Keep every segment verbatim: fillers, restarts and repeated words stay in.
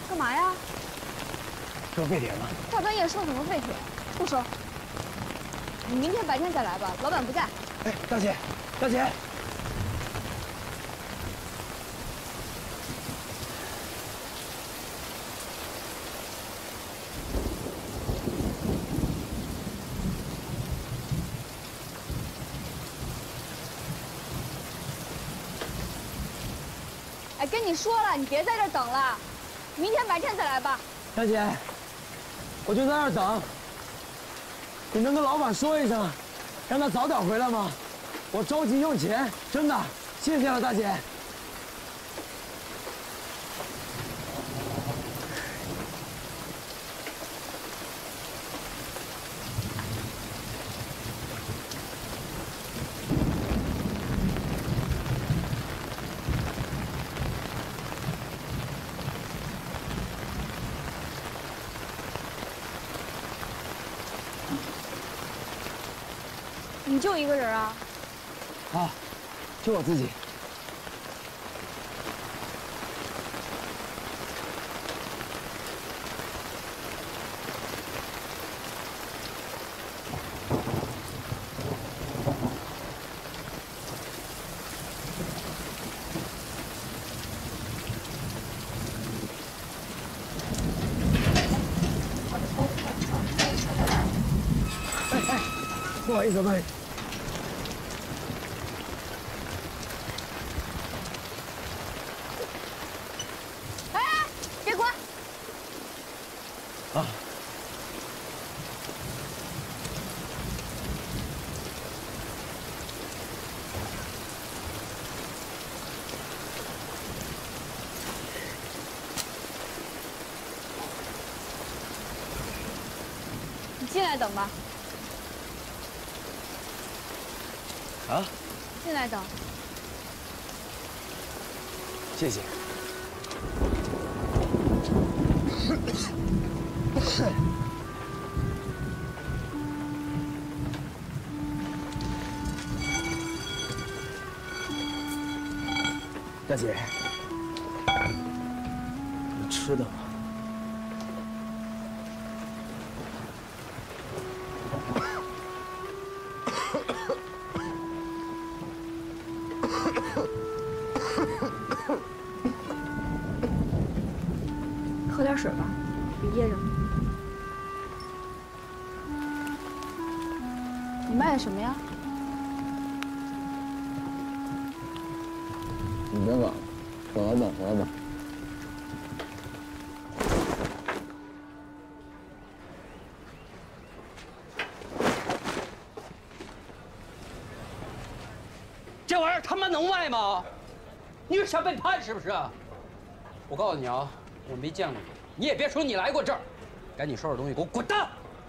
干嘛呀？ 收废铁吗？ 大半夜收什么废铁？不收。你明天白天再来吧，老板不在。 哎，大姐，大姐。 哎，跟你说了，你别在这儿等了，明天白天再来吧。 大姐，我就在这儿等。你能跟老板说一声，让他早点回来吗？我着急用钱，真的，谢谢了，大姐。 你就一个人啊？ 啊，就我自己。哎哎，不好意思，不好意思。 啊！ 你进来等吧。 啊？ 进来等。 谢谢。大姐，有吃的吗？ 喝点水吧，别噎着。你卖的什么呀？ 你别管，等老板回来吧。 这玩意儿他妈能卖吗？你是想被判是不是？我告诉你啊，我没见过你，你也别说你来过这儿，赶紧收拾东西给我滚蛋！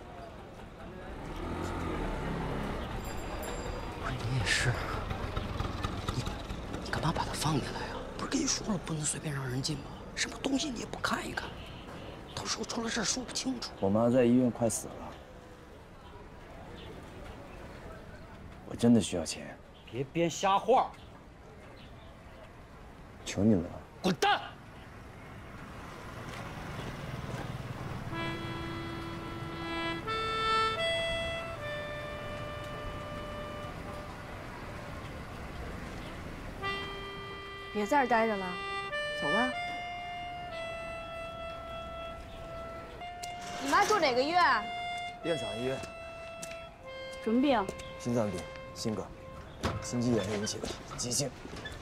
不是你也是。 干嘛把他放进来呀？不是跟你说了不能随便让人进吗？什么东西你也不看一看，到时候出了事说不清楚。 我妈在医院快死了，我真的需要钱。 别编瞎话！ 求你们了， 滚蛋！ 别在这儿待着了，走吧。你妈住哪个医院？ 电厂医院。 什么病？ 心脏病，心梗，心肌炎引起的，急性。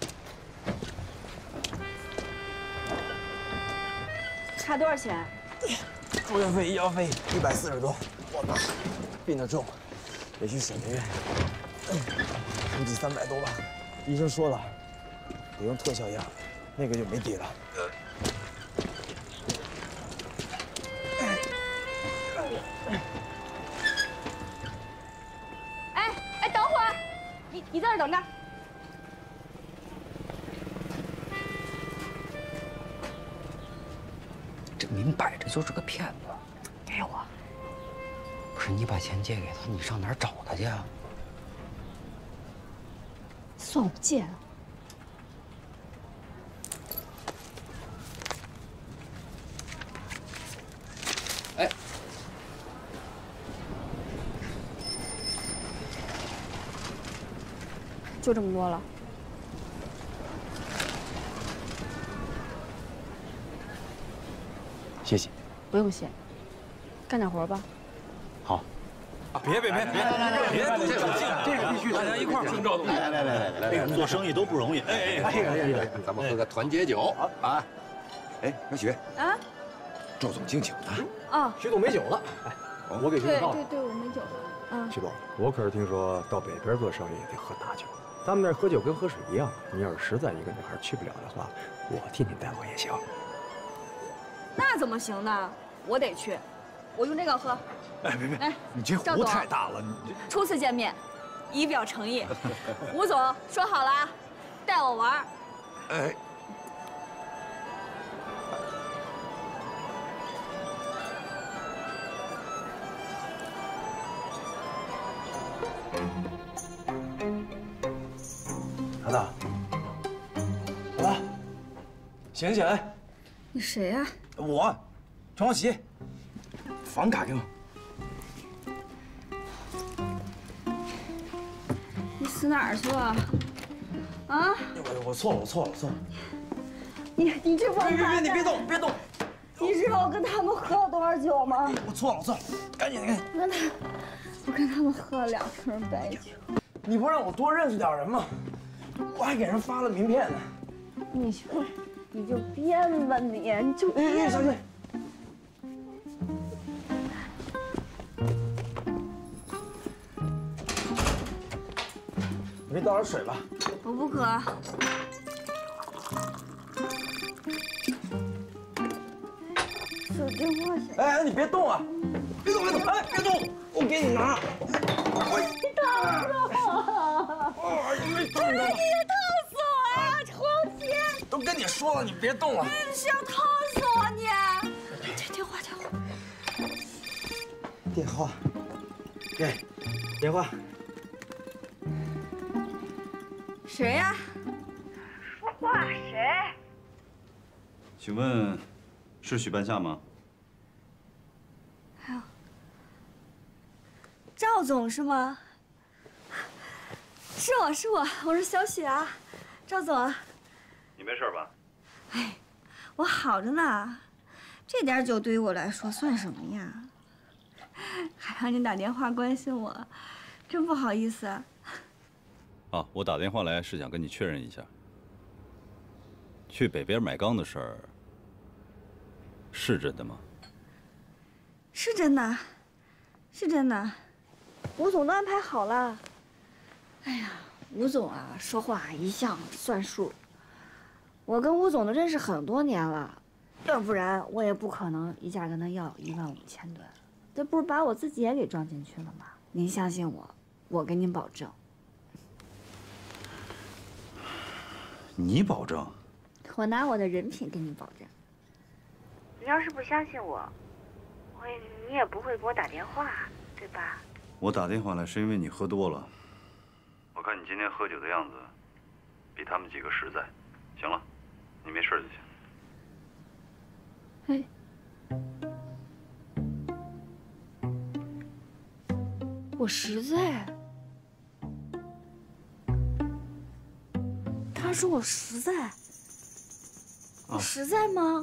差多少钱？ 住院费、医药费一百四十多。我妈病得重，得去省医院，估计三百多吧。医生说了。 得用特效药，那个就没底了。 哎哎，等会儿，你你在这等着。 这明摆着就是个骗子，给我。不是你把钱借给他，你上哪儿找他去啊？ 算我借了。 哎， 就这么多了。 谢谢。 不用谢，干点活吧。 好。 别别别别别别！这个必须大家一块儿听赵总。来来来来来来，做生意都不容易。哎哎哎， 咱们喝个团结酒啊！ 哎，小雪啊， 赵总敬酒呢。 哦， 徐总没酒了，哎，我给徐总倒。 对对对，我没酒了。嗯， 徐总，我可是听说到北边做生意得喝大酒，咱们那儿喝酒跟喝水一样。你要是实在一个女孩去不了的话，我替你带过也行。 那怎么行呢？我得去，我用这个喝。 哎，别别， 来， 你这壶太大了，你这初次见面，以表诚意。吴总说好了啊，带我玩。 哎， 老大，老大，醒起来！ 你谁呀？ 我，陈小奇，房卡给我。 你死哪儿去了？啊！ 我我错了，我错了，我错了。 你你这王八蛋！ 你别动，别动！ 你知道我跟他们喝了多少酒吗？ 我错了，我错了，赶紧赶紧！ 我跟他，我跟他们喝了两瓶白酒。 你不让我多认识点人吗？我还给人发了名片呢。 你就你就编吧你，你就编。 哎，小姐。 你给倒点水吧。 我不渴。手电话响。 哎，你别动啊！别动，别动！哎，别动！我给你拿。 你烫死我！真的，你也烫死我呀，黄姐！ 都跟你说了，你别动了。 你是要烫死我你！这电话，电话。 电话。给，电话。 谁呀？说话谁？ 请问是许半夏吗？ 还有赵总是吗？是我是我，我是小雪啊，赵总。 你没事吧？ 哎，我好着呢，这点酒对于我来说算什么呀？还让你打电话关心我，真不好意思啊。 啊，我打电话来是想跟你确认一下，去北边买缸的事儿是真的吗？ 是真的，是真的，吴总都安排好了。哎呀，吴总啊，说话一向算数。我跟吴总都认识很多年了，要不然我也不可能一下跟他要一万五千吨，这不是把我自己也给装进去了吗？您相信我，我给您保证。 你保证？ 我拿我的人品跟你保证。 你要是不相信我，我也你也不会给我打电话，对吧？ 我打电话来是因为你喝多了。我看你今天喝酒的样子，比他们几个实在。行了，你没事就行。 哎，我实在。 他说我实在，我实在吗？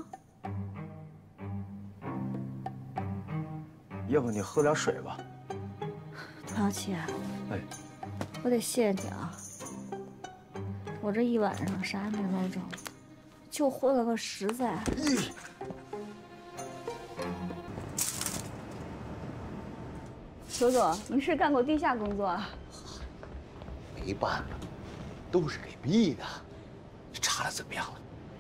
要不你喝点水吧。 唐小七， 哎， 我得谢谢你啊！我这一晚上啥也没捞着，就喝了个实在。裘总，您是干过地下工作啊？ 没办法，都是给逼的。查的怎么样了？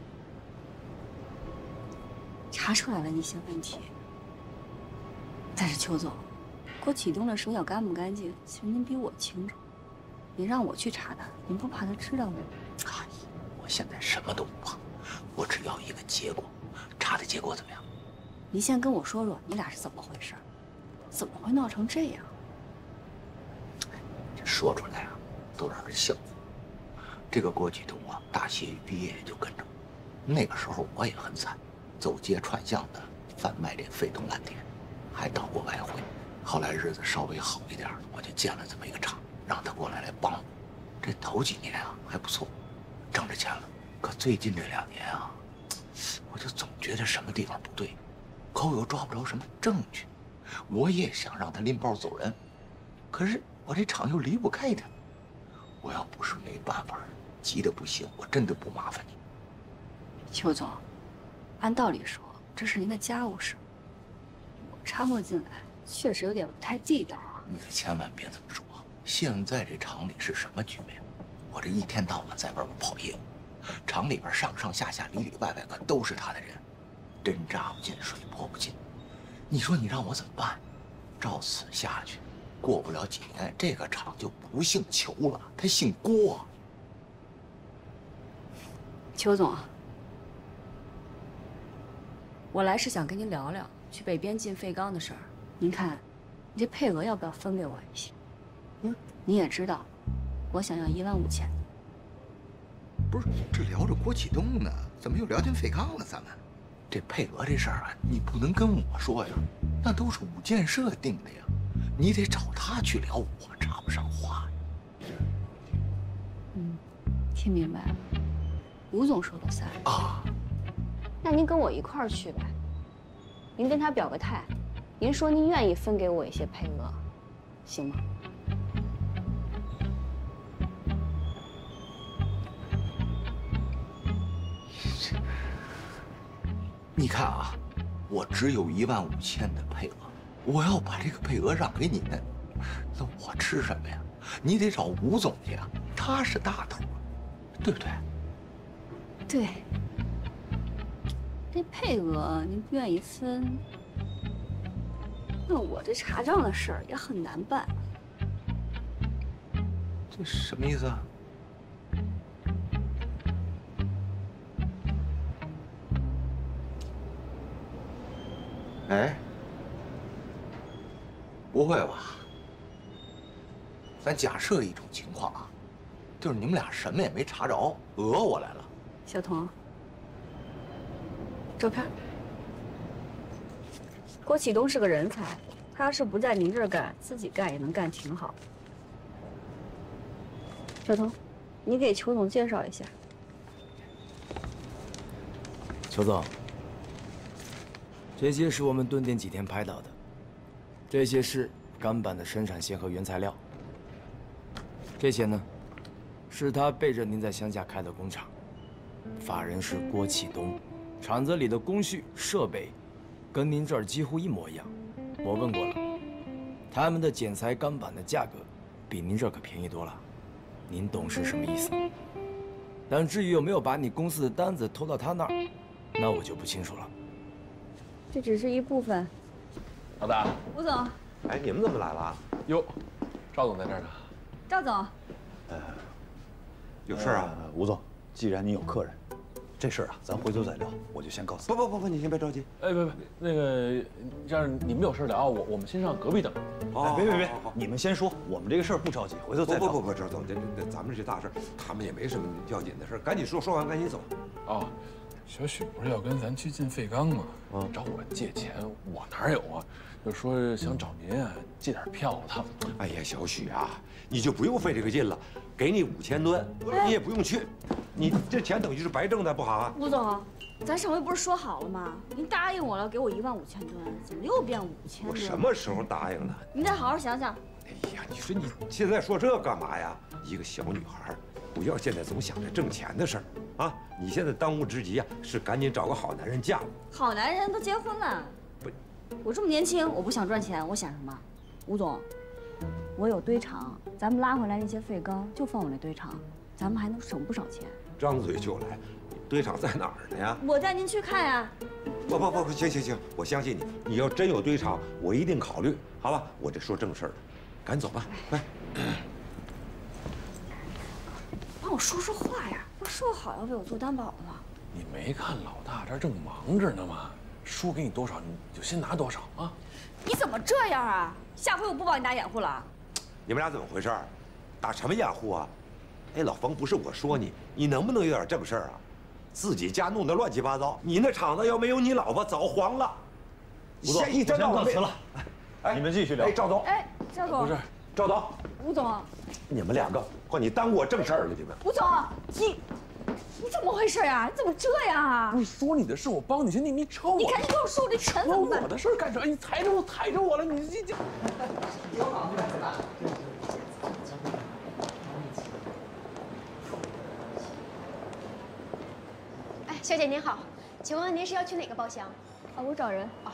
查出来了一些问题，但是裘总，锅启动的时候要干不干净，其实您比我清楚。您让我去查他，您不怕他知道吗？ 哎，我现在什么都不怕，我只要一个结果。查的结果怎么样？ 您先跟我说说，你俩是怎么回事？怎么会闹成这样？ 这说出来啊，都让人笑话。这个郭启东啊，大学一毕业就跟着，那个时候我也很惨，走街串巷的贩卖这废铜烂铁。 还倒过外汇。后来日子稍微好一点，我就建了这么一个厂，让他过来来帮我。这头几年啊还不错，挣着钱了。可最近这两年啊，我就总觉得什么地方不对，可我又抓不着什么证据。我也想让他拎包走人，可是我这厂又离不开他。我要不是没办法，急得不行，我真的不麻烦你。 邱总，按道理说这是您的家务事，我掺和进来确实有点不太地道啊。 你可千万别这么说。现在这厂里是什么局面？我这一天到晚在外边跑业务，厂里边上上下下里里外外可都是他的人，针扎不进，水泼不进。你说你让我怎么办？照此下去，过不了几年，这个厂就不姓裘了，他姓郭。 邱总，我来是想跟您聊聊去北边进废钢的事儿。您看，你这配额要不要分给我一些？嗯，你也知道，我想要一万五千。 不是，这聊着郭启东呢，怎么又聊进废钢了？咱们这配额这事儿啊，你不能跟我说呀，那都是五建社定的呀，你得找他去聊，我插不上话呀。 嗯，听明白了，吴总说了算啊。 那您跟我一块儿去呗。您跟他表个态，您说您愿意分给我一些配额，行吗？ 你看啊，我只有一万五千的配额，我要把这个配额让给你们，那我吃什么呀？你得找吴总去啊，他是大头，对不对？ 对。这配额您不愿意分，那我这查账的事儿也很难办。 这什么意思啊？哎，不会吧？咱假设一种情况啊，就是你们俩什么也没查着，讹我来了。 小童，照片。郭启东是个人才，他要是不在您这儿干，自己干也能干挺好。小童，你给裘总介绍一下。 裘总。这些是我们蹲点几天拍到的，这些是钢板的生产线和原材料。这些呢，是他背着您在乡下开的工厂，法人是郭启东，厂子里的工序、设备，跟您这儿几乎一模一样。我问过了，他们的剪裁钢板的价格比您这儿可便宜多了，您懂是什么意思？但至于有没有把你公司的单子偷到他那儿，那我就不清楚了。 这只是一部分。 老大， 吴总， 哎，你们怎么来了？哟，赵总在这儿呢。 赵总， 呃，有事啊？ 呃，吴总，既然你有客人，这事儿啊，咱回头再聊，我就先告辞。 不不不不，你先别着急。哎，别别，那个，这样你们有事聊，我我们先上隔壁等。 哎，别别别，你们先说，我们这个事儿不着急，回头再聊。 不不不，赵总，这这咱们这大事，他们也没什么要紧的事，赶紧说，说完赶紧走。 哦。小许不是要跟咱去进废钢吗？啊，找我借钱，我哪有啊？就说想找您啊借点票他。 哎呀，小许啊，你就不用费这个劲了，给你五千吨，你也不用去，你这钱等于是白挣的，不好啊。 吴总，咱上回不是说好了吗？您答应我了，给我一万五千吨，怎么又变五千吨？ 我什么时候答应的？ 您再好好想想。 哎呀，你说你现在说这干嘛呀？一个小女孩，不要现在总想着挣钱的事儿。啊！你现在当务之急啊，是赶紧找个好男人嫁了。 好男人都结婚了。 不， 我这么年轻，我不想赚钱，我想什么？吴总，我有堆场，咱们拉回来那些废钢就放我那堆场，咱们还能省不少钱。 张嘴就来，堆场在哪儿呢呀？ 我带您去看呀。 不不不不，行行行，我相信你。你要真有堆场，我一定考虑，好吧？我这说正事儿，赶紧走吧，快。 帮我说说话呀！不是说好要为我做担保吗？ 你没看老大这正忙着呢吗？叔给你多少，你就先拿多少啊！ 你怎么这样啊？下回我不帮你打掩护了。 你们俩怎么回事？打什么掩护啊？哎，老冯，不是我说你，你能不能有点正事儿啊？自己家弄得乱七八糟，你那厂子要没有你老婆早黄了。 先一天到晚辞了。哎，你们继续聊。哎，赵总。 哎，赵总。 不是， 赵总。 吴总。 你们两个，快你耽误我正事儿了，你们。 吴总，你你怎么回事啊？你怎么这样啊？ 不是说你的事，我帮你去，你你扯我。 你赶紧给我说，这钱怎么办？ 我的事干什么？你踩着我，踩着我了，你这这。 哎，小姐您好，请问您是要去哪个包厢？ 啊，我找人。啊。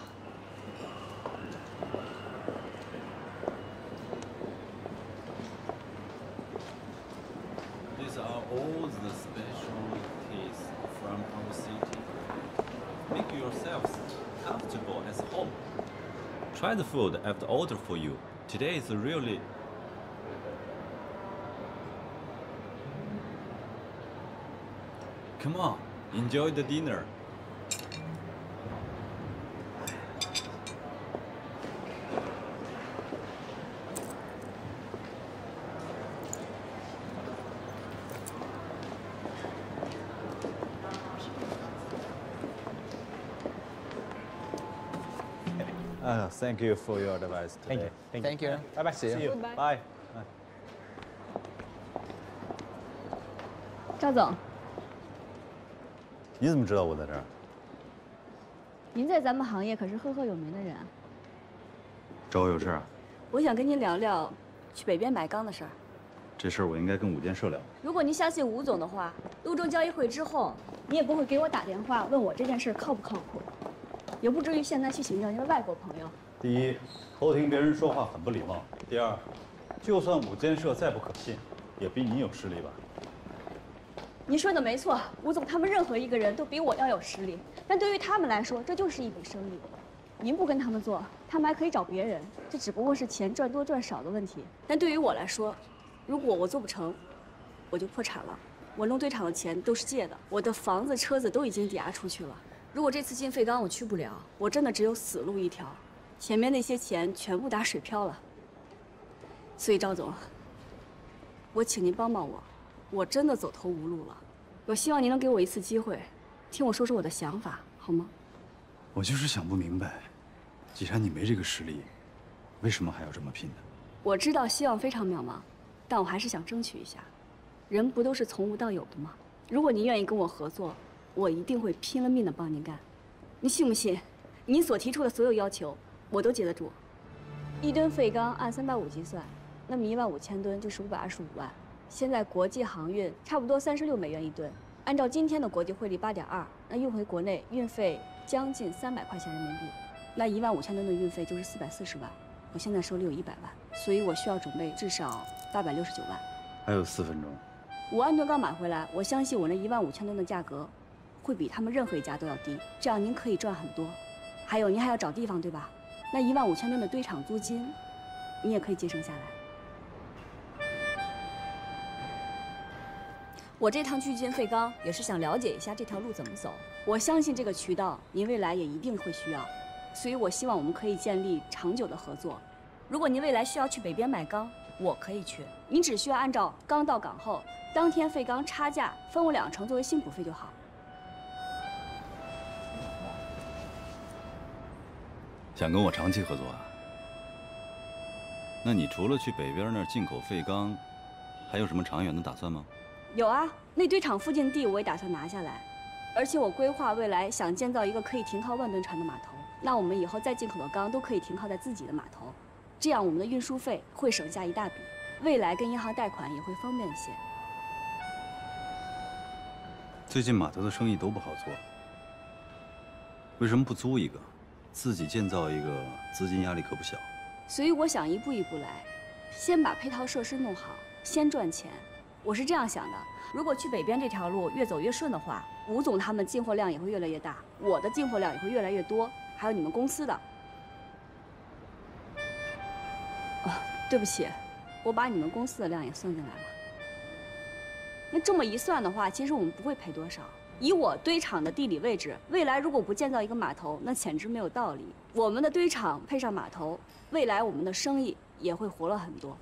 These are all the specialties from our city. Make yourselves comfortable at home. Try the food I've ordered for you. Today is really. Come on, enjoy the dinner. Uh, thank you for your advice today. Thank you. Thank you. Bye bye. See you. See you. Goodbye. Bye. 赵总， 你怎么知道我在这儿？ 您在咱们行业可是赫赫有名的人啊。 找我有事啊？ 我想跟您聊聊去北边买钢的事儿。 这事儿我应该跟五建社聊。 如果您相信吴总的话，泸州交易会之后，你也不会给我打电话问我这件事靠不靠谱。 也不至于现在去请教一个外国朋友。 第一，偷听别人说话很不礼貌；第二，就算五建社再不可信，也比你有实力吧？ 您说的没错，吴总他们任何一个人都比我要有实力，但对于他们来说，这就是一笔生意。您不跟他们做，他们还可以找别人，这只不过是钱赚多赚少的问题。但对于我来说，如果我做不成，我就破产了。我弄堆场的钱都是借的，我的房子、车子都已经抵押出去了。 如果这次进废钢我去不了，我真的只有死路一条，前面那些钱全部打水漂了。所以赵总，我请您帮帮我，我真的走投无路了。我希望您能给我一次机会，听我说说我的想法，好吗？ 我就是想不明白，既然你没这个实力，为什么还要这么拼呢？ 我知道希望非常渺茫，但我还是想争取一下。人不都是从无到有的吗？如果您愿意跟我合作， 我一定会拼了命的帮您干，您信不信？您所提出的所有要求，我都接得住。一吨废钢按三百五计算，那么一万五千吨就是五百二十五万。现在国际航运差不多三十六美元一吨，按照今天的国际汇率八点二，那运回国内运费将近三百块钱人民币，那一万五千吨的运费就是四百四十万。我现在手里有一百万，所以我需要准备至少八百六十九万。 还有四分钟。 五万吨钢买回来，我相信我那一万五千吨的价格 会比他们任何一家都要低，这样您可以赚很多。还有，您还要找地方，对吧？那一万五千吨的堆场租金，你也可以节省下来。我这趟去进废钢，也是想了解一下这条路怎么走。我相信这个渠道，您未来也一定会需要，所以我希望我们可以建立长久的合作。如果您未来需要去北边买钢，我可以去，您只需要按照钢到港后当天废钢差价分我两成作为辛苦费就好。 想跟我长期合作啊？那你除了去北边那儿进口废钢，还有什么长远的打算吗？ 有啊，那堆场附近地我也打算拿下来，而且我规划未来想建造一个可以停靠万吨船的码头。那我们以后再进口的钢都可以停靠在自己的码头，这样我们的运输费会省下一大笔，未来跟银行贷款也会方便一些。 最近码头的生意都不好做，为什么不租一个？ 自己建造一个，资金压力可不小。 所以我想一步一步来，先把配套设施弄好，先赚钱。我是这样想的：如果去北边这条路越走越顺的话，吴总他们进货量也会越来越大，我的进货量也会越来越多，还有你们公司的。哦，对不起，我把你们公司的量也算进来了。那这么一算的话，其实我们不会赔多少。 以我堆场的地理位置，未来如果不建造一个码头，那简直没有道理。我们的堆场配上码头，未来我们的生意也会活了很多。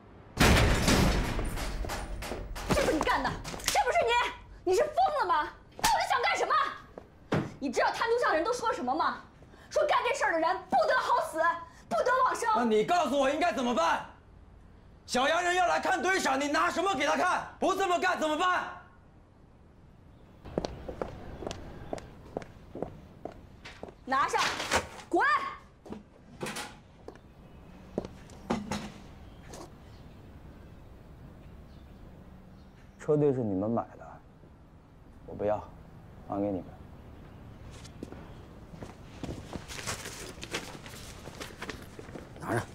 是不是你干的？是不是你？你是疯了吗？到底想干什么？你知道滩涂上人都说什么吗？ 说干这事儿的人不得好死，不得往生。 那你告诉我应该怎么办？小洋人要来看堆场，你拿什么给他看？不这么干怎么办？ 拿上，滚！ 车队是你们买的，我不要，还给你们。拿着。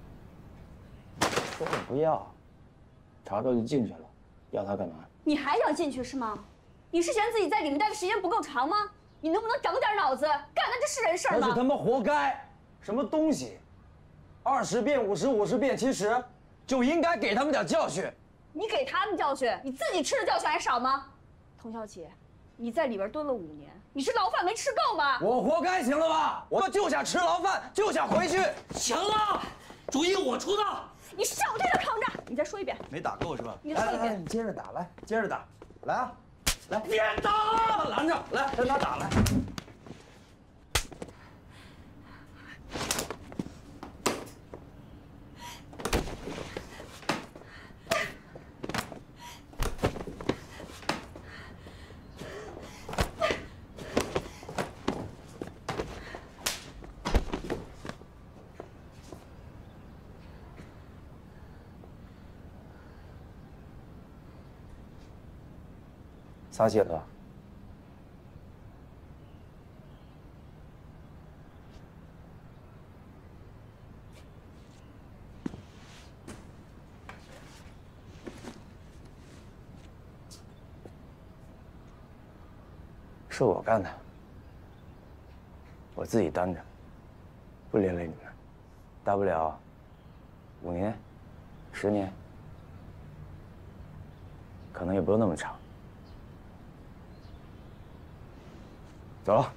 说我不要，查查就进去了，要他干嘛？ 你还想进去是吗？你是嫌自己在里面待的时间不够长吗？你能不能长点脑子？干的这是人事吗？ 那是他妈活该！什么东西？二十遍、五十、五十遍，其实就应该给他们点教训。 你给他们教训，你自己吃的教训还少吗？童小启，你在里边蹲了五年，你是牢饭没吃够吗？ 我活该，行了吧？我就想吃牢饭，就想回去。 行了，主意我出道。 你少在这扛着！你再说一遍。 没打够是吧？ 你再说一遍。 你接着打，来，接着打，来啊！来， 别打！ 拦着，来，跟他打来。撒血了。是我干的，我自己担着，不连累你们，大不了五年、十年，可能也不用那么长。走了。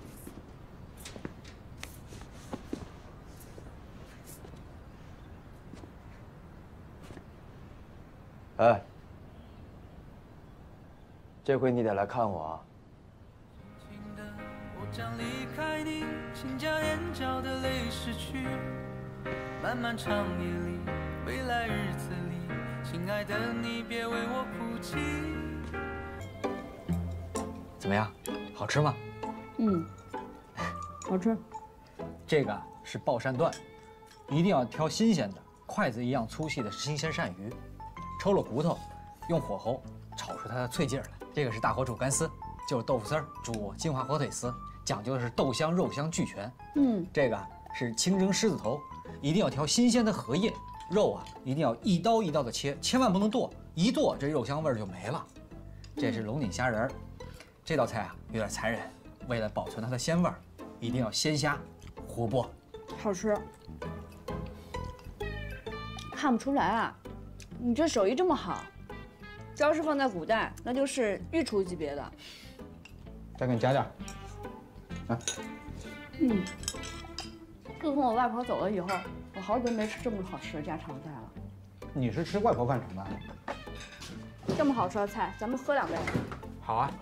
哎，这回你得来看我啊！ 将离开你，请将眼角的泪拭去。漫漫长夜里，未来日子里，亲爱的你别为我哭泣。 怎么样，好吃吗？ 嗯，好吃。 这个是鲍鳝段，一定要挑新鲜的，筷子一样粗细的新鲜鳝鱼，抽了骨头，用火候炒出它的脆劲儿来。这个是大火煮干丝，就是豆腐丝儿煮金华火腿丝。讲究的是豆香肉香俱全。 嗯， 这个是清蒸狮子头，一定要挑新鲜的荷叶，肉啊一定要一刀一刀的切，千万不能剁，一剁这肉香味儿就没了。这是龙井虾仁儿，这道菜啊有点残忍，为了保存它的鲜味儿，一定要鲜虾活剥。 好吃。看不出来啊，你这手艺这么好，这要是放在古代，那就是御厨级别的。 再给你加点。啊， 嗯，自从我外婆走了以后，我好久没吃这么好吃的家常菜了。 你是吃外婆饭长大的？ 这么好吃的菜，咱们喝两杯。 好啊。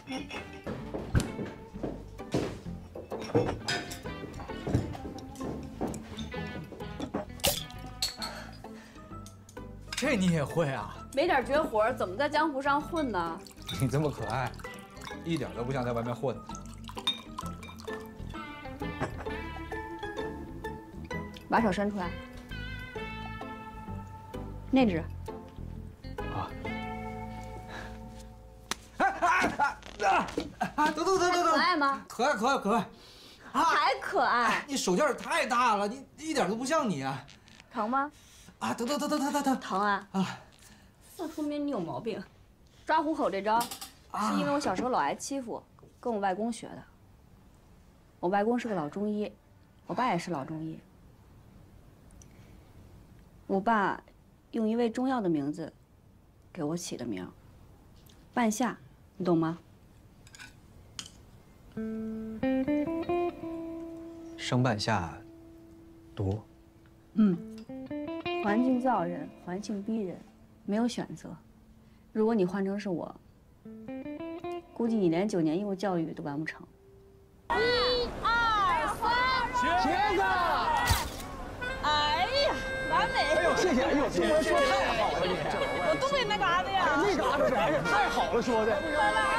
这你也会啊？ 没点绝活，怎么在江湖上混呢？ 你这么可爱，一点都不像在外面混的。 把手伸出来，那只。 啊！啊啊啊！啊！等等等等等！ 可爱吗？ 可爱可爱可爱！ 啊！还可爱！ 你手劲儿太大了，你一点都不像你啊！ 疼吗？ 啊！疼疼疼疼疼疼疼！ 疼啊！啊！那说明你有毛病。抓虎口这招，是因为我小时候老挨欺负，跟我外公学的。我外公是个老中医，我爸也是老中医。我爸用一味中药的名字给我起的名，半夏，你懂吗？ 生半夏，毒。 嗯，环境造人，环境逼人，没有选择。如果你换成是我，估计你连九年义务教育都完不成。一二三， 茄子。 哎呀，完美！ 哎呦，谢谢！哎呦，这我说太好了，你我东北那嘎达呀。 那嘎达是？哎呀，太好了，说的。 来来，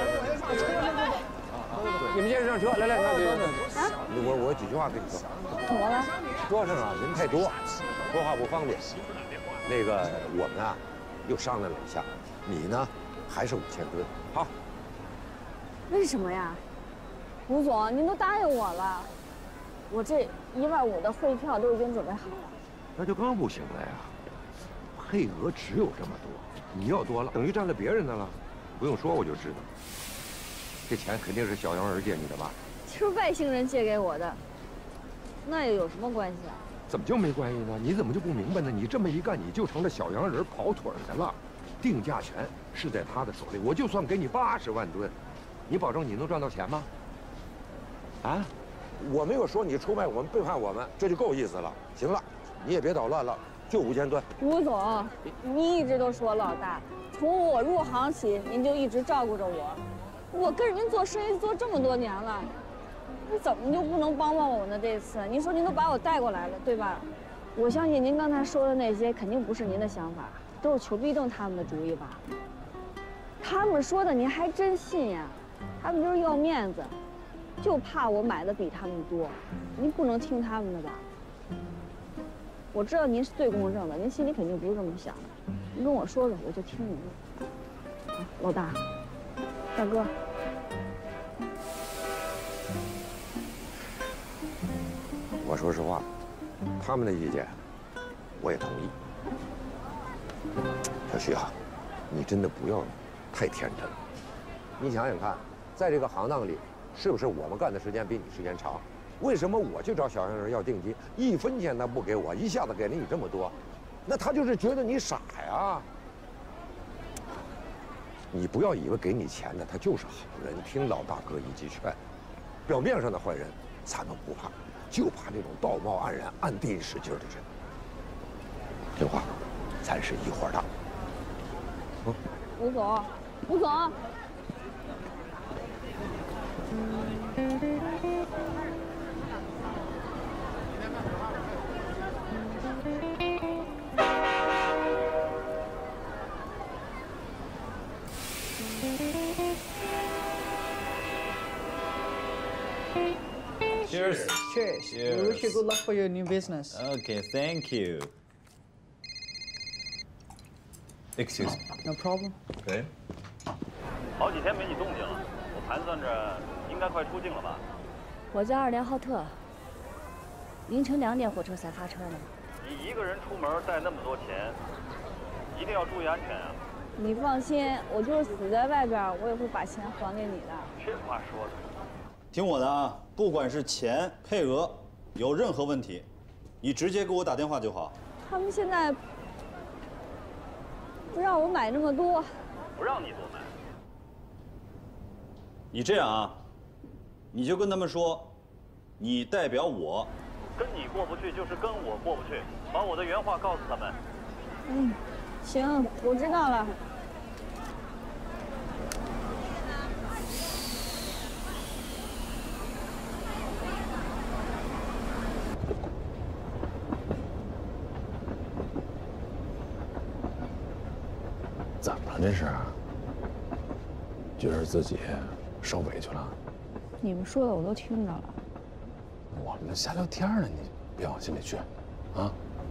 你们先上车，来来来，别别别！我我有几句话跟你说。 怎么了？ 桌上啊人太多，说话不方便。那个我们啊，又商量了一下，你呢还是五千吨，好。 为什么呀？吴总，您都答应我了，我这一万五的汇票都已经准备好了。 那就更不行了呀，配额只有这么多，你要多了等于占了别人的了。不用说我就知道，这钱肯定是小洋人借你的吧？ 是外星人借给我的，那又有什么关系啊？ 怎么就没关系呢？你怎么就不明白呢？你这么一干，你就成了小洋人跑腿的了。定价权是在他的手里，我就算给你八十万吨，你保证你能赚到钱吗？啊，我没有说你出卖我们、背叛我们，这就够意思了。行了，你也别捣乱了，就五千吨。 吴总，您一直都是我老大，从我入行起，您就一直照顾着我。我跟着您做生意做这么多年了。你怎么就不能帮帮我呢？这次您说您都把我带过来了，对吧？我相信您刚才说的那些肯定不是您的想法，都是裘必正他们的主意吧？他们说的您还真信呀？他们就是要面子，就怕我买的比他们多。您不能听他们的吧？我知道您是最公正的，您心里肯定不是这么想的。您跟我说说，我就听您的。啊，老大，大哥。 我说实话，他们的意见我也同意。小徐啊，你真的不要太天真了。你想想看，在这个行当里，是不是我们干的时间比你时间长？为什么我去找小洋人要定金，一分钱他不给我，一下子给了你这么多？那他就是觉得你傻呀。你不要以为给你钱的他就是好人，听老大哥一句劝。表面上的坏人咱们不怕。就怕这种道貌岸然、暗地里使劲的人。听话，咱是一伙的。嗯， 吴总，吴总。 Cheers. Cheers. Cheers. We wish you good luck for your new business. Okay, thank you. Excuse me. No problem. Okay. 好几天没你动静了，我盘算着应该快出境了吧？ 我在二连浩特，凌晨两点火车才发车呢。 你一个人出门带那么多钱，一定要注意安全啊！ 你放心，我就是死在外边，我也会把钱还给你的。 这话说的。 听我的啊，不管是钱配额，有任何问题，你直接给我打电话就好。 他们现在不让我买那么多， 不让你多买。 你这样啊，你就跟他们说，你代表我， 跟你过不去就是跟我过不去，把我的原话告诉他们。 嗯，行，我知道了。 怎么了？这是？觉得自己受委屈了？ 你们说的我都听着了。 我们瞎聊天呢，你别往心里去，啊！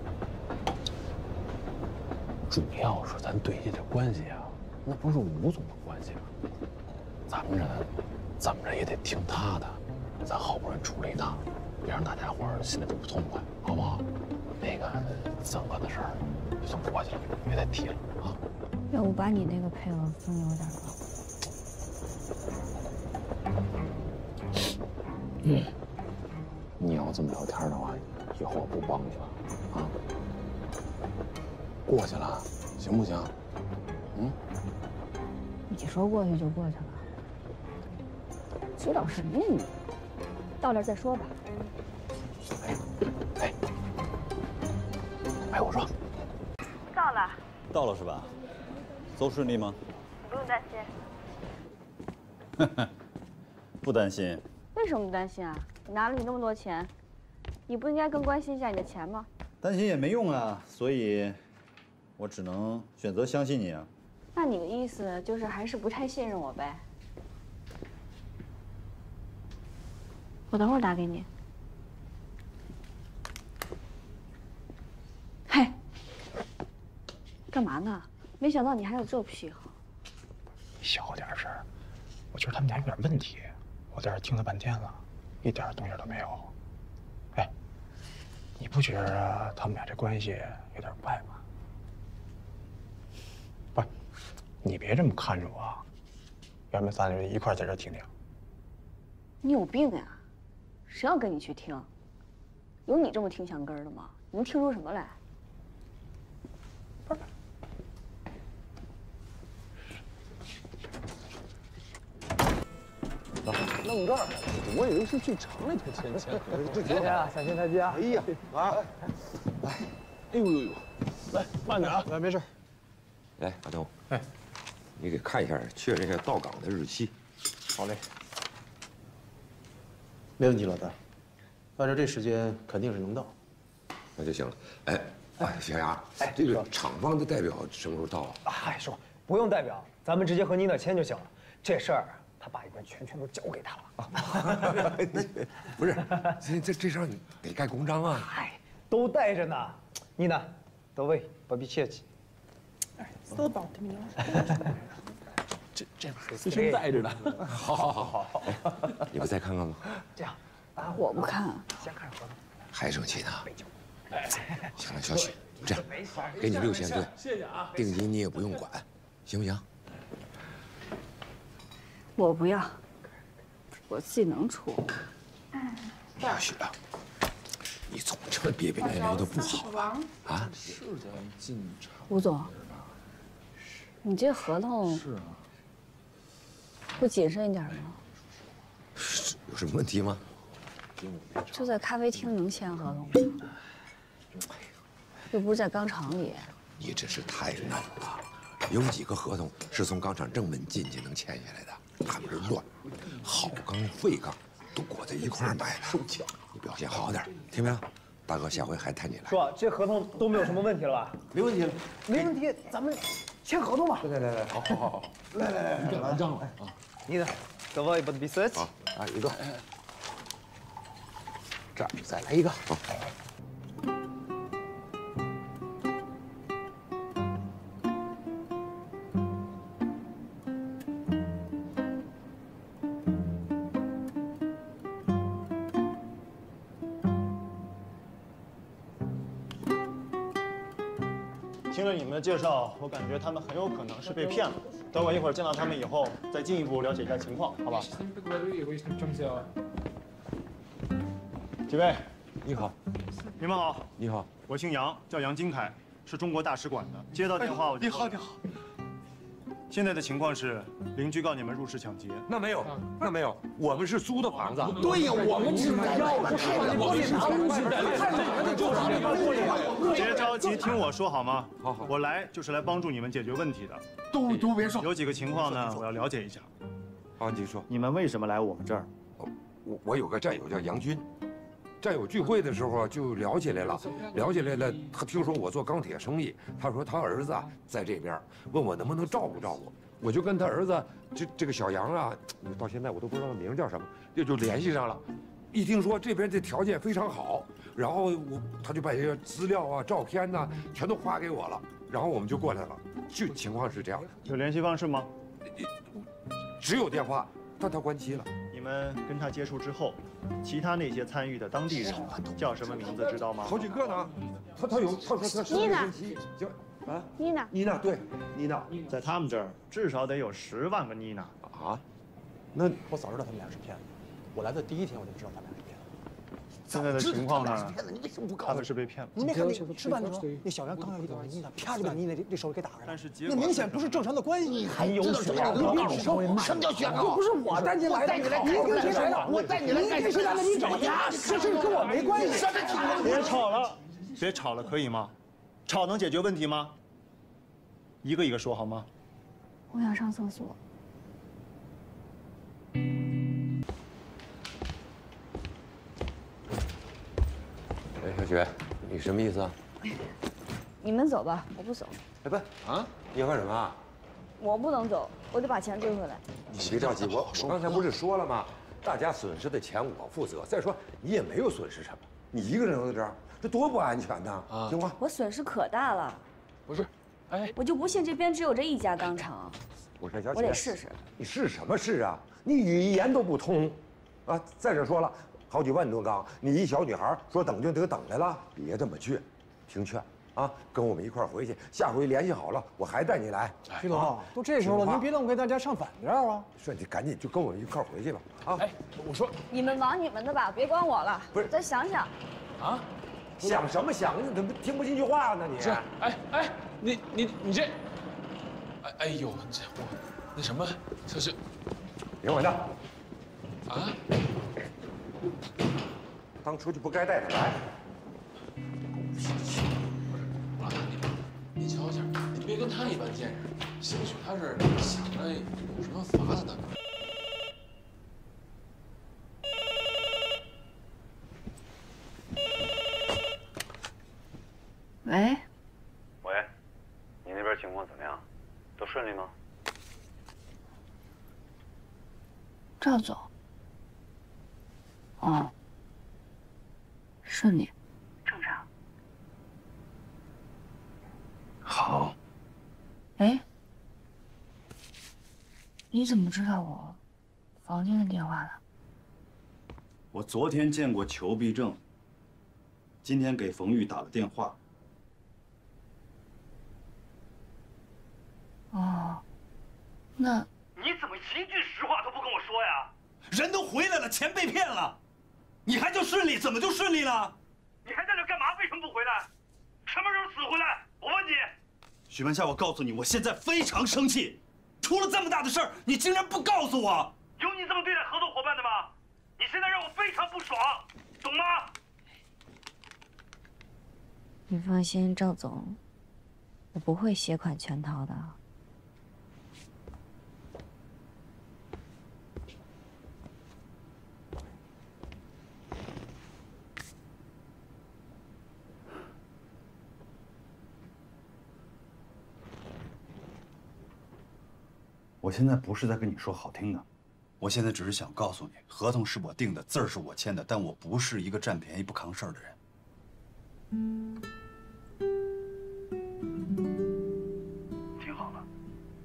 主要是咱对接这关系啊，那不是吴总的关系啊，咱们这怎么着也得听他的。咱好不容易出了一趟，别让大家伙儿心里都不痛快，好不好？那个赠额的事儿就算过去了，别再提了啊。 要不把你那个配额分给我点吧。 嗯，你要这么聊天的话，以后我不帮你了啊。过去了，行不行？嗯。 你说过去就过去了，知道什么呀你？到那儿再说吧。 哎，哎，哎，我说， 到了。 到了是吧？都顺利吗？ 不用担心。 不担心。 为什么不担心啊？你拿了你那么多钱， 你不应该更关心一下你的钱吗？ 担心也没用啊，所以，我只能选择相信你啊。 那你的意思就是还是不太信任我呗？我等会儿打给你。嘿，干嘛呢？没想到你还有这癖好。 小点声，我觉得他们家有点问题。我在这听了半天了，一点动静都没有。哎，你不觉得他们俩这关系有点怪吗？不是，你别这么看着我，要不然咱俩一块在这听听。 你有病呀！谁要跟你去听？有你这么听墙根儿的吗？你能听出什么来？ 弄这儿，我以为是去城里头签签合。谢谢啊，小心台阶啊！哎呀，来，来，哎呦呦呦，来慢点啊！来，没事。 来，阿东，哎，你给看一下，确认一下到岗的日期。 好嘞，没问题，老大。按照这时间肯定是能到。 那就行了。哎，哎，小杨，哎，这个厂方的代表什么时候到啊？ 哎，叔，不用代表，咱们直接和妮娜签就行了。这事儿。他把一关全权都交给他了啊！ 不是，这这这事儿你得盖公章啊！ 嗨，都带着呢。妮娜，都喂，不必客气。 搜宝的名。 这这随身带着呢。 好好好好好，你不再看看吗？ 这样， 我不看。 先看合同。 还生气呢？行了，小许，这样，给你六千吨， 谢谢啊。 定金你也不用管，行不行？ 我不要，我自己能出。 小许啊，你总这么别别扭扭的不好吧？啊？ 是在进厂。 吴总，你这合同是啊， 不谨慎一点吗？ 有什么问题吗？ 就在咖啡厅能签合同吗？又不是在钢厂里。 你真是太嫩了，有几个合同是从钢厂正门进去能签下来的？他们是乱，好钢废钢都裹在一块儿卖的。你表现好点，听没有？大哥，下回还谈你来。 叔，这合同都没有什么问题了吧？ 没问题了， 没问题，咱们签合同吧。 来来来，好好好好， 来来来， 你来账来啊！ 你的，等我一把比赛。 好，啊，一个， 这儿再来一个。好。 听了你们的介绍，我感觉他们很有可能是被骗了。等我一会儿见到他们以后，再进一步了解一下情况，好吧？几位， 你好， 你们好， 你好， 我姓杨，叫杨金凯，是中国大使馆的。接到电话我就…… 你好，你好。 现在的情况是，邻居告你们入室抢劫。 那没有，那没有，我们是租的房子。 对呀，我们只要的是把那玻璃拿出去，看哪个就拿那块玻璃。 别着急，听我说好吗？ 好好， 我来就是来帮助你们解决问题的。 都都别说。 有几个情况呢，我要了解一下。 好，你说。 你们为什么来我们这儿？ 我我有个战友叫杨军。战友聚会的时候就聊起来了，聊起来了。他听说我做钢铁生意，他说他儿子啊在这边，问我能不能照顾照顾。我就跟他儿子这这个小杨啊，到现在我都不知道他名叫什么，就就联系上了。一听说这边这条件非常好，然后我他就把这些资料啊、照片呐、全都发给我了，然后我们就过来了。就情况是这样的。 有联系方式吗？ 只有电话，但他关机了。 你们跟他接触之后，其他那些参与的当地人叫什么名字知道吗？ 好几个呢。他他有，他说他是妮娜， 叫啊， 妮娜， 妮娜对，妮娜， 在他们这儿至少得有十万个妮娜啊。那我早知道他们俩是骗子，我来的第一天我就知道他们俩是骗子。 现在的情况呢？ 你为什么不告诉他们是被骗了。 你没看那吃饭的时候，那小杨刚要一点妮娜，啪就把妮娜这这手给打开了。但是那明显不是正常的关系。你还有血啊？你别说什么叫血啊？又不是我带你来的，你跟谁来的？我带你来，你跟谁来的？你找他，这事跟我没关系。 别吵了，别吵了，可以吗？吵能解决问题吗？一个一个说好吗？ 我想上厕所。 哎，小雪，你什么意思啊？ 你们走吧，我不走。 哎，不啊，你要干什么？ 我不能走，我得把钱追回来。 你别着急，我我刚才不是说了吗？大家损失的钱我负责。再说你也没有损失什么，你一个人留在这儿，这多不安全呐！啊，听话。 我损失可大了。 不是，哎， 我就不信这边只有这一家钢厂。 我说小姐， 我得试试。 你试什么试啊？你语言都不通，啊！再者说了，好几万吨钢，你一小女孩说等就得等来了，别这么倔，听劝啊，跟我们一块儿回去。下回联系好了，我还带你来。 徐总，都这时候了，您别老给大家唱反调啊！ 说你赶紧就跟我们一块儿回去吧。啊！ 哎，我说你们忙你们的吧，别管我了。 不是， 再想想。 啊？想什么想？你怎么听不进去话呢？你是？哎哎，你你你这，哎哎呦，这我那什么，这是， 别管他。 啊？ 当初就不该带他来。 老大，您您瞧瞧，您别跟他一般见识，兴许他是想着有什么法子呢。 喂。 喂，你那边情况怎么样？都顺利吗？ 赵总。哦。顺利。 正常。 好。 哎，你怎么知道我房间的电话的？ 我昨天见过裘必正，今天给冯玉打了电话。 哦，那你怎么一句实话都不跟我说呀？人都回来了，钱被骗了，你还叫顺利？怎么就顺利了？你还在这干嘛？为什么不回来？什么时候死回来？我问你。许文夏，我告诉你，我现在非常生气，出了这么大的事儿，你竟然不告诉我！有你这么对待合作伙伴的吗？你现在让我非常不爽，懂吗？ 你放心，赵总，我不会携款潜逃的。 我现在不是在跟你说好听的，我现在只是想告诉你，合同是我定的，字儿是我签的，但我不是一个占便宜不扛事儿的人。听好了，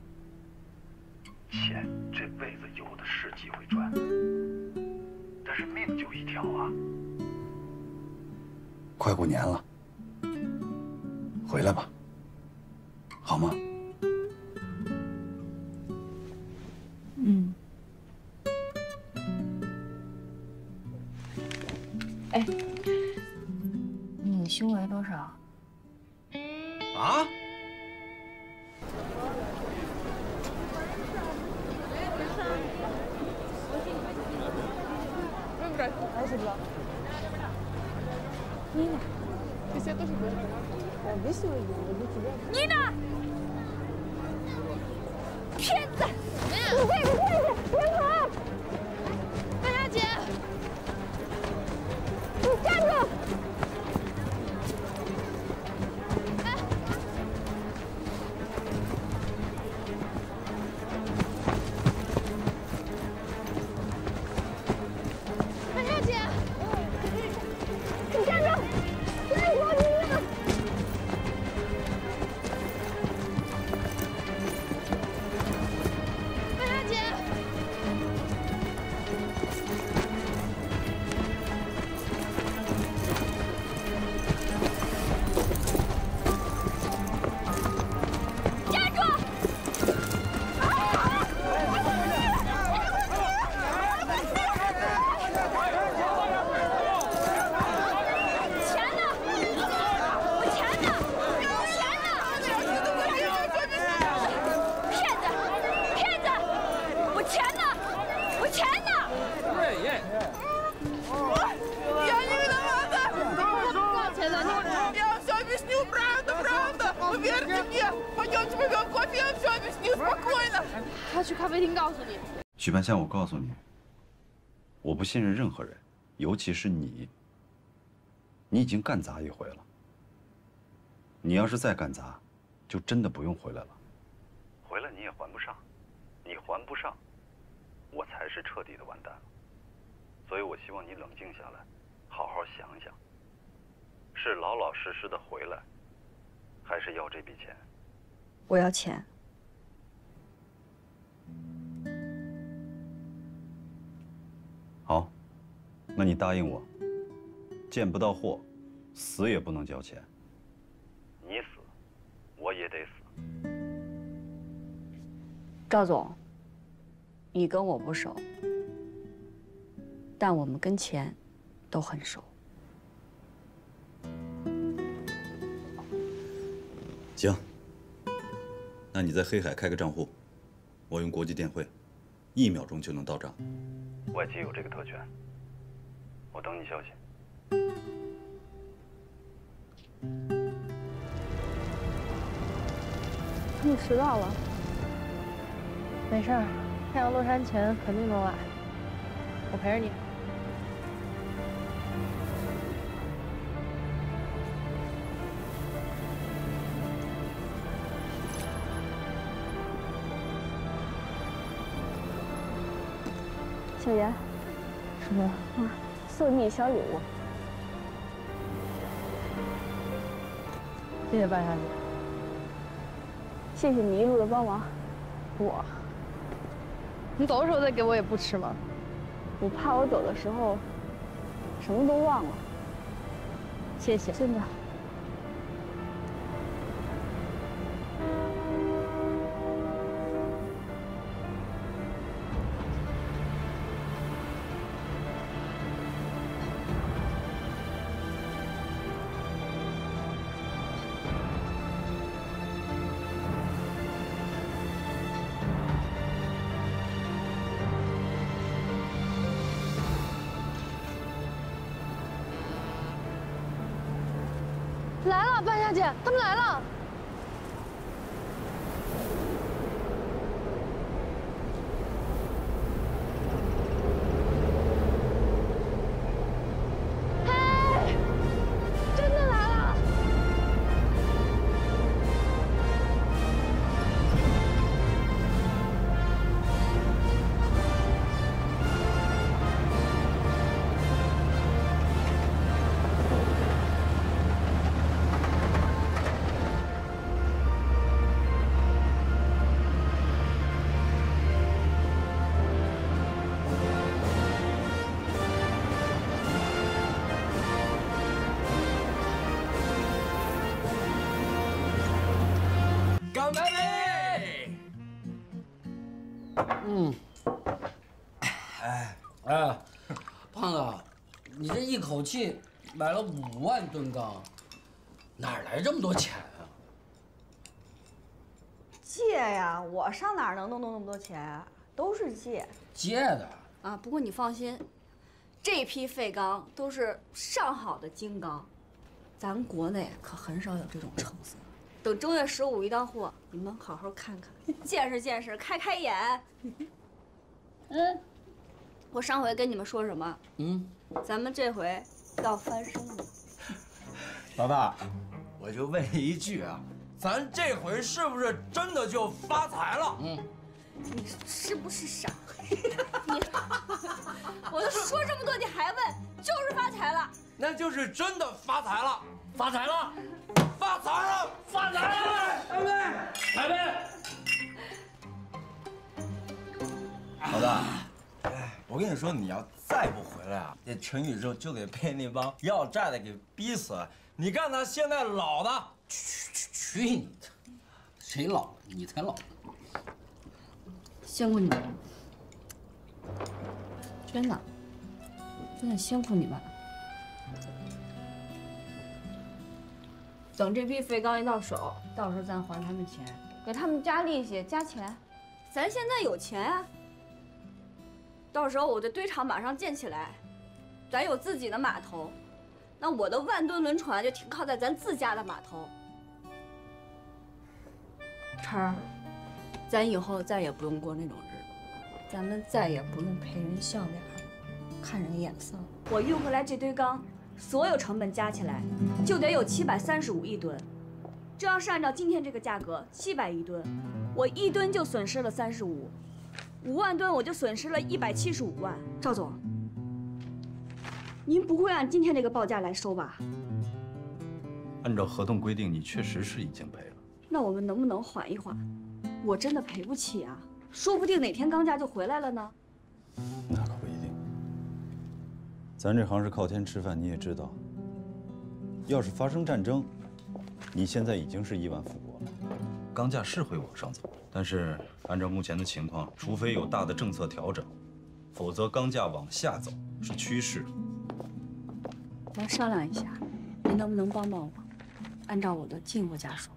钱这辈子有的是机会赚，但是命就一条啊！快过年了，回来吧，好吗？ 嗯。哎，你胸围多少？ 啊？ Нина. Ты себя тоже будешь? Объяснила ему, для тебя. Нина! 骗子！不会，不会，别跑！大小姐，你站住！哎！大小姐，你站住！别跑，你！ 他去咖啡厅告诉你。 许半夏，我告诉你，我不信任任何人，尤其是你。 你已经干砸一回了。你要是再干砸，就真的不用回来了。回来你也还不上，你还不上，我才是彻底的完蛋了。所以我希望你冷静下来，好好想想，是老老实实的回来，还是要这笔钱？ 我要钱。 好，那你答应我，见不到货，死也不能交钱。你死，我也得死。 赵总，你跟我不熟，但我们跟钱都很熟。 行，那你在黑海开个账户，我用国际电汇，一秒钟就能到账。外企有这个特权，我等你消息。 你迟到了，没事儿，太阳落山前肯定能来，我陪着你。小严，师傅，啊，送你小礼物。谢谢半夏姐。谢谢你一路的帮忙。我，你走的时候再给我也不迟吗？我怕我走的时候什么都忘了。谢谢，真的。来了，半夏姐，他们来了。嘿，真的来了！ 干杯！嗯，哎哎，胖子，你这一口气买了五万吨钢，哪来这么多钱啊？ 借呀，我上哪儿能弄弄那么多钱啊？都是借。 借的啊，不过你放心，这批废钢都是上好的精钢，咱国内可很少有这种成色。等正月十五一到货，你们好好看看，见识见识，开开眼。嗯，我上回跟你们说什么？ 嗯， 咱们这回要翻身了。 老大，我就问一句啊，咱这回是不是真的就发财了？ 嗯， 你是不是傻？你，我都说这么多，你还问？就是发财了。 那就是真的发财了，发财了，发财了，发财了！来杯，来杯。 老大，哎，我跟你说，你要再不回来啊，这陈宇宙就得被那帮要债的给逼死。你看他现在老的， 去去去你的！谁老了？你才老。 辛苦你们了，真的，真的辛苦你们了。等这批废钢一到手，到时候咱还他们钱，给他们加利息、加钱。咱现在有钱啊，到时候我的堆场马上建起来，咱有自己的码头，那我的万吨轮船就停靠在咱自家的码头。晨儿，咱以后再也不用过那种日子，咱们再也不用陪人笑脸，看人眼色。我运回来这堆钢， 所有成本加起来就得有七百三十五亿吨。这要是按照今天这个价格，七百亿吨，我一吨就损失了三十五，五万吨我就损失了一百七十五万。赵总，您不会按今天这个报价来收吧？ 按照合同规定，你确实是已经赔了。 那我们能不能缓一缓？我真的赔不起啊，说不定哪天钢价就回来了呢。 那可不一定。咱这行是靠天吃饭，你也知道。要是发生战争，你现在已经是亿万富国了，钢价是会往上走，但是按照目前的情况，除非有大的政策调整，否则钢价往下走是趋势。 咱商量一下，您能不能帮帮我，按照我的进货价收？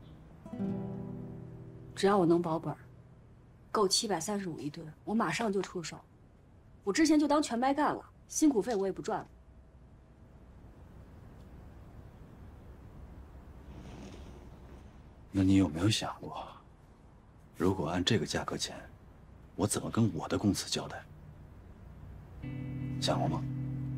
只要我能保本，够七百三十五亿吨，我马上就出手。我之前就当全白干了，辛苦费我也不赚了。 那你有没有想过，如果按这个价格钱，我怎么跟我的公司交代？想过吗？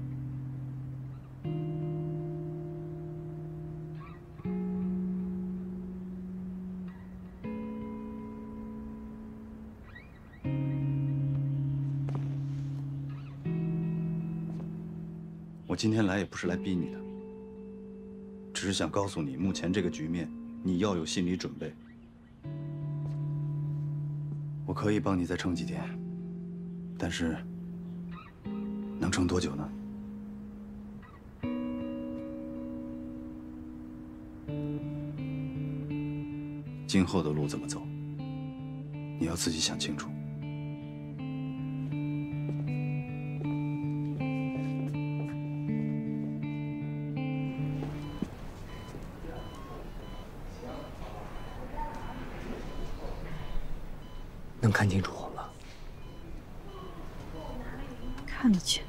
我今天来也不是来逼你的，只是想告诉你，目前这个局面，你要有心理准备。我可以帮你再撑几天，但是能撑多久呢？今后的路怎么走，你要自己想清楚。 能看清楚我吗？ 看得清。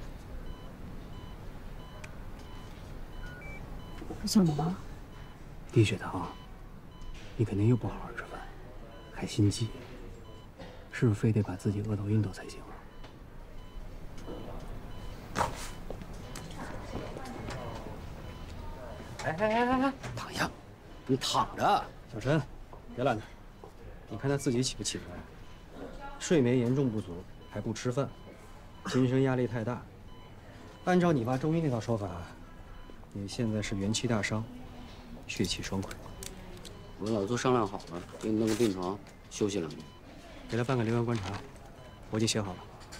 我怎么了？ 低血糖，你肯定又不好好吃饭，还心悸，是不是非得把自己饿到晕倒才行啊？哎哎哎哎哎，躺下，你躺着。小陈，别拦他，你看他自己起不起得来？睡眠严重不足，还不吃饭，精神压力太大。按照你爸中医那套说法，你现在是元气大伤，血气双溃。 我跟老苏商量好了，给你弄个病床休息两天， 给他办个留院观察，我已经写好了。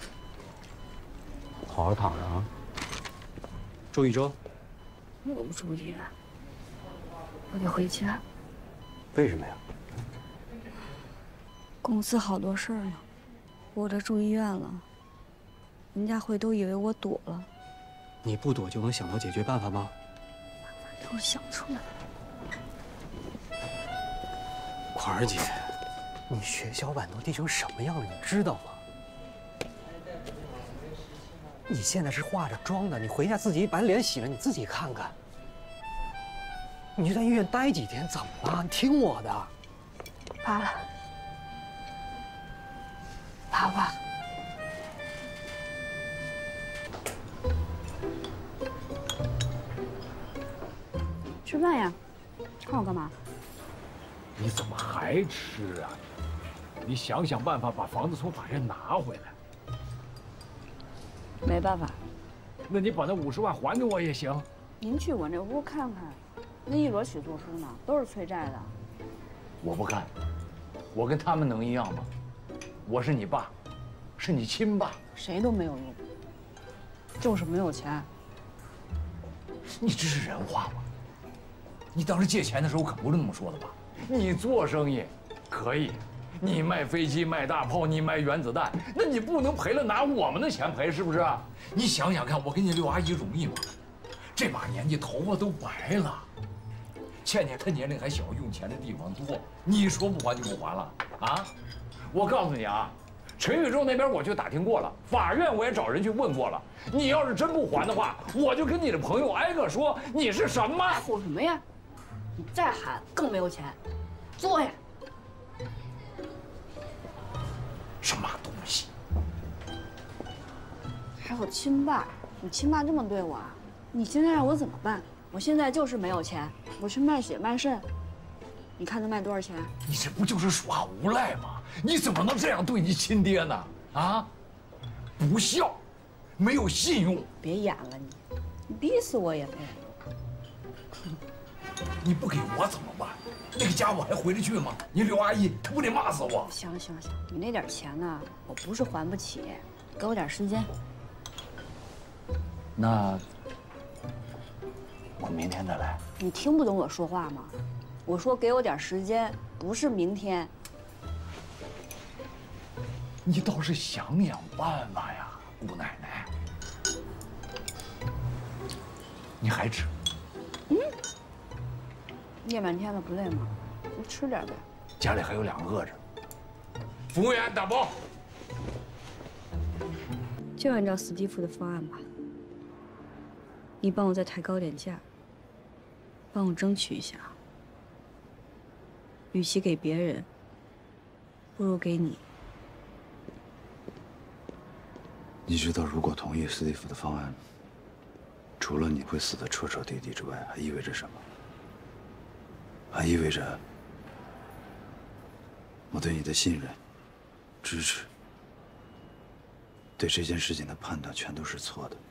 好好躺着啊。住一周。 我不住医院，我得回家。 为什么呀？ 公司好多事儿呢，我这住医院了，人家会都以为我躲了。 你不躲就能想到解决办法吗？ 都想出来了。 款儿姐，你血小板都低成什么样了，你知道吗？你现在是化着妆的，你回家自己把脸洗了，你自己看看。你就在医院待几天，怎么了？你听我的。 拔了，拔吧。吃饭呀，看我干嘛？ 你怎么还吃啊？你想想办法把房子从法院拿回来。 没办法。 那你把那五十万还给我也行。 您去我那屋看看，那一摞许作书呢，都是催债的。 我不干，我跟他们能一样吗？我是你爸，是你亲爸， 谁都没有用，就是没有钱。 你这是人话吗？你当时借钱的时候可不是那么说的吧？你做生意可以，你卖飞机、卖大炮、你卖原子弹，那你不能赔了拿我们的钱赔，是不是？你想想看，我跟你六阿姨容易吗？这把年纪头发都白了，倩倩她年龄还小，用钱的地方多，你说不还就不还了啊？我告诉你啊，陈宇宙那边我去打听过了，法院我也找人去问过了，你要是真不还的话，我就跟你的朋友挨个说你是什么？ 吼什么呀？你再喊更没有钱。坐下。 什么东西？ 还有亲爸，你亲爸这么对我啊？ 你现在让我怎么办？我现在就是没有钱，我去卖血卖肾，你看能卖多少钱？ 你这不就是耍无赖吗？你怎么能这样对你亲爹呢？啊，不孝，没有信用。 别演了你，你逼死我也没有用。 你不给我怎么办？那个家我还回得去吗？你刘阿姨她不得骂死我？ 行行行，你那点钱呢，我不是还不起，给我点时间。 那我明天再来。 你听不懂我说话吗？我说给我点时间，不是明天。 你倒是想想办法呀，姑奶奶。你还吃？ 嗯。夜半天了不累吗？你吃点呗。 家里还有两个饿着。服务员打包。 就按照史蒂夫的方案吧。你帮我再抬高点价，帮我争取一下。与其给别人，不如给你。 你知道，如果同意史蒂夫的方案，除了你会死得彻彻底底之外，还意味着什么？还意味着我对你的信任、支持，对这件事情的判断全都是错的。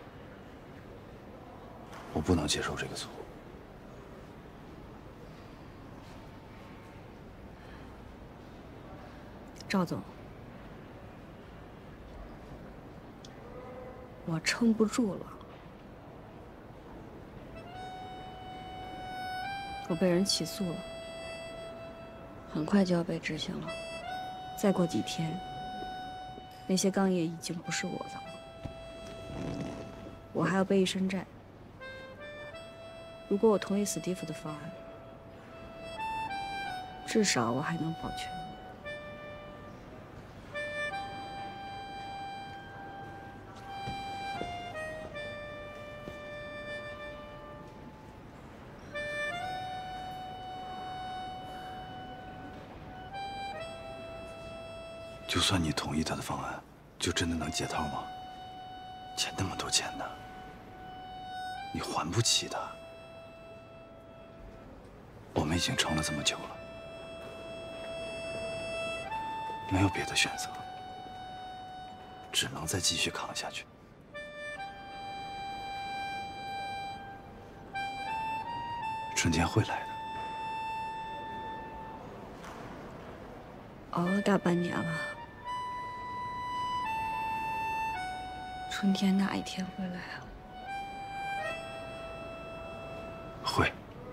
我不能接受这个错误。 赵总，我撑不住了，我被人起诉了，很快就要被执行了。再过几天，那些钢业已经不是我的了，我还要背一身债。如果我同意史蒂夫的方案，至少我还能保全。 就算你同意他的方案，就真的能解套吗？欠那么多钱呢，你还不起的。我们已经撑了这么久了，没有别的选择，只能再继续扛下去。春天会来的。 熬了大半年了，春天哪一天会来啊？ 会。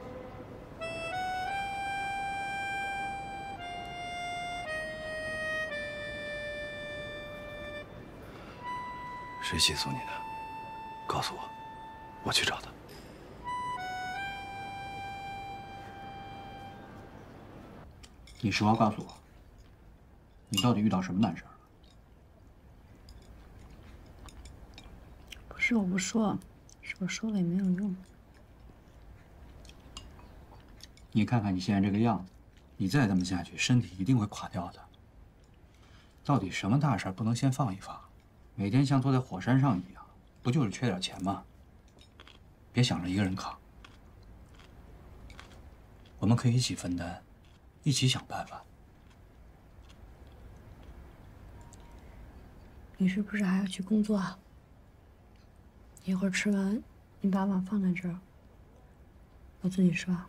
谁起诉你的？告诉我，我去找他。 你实话告诉我，你到底遇到什么难事儿了？ 不是我不说，是我说了也没有用。 你看看你现在这个样子，你再这么下去，身体一定会垮掉的。到底什么大事不能先放一放？每天像坐在火山上一样，不就是缺点钱吗？别想着一个人扛，我们可以一起分担，一起想办法。 你是不是还要去工作啊？一会儿吃完，你把碗放在这儿，我自己刷。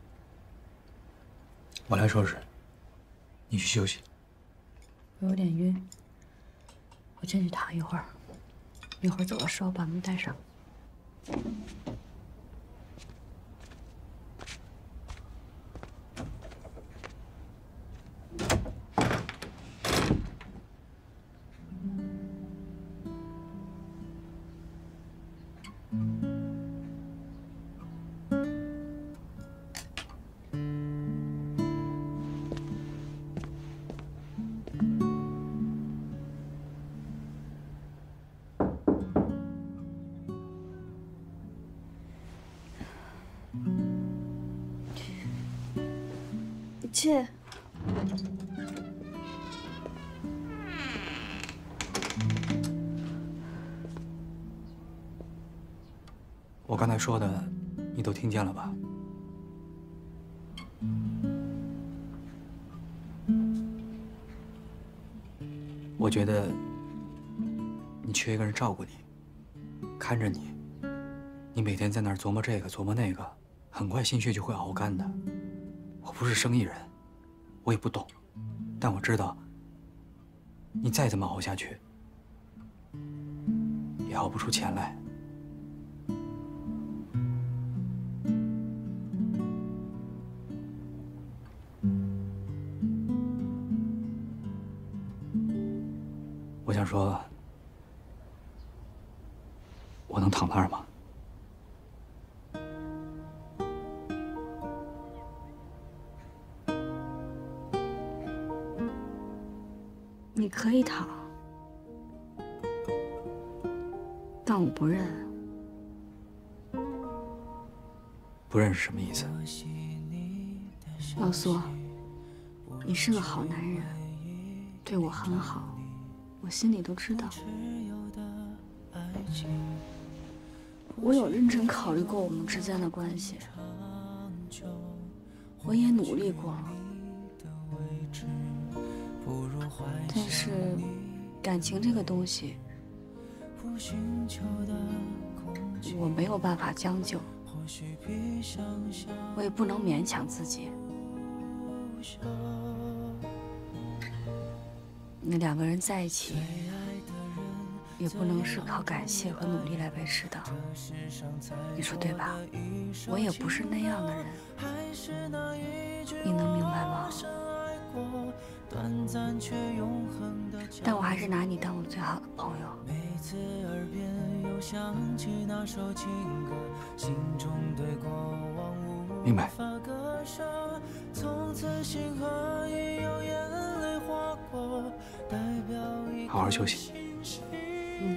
我来收拾，你去休息。 我有点晕，我进去躺一会儿，一会儿走的时候把门带上。切。 我刚才说的，你都听见了吧？我觉得你缺一个人照顾你，看着你。你每天在那儿琢磨这个琢磨那个，很快心血就会熬干的。我不是生意人，我也不懂，但我知道，你再这么熬下去，也熬不出钱来。 我想说，我能躺那儿吗？ 你可以躺，但我不认。 不认是什么意思？ 老苏，你是个好男人，对我很好。 我心里都知道，我有认真考虑过我们之间的关系，我也努力过，但是感情这个东西，我没有办法将就，我也不能勉强自己。 你两个人在一起，也不能是靠感谢和努力来维持的，你说对吧？我也不是那样的人，你能明白吗？但我还是拿你当我最好的朋友。 明白。 好好休息。 嗯。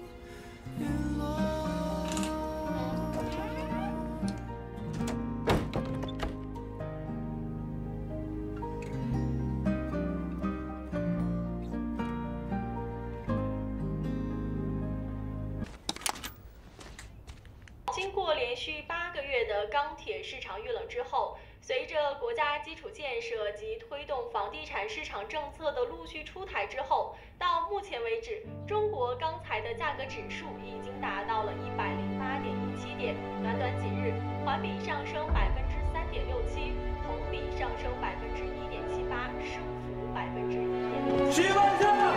经过连续八个月的钢铁市场遇冷之后。 随着国家基础建设及推动房地产市场政策的陆续出台之后，到目前为止，中国钢材的价格指数已经达到了一百零八点一七点，短短几日环比上升百分之三点六七，同比上升百分之一点七八，升幅百分之一点六。 徐班长，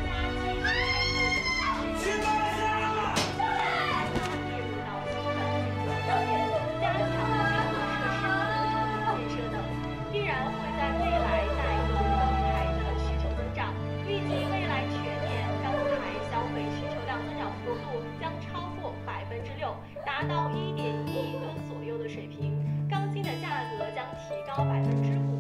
徐班长，列入到新的经济方面，加强基础设施。 建设等，必然会在未来带动钢材的需求增长。预计未来全年钢材消费需求量增长幅度将超过百分之六，达到一点一亿吨左右的水平。钢筋的价格将提高百分之五。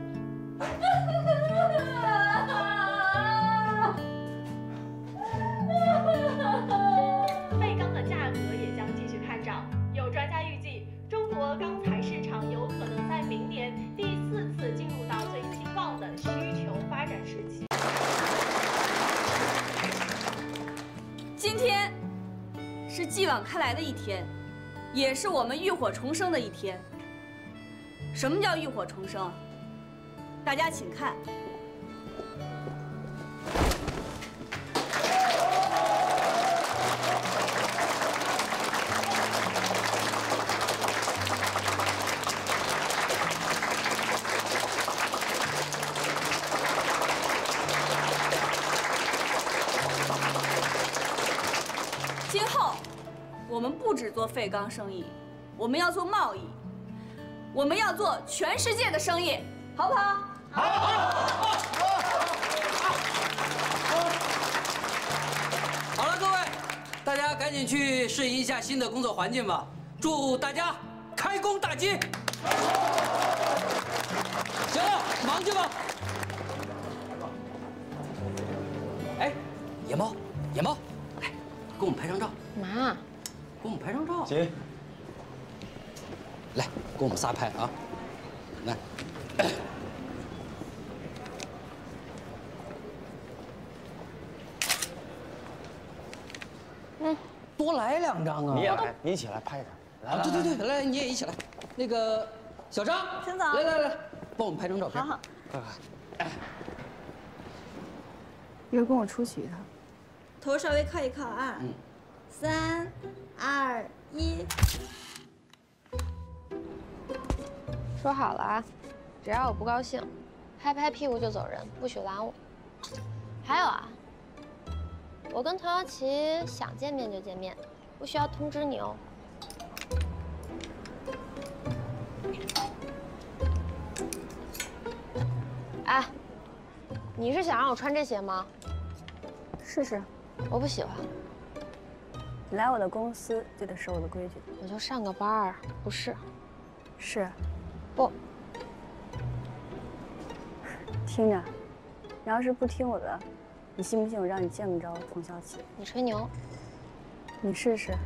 废钢的价格也将继续看涨。有专家预计，中国钢材市场有可能在明年第四次进入到最兴旺的需求发展时期。 今天是继往开来的一天，也是我们浴火重生的一天。什么叫浴火重生？大家请看。 今后，我们不只做废钢生意，我们要做贸易，我们要做全世界的生意，好不好？好。 好了，各位，大家赶紧去适应一下新的工作环境吧。祝大家开工大吉！行了，忙去吧。哎，野猫，野猫。 给我们拍张照。 嘛？ 给我们拍张照。 行。 来，给我们仨拍啊！来。 嗯。 多多来两张啊！ 你也来，你一起来拍一张。来， 对对对，来，你也一起来。那个小张， 陈总， 来来来，帮我们拍张照片。 好好。 快快。哎， 一会儿跟我出去一趟。 头稍微靠一靠啊。嗯。三、二、一。 说好了啊，只要我不高兴，拍拍屁股就走人，不许拦我。还有啊，我跟童瑶琪想见面就见面，不需要通知你哦。哎，你是想让我穿这鞋吗？ 试试。 我不喜欢。 你来我的公司就得守我的规矩。 我就上个班儿，不是。 是。 不。 听着，你要是不听我的，你信不信我让你见不着童小琪？ 你吹牛。 你试试。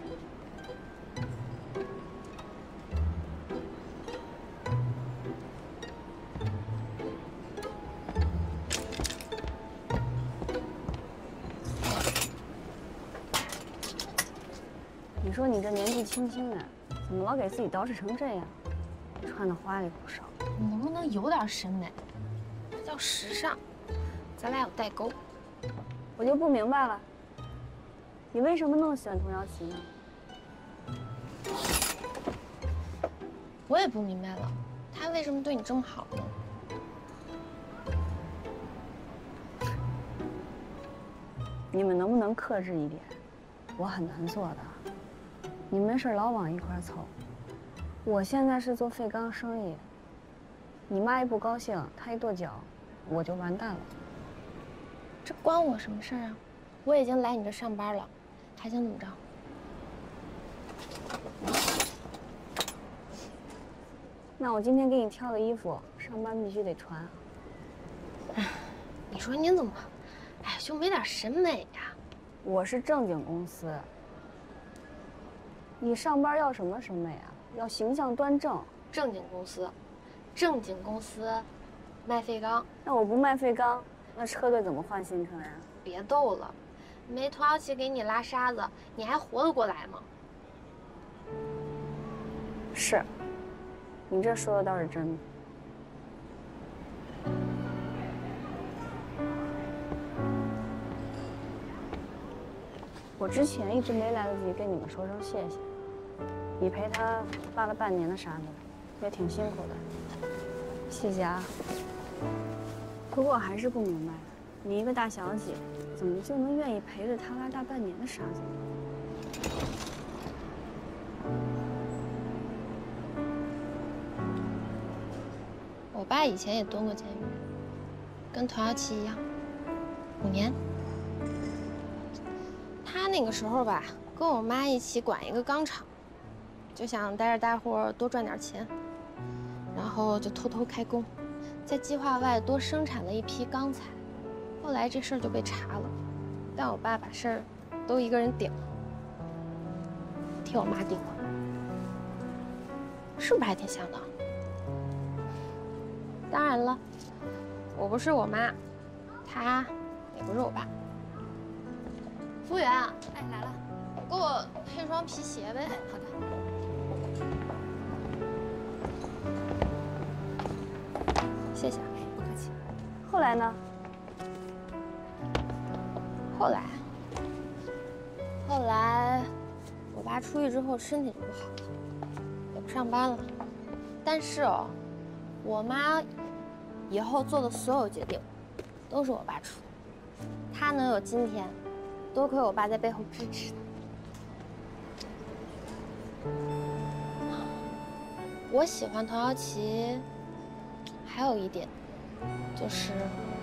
你说你这年纪轻轻的，怎么老给自己捯饬成这样？穿的花里胡哨。 你能不能有点审美？这叫时尚，咱俩有代沟。 我就不明白了，你为什么那么喜欢童瑶琪呢？ 我也不明白了，他为什么对你这么好呢？ 你们能不能克制一点？我很难做的。你没事老往一块凑。我现在是做废钢生意，你妈一不高兴，她一跺脚，我就完蛋了。 这关我什么事儿啊？我已经来你这上班了，还想怎么着？ 那我今天给你挑的衣服，上班必须得穿。 哎，你说您怎么，哎，就没点审美呀？ 我是正经公司，你上班要什么审美啊？要形象端正。 正经公司，正经公司，卖废钢。 那我不卖废钢，那车队怎么换新车呀？ 别逗了，没童瑶琪给你拉沙子，你还活得过来吗？ 是，你这说的倒是真的。我之前一直没来得及跟你们说声谢谢，你陪他拉了半年的沙子，也挺辛苦的，谢谢啊。不过我还是不明白，你一个大小姐，怎么就能愿意陪着他拉大半年的沙子呢？ 我爸以前也蹲过监狱，跟童瑶琪一样，五年。他那个时候吧，跟我妈一起管一个钢厂，就想带着大伙多赚点钱，然后就偷偷开工，在计划外多生产了一批钢材。后来这事儿就被查了，但我爸把事儿都一个人顶了，替我妈顶了，是不是还挺像的？当然了，我不是我妈，他也不是我爸。服务员，哎，来了，给我配双皮鞋呗。好的。谢谢，不客气。 后来呢？ 后来，后来，我爸出狱之后身体就不好了，也不上班了。但是哦，我妈以后做的所有决定，都是我爸出的。他能有今天，多亏我爸在背后支持他。我喜欢童瑶琪，还有一点，就是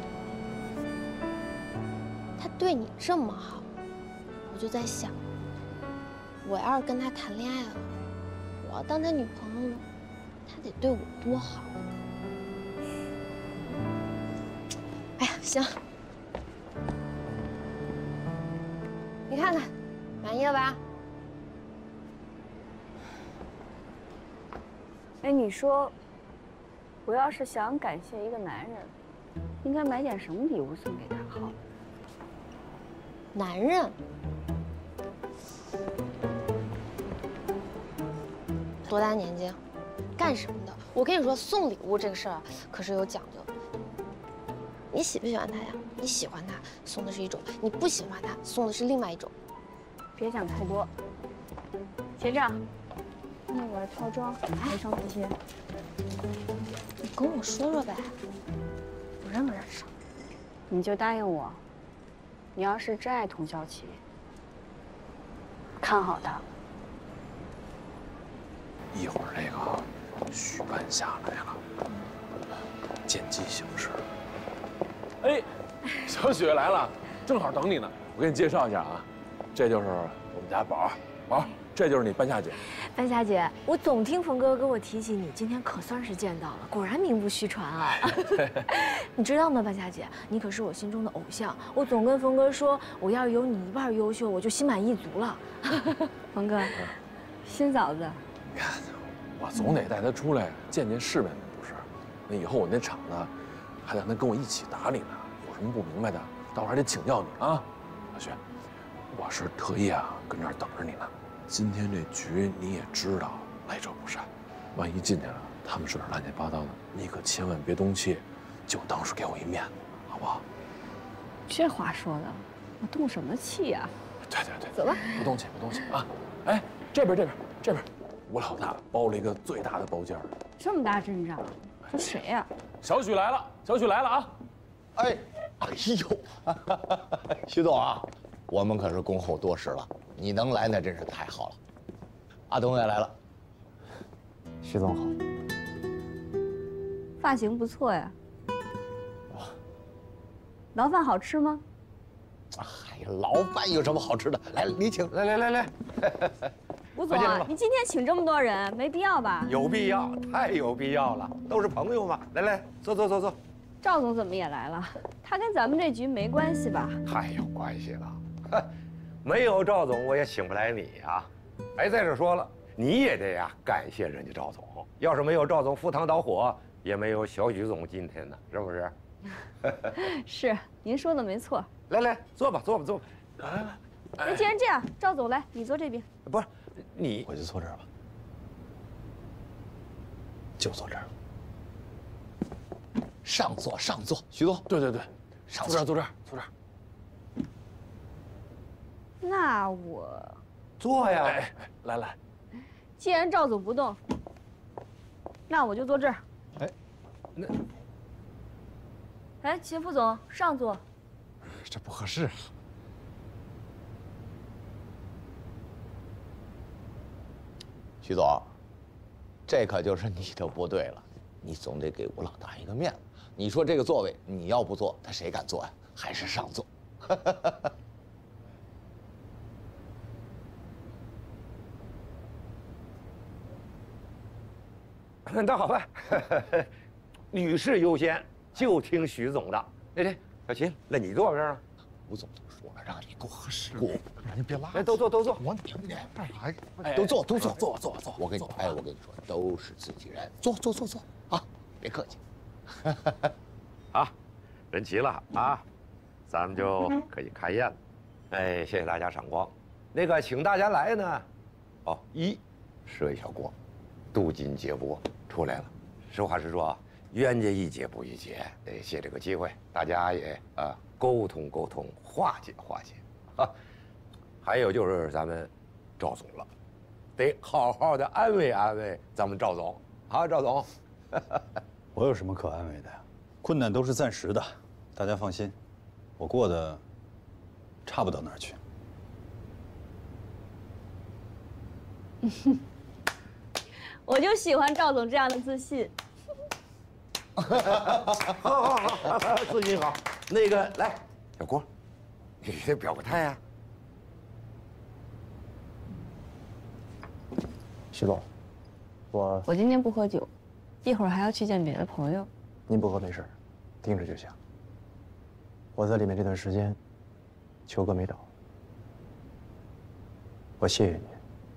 他对你这么好，我就在想，我要是跟他谈恋爱了，我要当他女朋友了，他得对我多好。哎呀，行。你看看，满意了吧？ 哎，你说，我要是想感谢一个男人，应该买点什么礼物送给他好？ 男人？ 多大年纪？干什么的？我跟你说，送礼物这个事儿可是有讲究。你喜不喜欢他呀？你喜欢他，送的是一种；你不喜欢他，送的是另外一种。 别想太多。结账。那个套装，没上这些。 你跟我说说呗，我认不认识？ 你就答应我，你要是真爱童小琪，看好他。 一会儿这个许半夏来了，见机行事。哎，小雪来了，正好等你呢。我给你介绍一下啊，这就是我们家宝儿，宝儿，这就是你半夏姐。 半夏姐，我总听冯哥跟我提起你，今天可算是见到了，果然名不虚传啊。你知道吗，半夏姐，你可是我心中的偶像。我总跟冯哥说，我要是有你一半优秀，我就心满意足了。 冯哥，新嫂子。 你看，我总得带他出来见见世面，不是？那以后我那厂子还得让他跟我一起打理呢，有什么不明白的，到时候还得请教你啊。小雪，我是特意啊跟这儿等着你呢。今天这局你也知道，来者不善，万一进去了，他们说点乱七八糟的，你可千万别动气，就当是给我一面子，好不好？ 这话说的，我动什么气呀？ 对对对， 走吧， 不动气，不动气啊！哎，这边这边这边，我老大包了一个最大的包间。 这么大阵仗，这谁呀？ 小许来了，小许来了啊！ 哎，哎呦，徐总啊，我们可是恭候多时了，你能来那真是太好了。阿东也来了， 徐总好。 发型不错呀。牢饭好吃吗？ 哎呀，牢饭有什么好吃的？来，你请，来来来来。 吴总啊，你今天请这么多人，没必要吧？ 有必要，太有必要了，都是朋友嘛。来来，坐坐坐坐。 赵总怎么也来了？他跟咱们这局没关系吧？ 太有关系了，没有赵总我也请不来你呀。哎，再者说了，你也得呀感谢人家赵总。要是没有赵总赴汤蹈火，也没有小许总今天呢，是不是？ 是，您说的没错。 来来，坐吧，坐吧，坐吧。来来来。 那既然这样，赵总来，你坐这边。 不是，你我就坐这儿吧，就坐这儿。 上座，上座，徐总。 对对对， 上坐这儿，坐这儿，坐这儿。 那我坐呀。 哎，来来。 既然赵总不动，那我就坐这儿。 哎，那， 哎，秦副总上座。 这不合适。 徐总，这可就是你的不对了，你总得给吴老大一个面子。你说这个座位你要不坐，他谁敢坐呀？还是上座。 那好吧，女士优先，就听徐总的。哎这小秦，那你坐边上。 吴总都说了，让你给我合适，我让你别拉。 哎，都坐，都坐。 我你你干啥呀？都坐，都坐， 坐坐坐。 我跟你，哎，我跟你说，都是自己人，坐坐坐坐啊，别客气。 好，人齐了啊，咱们就可以开宴了。哎，谢谢大家赏光。那个，请大家来呢，哦，一设一小锅，镀金接钵出来了。实话实说啊，冤家宜解不宜结，得借这个机会，大家也啊沟通沟通，化解化解啊。还有就是咱们赵总了，得好好的安慰安慰咱们赵总啊，赵总。 我有什么可安慰的呀？困难都是暂时的，大家放心，我过得差不到哪儿去。 我就喜欢赵总这样的自信。 好好好好，自信好。那个来，小郭，你得表个态啊。 徐总，我我今天不喝酒，一会儿还要去见别的朋友。 您不喝没事，听着就行。我在里面这段时间，球哥没倒，我谢谢您。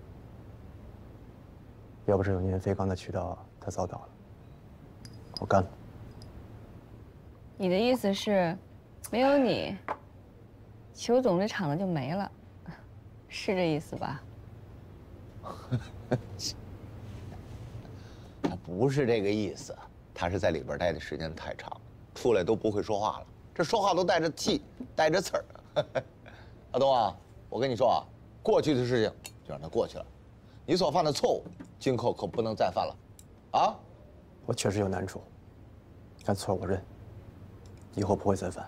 要不是有您飞刚的渠道，他早倒了。我干了。 你的意思是，没有你，裘总这厂子就没了，是这意思吧？ 不是这个意思，他是在里边待的时间太长，出来都不会说话了，这说话都带着气，带着刺儿。阿东啊，我跟你说啊，过去的事情就让它过去了，你所犯的错误，今后可不能再犯了，啊？ 我确实有难处，但错我认，以后不会再犯。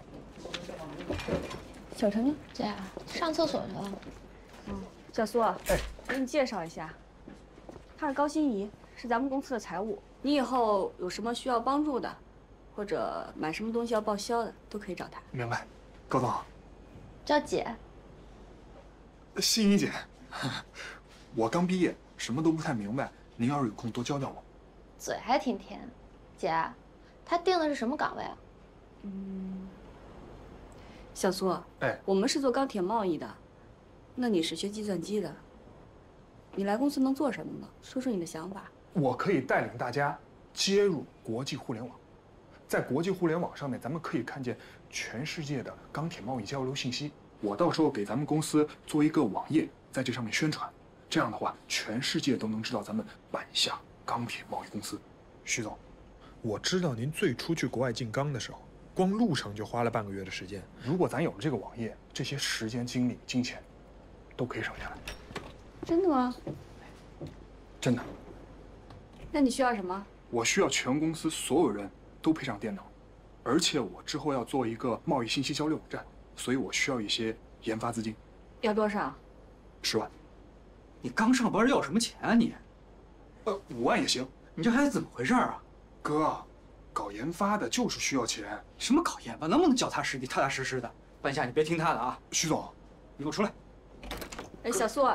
小陈呢？ 姐，上厕所去了。 嗯，小苏，哎，给你介绍一下，他是高欣怡，是咱们公司的财务。你以后有什么需要帮助的，或者买什么东西要报销的，都可以找他。 明白，高总。 叫姐。 欣怡姐，我刚毕业，什么都不太明白，您要是有空多教教我。 嘴还挺甜，姐，他定的是什么岗位啊？ 嗯，小苏， 哎， 我们是做钢铁贸易的，那你是学计算机的，你来公司能做什么呢？说说你的想法。 我可以带领大家接入国际互联网，在国际互联网上面，咱们可以看见全世界的钢铁贸易交流信息。我到时候给咱们公司做一个网页，在这上面宣传，这样的话，全世界都能知道咱们板下钢铁贸易公司。徐总，我知道您最初去国外进钢的时候，光路程就花了半个月的时间。如果咱有了这个网页，这些时间、精力、金钱，都可以省下来。 真的吗？ 真的。 那你需要什么？ 我需要全公司所有人都配上电脑，而且我之后要做一个贸易信息交流网站，所以我需要一些研发资金。 要多少？ 十万。 你刚上班要什么钱啊你？ 呃，五万也行。 你这孩子怎么回事啊？ 哥，搞研发的就是需要钱。 什么搞研发？能不能脚踏实地、踏踏实实的？半夏，你别听他的啊。 徐总， 你给我出来。 哎，小苏，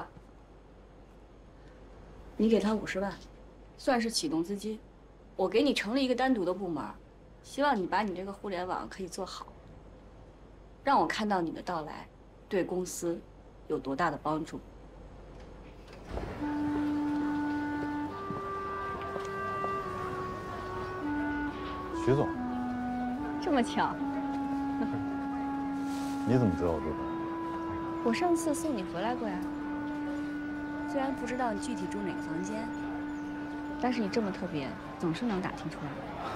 你给他五十万，算是启动资金。我给你成立一个单独的部门，希望你把你这个互联网可以做好，让我看到你的到来对公司有多大的帮助。 徐总， 这么巧？ 你怎么知道我住这儿？ 我上次送你回来过呀。虽然不知道你具体住哪个房间，但是你这么特别，总是能打听出来。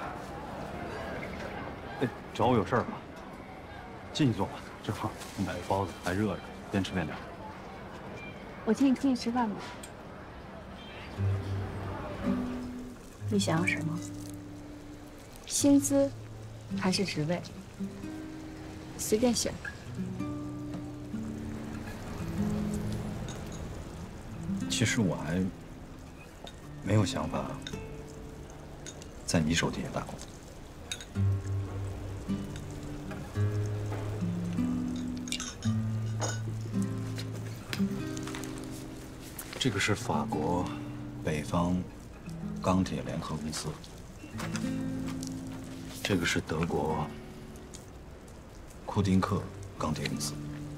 哎，找我有事儿吧？进去坐吧，正好我买个包子，还热着，边吃边聊。 我请你出去吃饭吧。你想要什么？薪资还是职位？随便选。 其实我还没有想法在你手底下打工。这个是法国北方钢铁联合公司，这个是德国库丁克钢铁公司，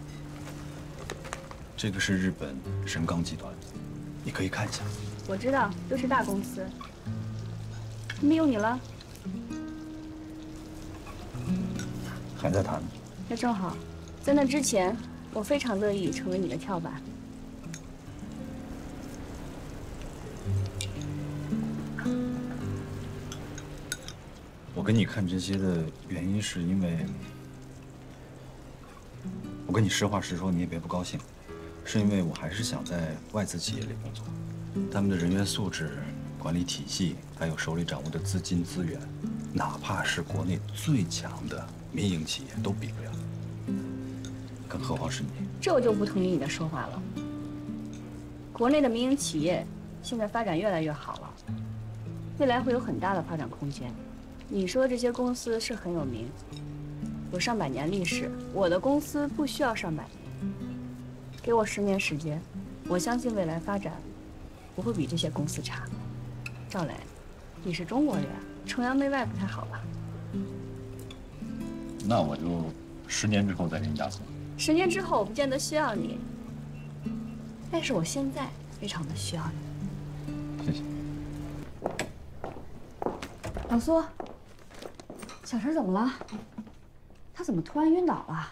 这个是日本神钢集团，你可以看一下。 我知道，都是大公司。他们用你了？ 还在谈。 那正好，在那之前，我非常乐意成为你的跳板。 我跟你看这些的原因，是因为我跟你实话实说，你也别不高兴，是因为我还是想在外资企业里工作，他们的人员素质、管理体系，还有手里掌握的资金资源，哪怕是国内最强的民营企业都比不了，更何况是你。 这我就不同意你的说法了。国内的民营企业现在发展越来越好了，未来会有很大的发展空间。你说这些公司是很有名，有上百年历史，我的公司不需要上百年，给我十年时间，我相信未来发展不会比这些公司差。赵磊，你是中国人，崇洋媚外不太好吧？ 那我就十年之后再给你压缩。 十年之后我不见得需要你，但是我现在非常的需要你。 谢谢。 老苏，小陈怎么了？他怎么突然晕倒了？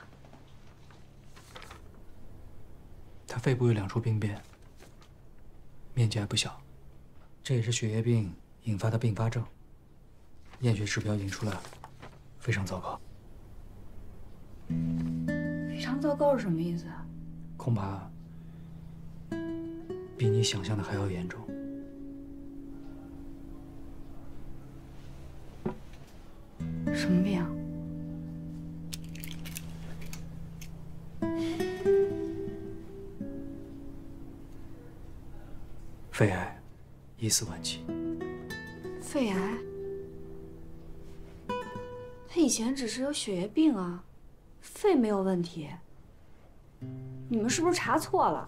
他肺部有两处病变，面积还不小，这也是血液病引发的并发症，验血指标已经出来了，非常糟糕。 非常糟糕是什么意思啊？ 恐怕比你想象的还要严重。 什么病啊？ 肺癌，疑似晚期。 肺癌？他以前只是有血液病啊，肺没有问题。你们是不是查错了？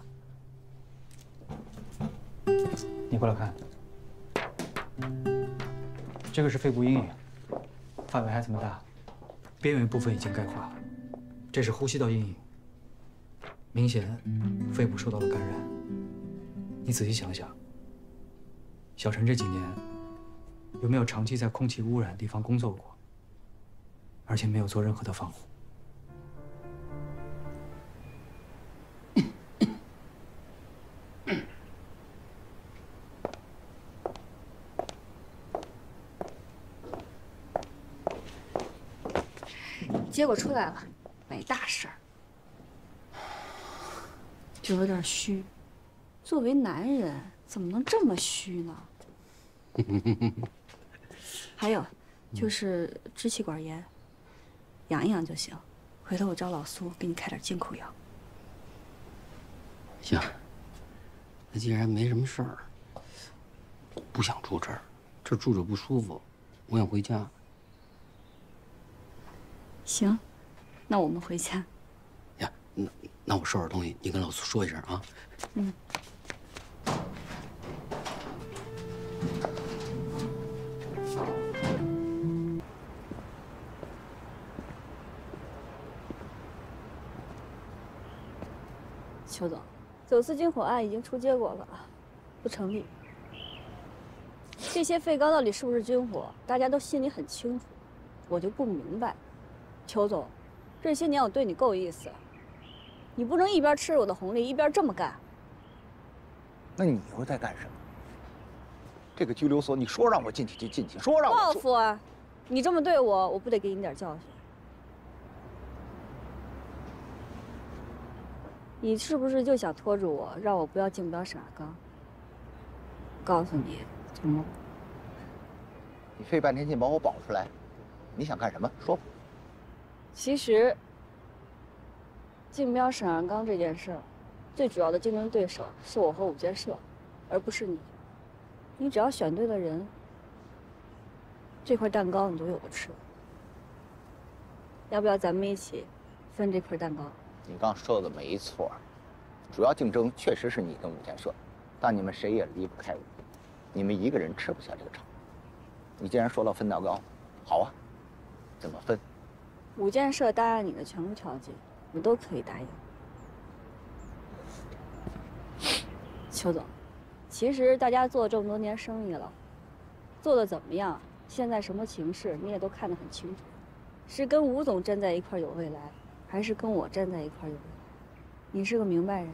你过来看，这个是肺部阴影，范围还这么大，边缘部分已经钙化，这是呼吸道阴影，明显肺部受到了感染。你仔细想想，小陈这几年有没有长期在空气污染的地方工作过，而且没有做任何的防护？ 结果出来了，没大事儿，就有点虚。作为男人，怎么能这么虚呢？还有，就是支气管炎，养一养就行。回头我找老苏给你开点进口药。 行，那既然没什么事儿，不想住这儿，这儿住着不舒服，我想回家。 行，那我们回家。 呀，那那我收拾东西，你跟老苏说一声啊。 嗯。邱总，走私军火案已经出结果了，不成立。这些废钢到底是不是军火，大家都心里很清楚，我就不明白。邱总，这些年我对你够意思，你不能一边吃着我的红利，一边这么干。 那你又在干什么？这个拘留所，你说让我进去就进去，说让我报复啊！你这么对我，我不得给你点教训？你是不是就想拖住我，让我不要进不了沈二刚？告诉你，怎么？ 你费半天劲把我保出来，你想干什么？说吧。 其实，竞标沈二刚这件事儿，最主要的竞争对手是我和五建社，而不是你。你只要选对了人，这块蛋糕你就有的吃了。要不要咱们一起分这块蛋糕？ 你刚说的没错，主要竞争确实是你跟五建社，但你们谁也离不开我，你们一个人吃不下这个场。你既然说到分蛋糕，好啊，怎么分？ 五建社答应你的全部条件，我都可以答应。邱总，其实大家做这么多年生意了，做的怎么样，现在什么情势你也都看得很清楚，是跟吴总站在一块有未来，还是跟我站在一块有未来？你是个明白人。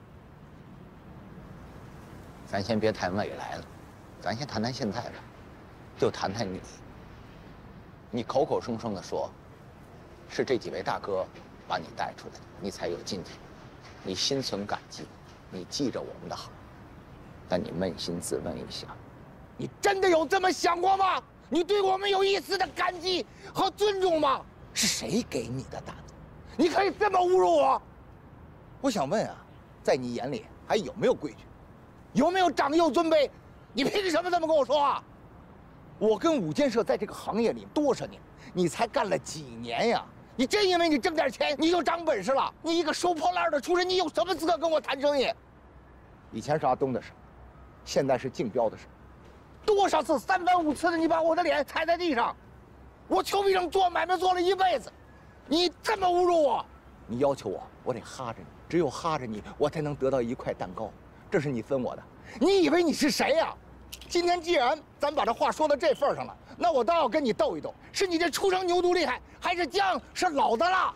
咱先别谈未来了，咱先谈谈现在吧，就谈谈你。你口口声声的说，是这几位大哥把你带出来的，你才有今天。你心存感激，你记着我们的好，但你扪心自问一下，你真的有这么想过吗？你对我们有一丝的感激和尊重吗？是谁给你的胆子？你可以这么侮辱我？我想问啊，在你眼里还有没有规矩？有没有长幼尊卑？你凭什么这么跟我说话？我跟五建设在这个行业里多少年，你才干了几年呀？你真因为你挣点钱你就长本事了？你一个收破烂的出身，你有什么资格跟我谈生意？以前是阿东的事，现在是竞标的事，多少次三番五次的你把我的脸踩在地上，我邱必胜做买卖做了一辈子，你这么侮辱我，你要求我，我得哈着你，只有哈着你，我才能得到一块蛋糕，这是你分我的。你以为你是谁呀？今天既然咱把这话说到这份上了，那我倒要跟你斗一斗，是你这初生牛犊厉害，还是姜是老的辣？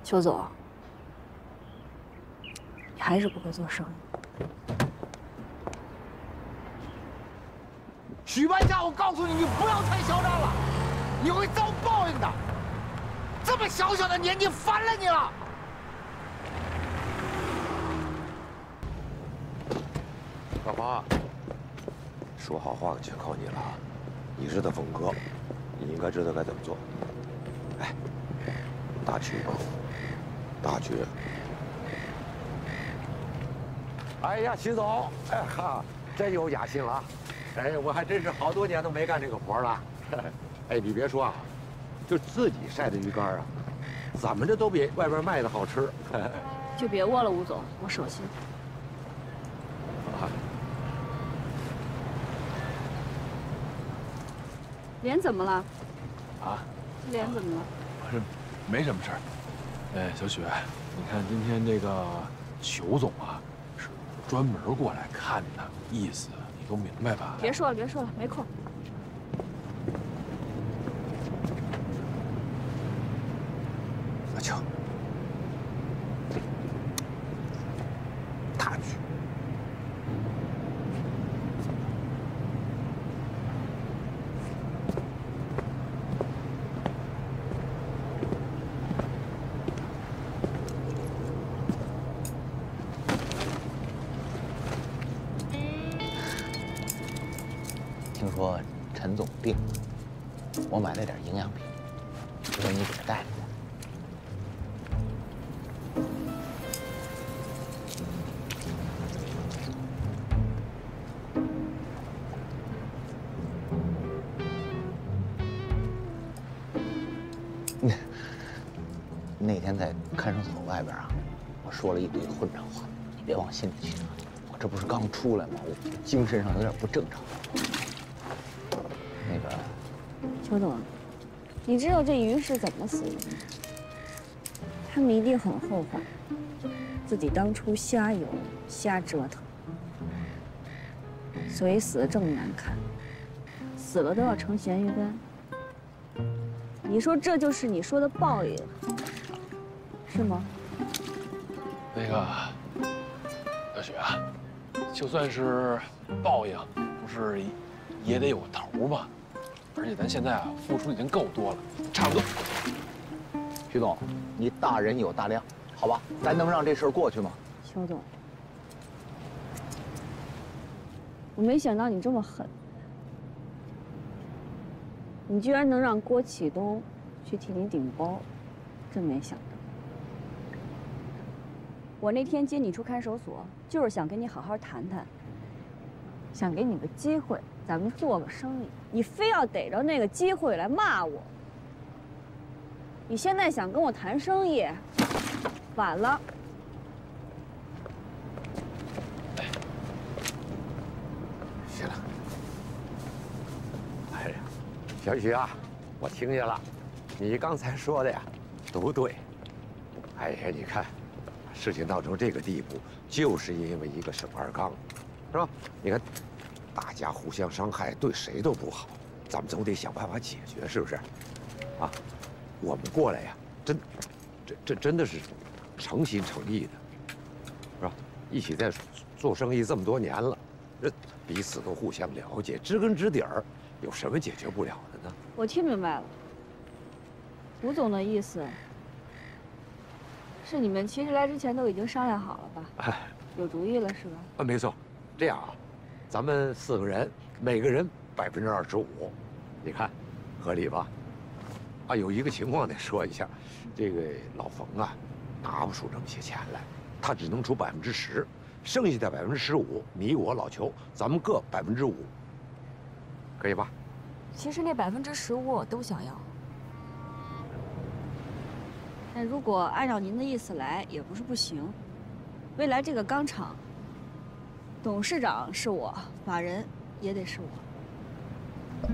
邱总，你还是不会做生意。 许班家，我告诉你，你不要太嚣张了，你会遭报应的。这么小小的年纪，烦了你了。 老婆，说好话全靠你了，你是他峰哥，你应该知道该怎么做。哎，大局嘛，大局。哎呀，徐总，哎哈，真有雅兴了。哎，我还真是好多年都没干这个活了。哎，你别说啊，就自己晒的鱼干啊，怎么着都比外边卖的好吃。 就别握了，吴总，我手心。 啊， 脸怎么了？ 啊？ 脸怎么了？ 我是没什么事儿。哎，小雪，你看今天这个裘总啊，是专门过来看的，意思你都明白吧？ 别说了，别说了，没空。 阿秋，大局。 听说陈总病，我买了点营养品，说你给他带来。那天在看守所外边啊，我说了一堆混账话，你别往心里去啊。我这不是刚出来吗？我精神上有点不正常。那个， 邱总，你知道这鱼是怎么死的吗？他们一定很后悔，自己当初瞎游、瞎折腾，所以死得这么难看，死了都要成咸鱼干。你说这就是你说的报应，是吗？ 那个，小雪啊，就算是报应，不是也得有个头吗？而且咱现在啊，付出已经够多了，差不多。 徐总，你大人有大量，好吧？咱能让这事儿过去吗？ 邱总，我没想到你这么狠，你居然能让郭启东去替你顶包，真没想到。我那天接你出看守所，就是想跟你好好谈谈，想给你个机会，咱们做个生意。你非要逮着那个机会来骂我，你现在想跟我谈生意，晚了。 行了。哎呀，小许啊，我听见了，你刚才说的呀，都对。哎呀，你看，事情闹成这个地步，就是因为一个省二纲，是吧？你看，大家互相伤害，对谁都不好，咱们总得想办法解决，是不是？啊，我们过来呀，真，这这真的是诚心诚意的，是吧？一起在做生意这么多年了，这彼此都互相了解，知根知底儿，有什么解决不了的呢？ 我听明白了，吴总的意思是你们其实来之前都已经商量好了吧？ 哎， 有主意了是吧？ 啊，没错，这样啊，咱们四个人每个人百分之二十五，你看合理吧？啊，有一个情况得说一下，这个老冯啊，拿不出这么些钱来，他只能出百分之十，剩下的百分之十五，你我老裘，咱们各百分之五，可以吧？ 其实那百分之十五我都想要。 但如果按照您的意思来，也不是不行。未来这个钢厂，董事长是我，法人也得是我。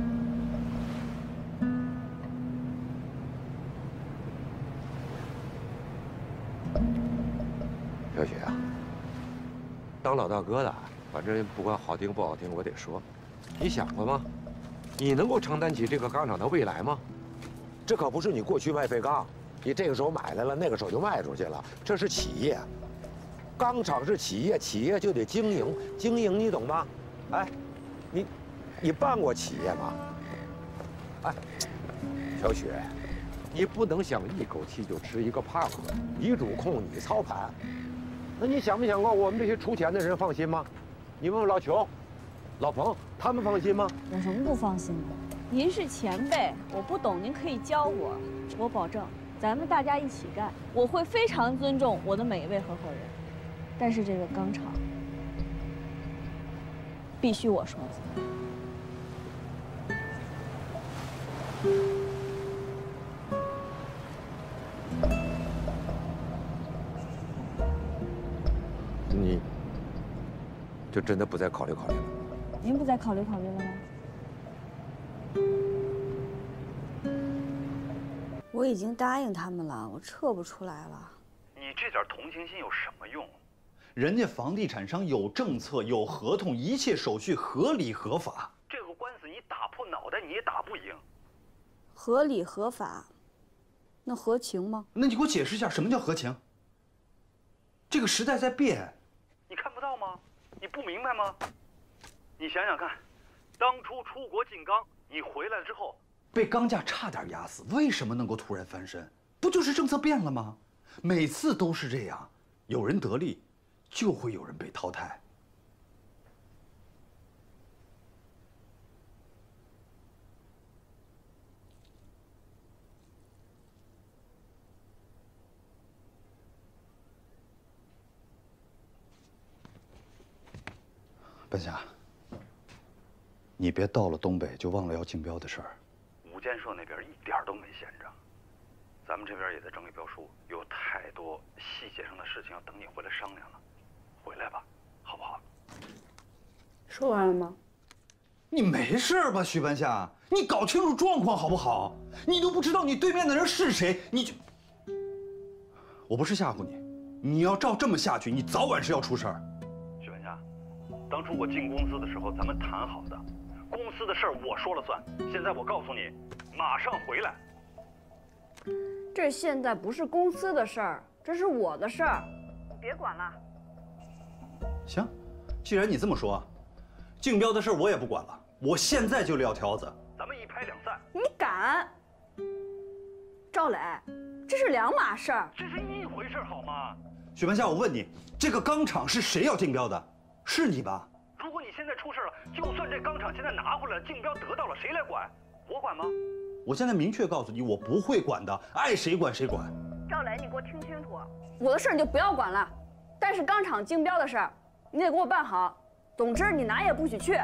小雪啊，当老大哥的，反正不管好听不好听，我得说，你想过吗？你能够承担起这个钢厂的未来吗？这可不是你过去卖废钢， 你这个时候买来了，那个时候就卖出去了，这是企业。钢厂是企业，企业就得经营，经营你懂吗？哎，你你办过企业吗？哎，小雪，你不能想一口气就吃一个胖子，你主控你操盘。那你想没想过我们这些出钱的人放心吗？你问问老裘、老彭，他们放心吗？ 有什么不放心的？您是前辈，我不懂您可以教我，我保证咱们大家一起干，我会非常尊重我的每一位合伙人。但是这个钢厂必须我说字。 你就真的不再考虑考虑了？ 您不再考虑考虑了吗？我已经答应他们了，我撤不出来了。 你这点同情心有什么用？ 人家房地产商有政策、有合同，一切手续合理合法。 这个官司你打破脑袋你也打不赢。 合理合法，那合情吗？ 那你给我解释一下，什么叫合情？这个时代在变， 你看不到吗？你不明白吗？你想想看，当初出国进钢，你回来之后。 被钢价差点压死，为什么能够突然翻身？不就是政策变了吗？每次都是这样，有人得利，就会有人被淘汰。半夏，你别到了东北就忘了要竞标的事儿。 五建设那边一点都没闲着，咱们这边也在整理标书，有太多细节上的事情要等你回来商量了。回来吧，好不好？ 说完了吗？ 你没事吧，徐半夏？你搞清楚状况好不好？你都不知道你对面的人是谁，你就……我不是吓唬你，你要照这么下去，你早晚是要出事儿。 徐半夏，当初我进公司的时候，咱们谈好的。公司的事儿我说了算，现在我告诉你，马上回来。 这现在不是公司的事儿，这是我的事儿，别管了。 行，既然你这么说，竞标的事儿我也不管了，我现在就撂挑子， 咱们一拍两散。 你敢？赵磊，这是两码事儿。 这是一回事好吗？ 许半夏，我问你，这个钢厂是谁要竞标的？是你吧？ 如果你现在出事了，就算这钢厂现在拿回来了，竞标得到了，谁来管？我管吗？ 我现在明确告诉你，我不会管的，爱谁管谁管。 赵磊，你给我听清楚，我的事儿你就不要管了，但是钢厂竞标的事儿，你得给我办好。总之，你哪也不许去。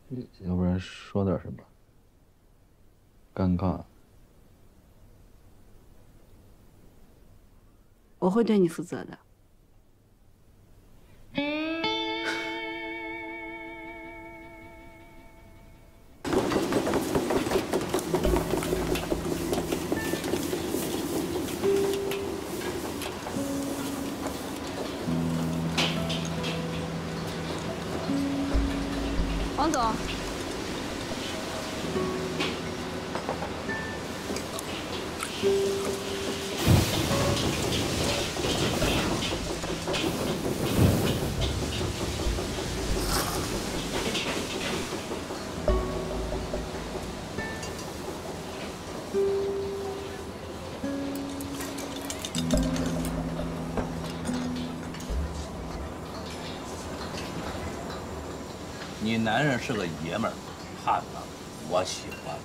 要不然说点什么？尴尬。 我会对你负责的。王总。 你男人是个爷们儿，汉子，我喜欢。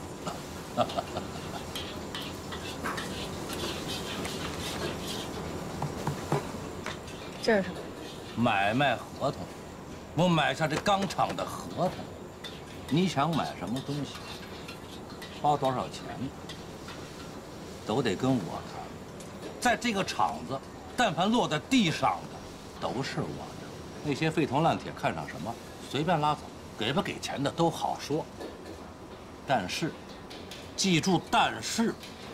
这是什么？ 买卖合同，我买下这钢厂的合同。你想买什么东西，花多少钱，都得跟我谈。在这个厂子，但凡落在地上的，都是我的。那些废铜烂铁，看上什么？ 随便拉走，给不给钱的都好说。但是，记住，但是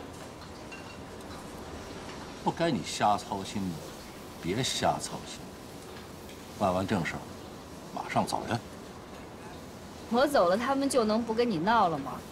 不该你瞎操心的，别瞎操心。办完正事，马上走人。 我走了，他们就能不跟你闹了吗？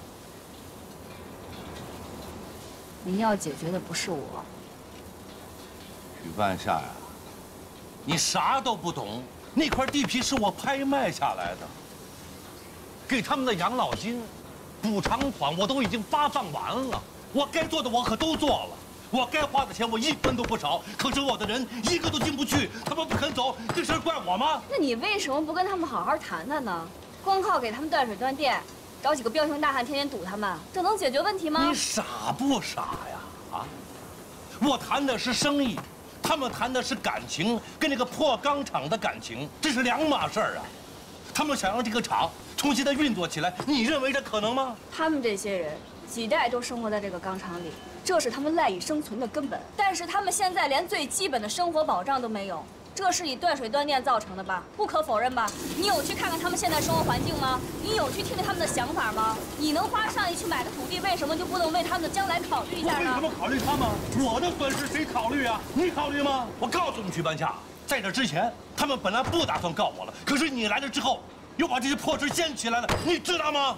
您要解决的不是我。 许半夏呀，你啥都不懂。 那块地皮是我拍卖下来的，给他们的养老金、补偿款我都已经发放完了。我该做的我可都做了，我该花的钱我一分都不少。可是我的人一个都进不去，他们不肯走，这事怪我吗？ 那你为什么不跟他们好好谈谈呢？光靠给他们断水断电，找几个彪形大汉天天堵他们，这能解决问题吗？ 你傻不傻呀？啊，我谈的是生意。 他们谈的是感情，跟那个破钢厂的感情，这是两码事儿啊！他们想让这个厂重新的运作起来，你认为这可能吗？ 他们这些人几代都生活在这个钢厂里，这是他们赖以生存的根本。但是他们现在连最基本的生活保障都没有，这是以断水断电造成的吧？不可否认吧？你有去看看他们现在生活环境吗？你有去听听他们的想法吗？你能花上亿去买个土地，为什么就不能为他们的将来考虑一下呢？ 我为什么考虑他们？我的损失谁考虑啊？你考虑吗？我告诉你，徐半夏，在这之前，他们本来不打算告我了，可是你来了之后，又把这些破事掀起来了，你知道吗？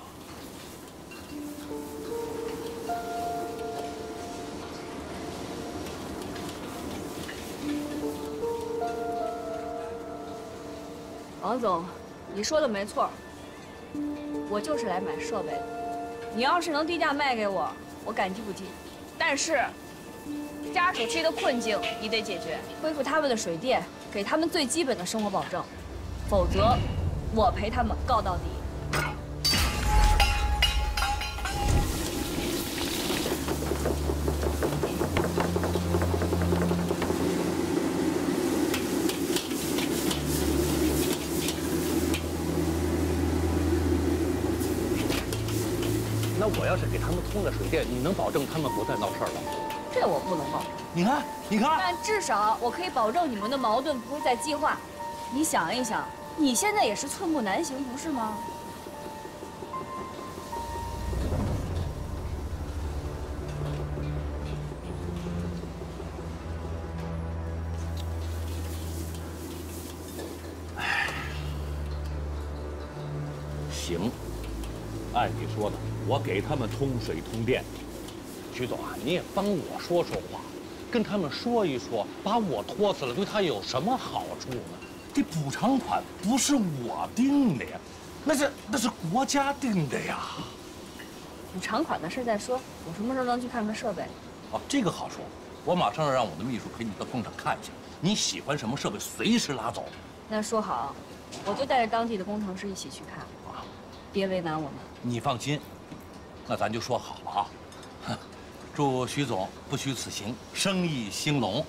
王总，你说的没错，我就是来买设备的。你要是能低价卖给我，我感激不尽。但是，家属区的困境你得解决，恢复他们的水电，给他们最基本的生活保证，否则，我陪他们告到底。 那我要是给他们通了水电，你能保证他们不再闹事儿了？ 这我不能保证。 你看，你看， 但至少我可以保证你们的矛盾不会再激化。你想一想，你现在也是寸步难行，不是吗？ 唉，行，按你说的。 我给他们通水通电，徐总啊，你也帮我说说话，跟他们说一说，把我拖死了，对他有什么好处呢？这补偿款不是我定的呀，那是那是国家定的呀。 补偿款的事再说，我什么时候能去看看设备？ 哦，这个好说，我马上让我的秘书陪你到工厂看一下，你喜欢什么设备，随时拉走。 那说好，我就带着当地的工程师一起去看，啊，别为难我们。 你放心。 那咱就说好了啊！祝徐总不虚此行，生意兴隆。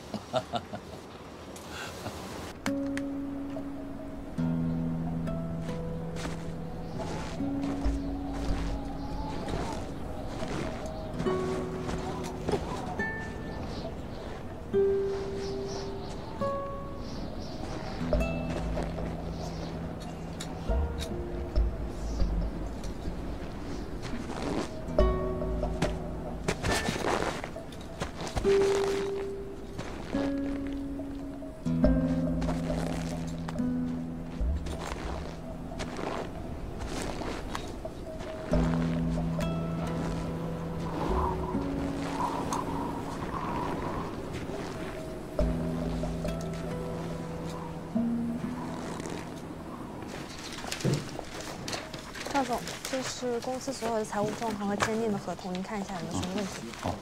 赵总，这是公司所有的财务状况和签订的合同，您看一下有没有什么问题？ 好。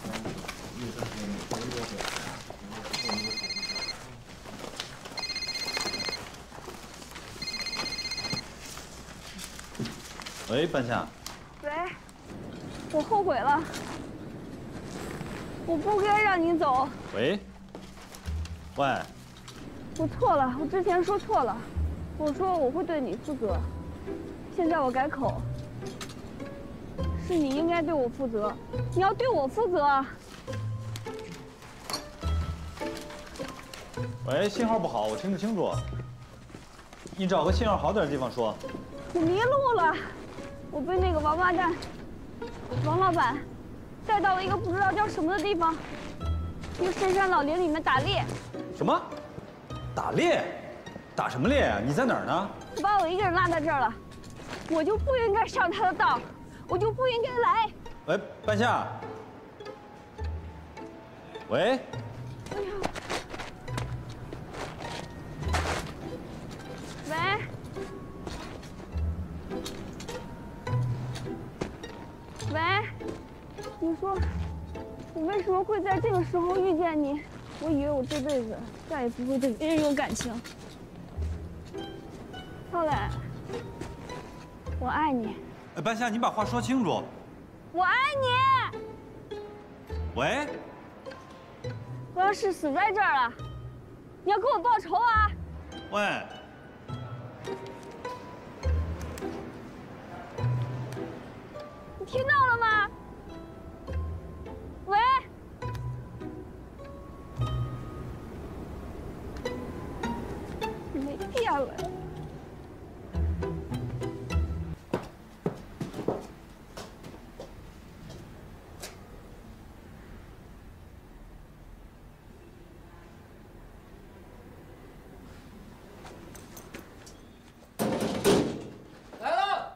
喂，半夏。 喂，我后悔了，我不该让你走。 喂。喂。 我错了，我之前说错了，我说我会对你负责，现在我改口，是你应该对我负责，你要对我负责。 喂，信号不好，我听不清楚。你找个信号好点的地方说。 我迷路了，我被那个王八蛋王老板带到了一个不知道叫什么的地方，一个深山老林里面打猎。 什么？打猎？打什么猎啊？你在哪儿呢？ 他把我一个人拉在这儿了，我就不应该上他的当，我就不应该来。 喂，半夏。喂。 哎呀。喂。喂。你说，我为什么会在这个时候遇见你？我以为我这辈子再也不会对别人有感情。少磊，我爱你。 哎，半夏，你把话说清楚。 我爱你。 喂。 我要是死在这儿了，你要给我报仇啊！ 喂。 你听到了吗？喂。没电了。 来了。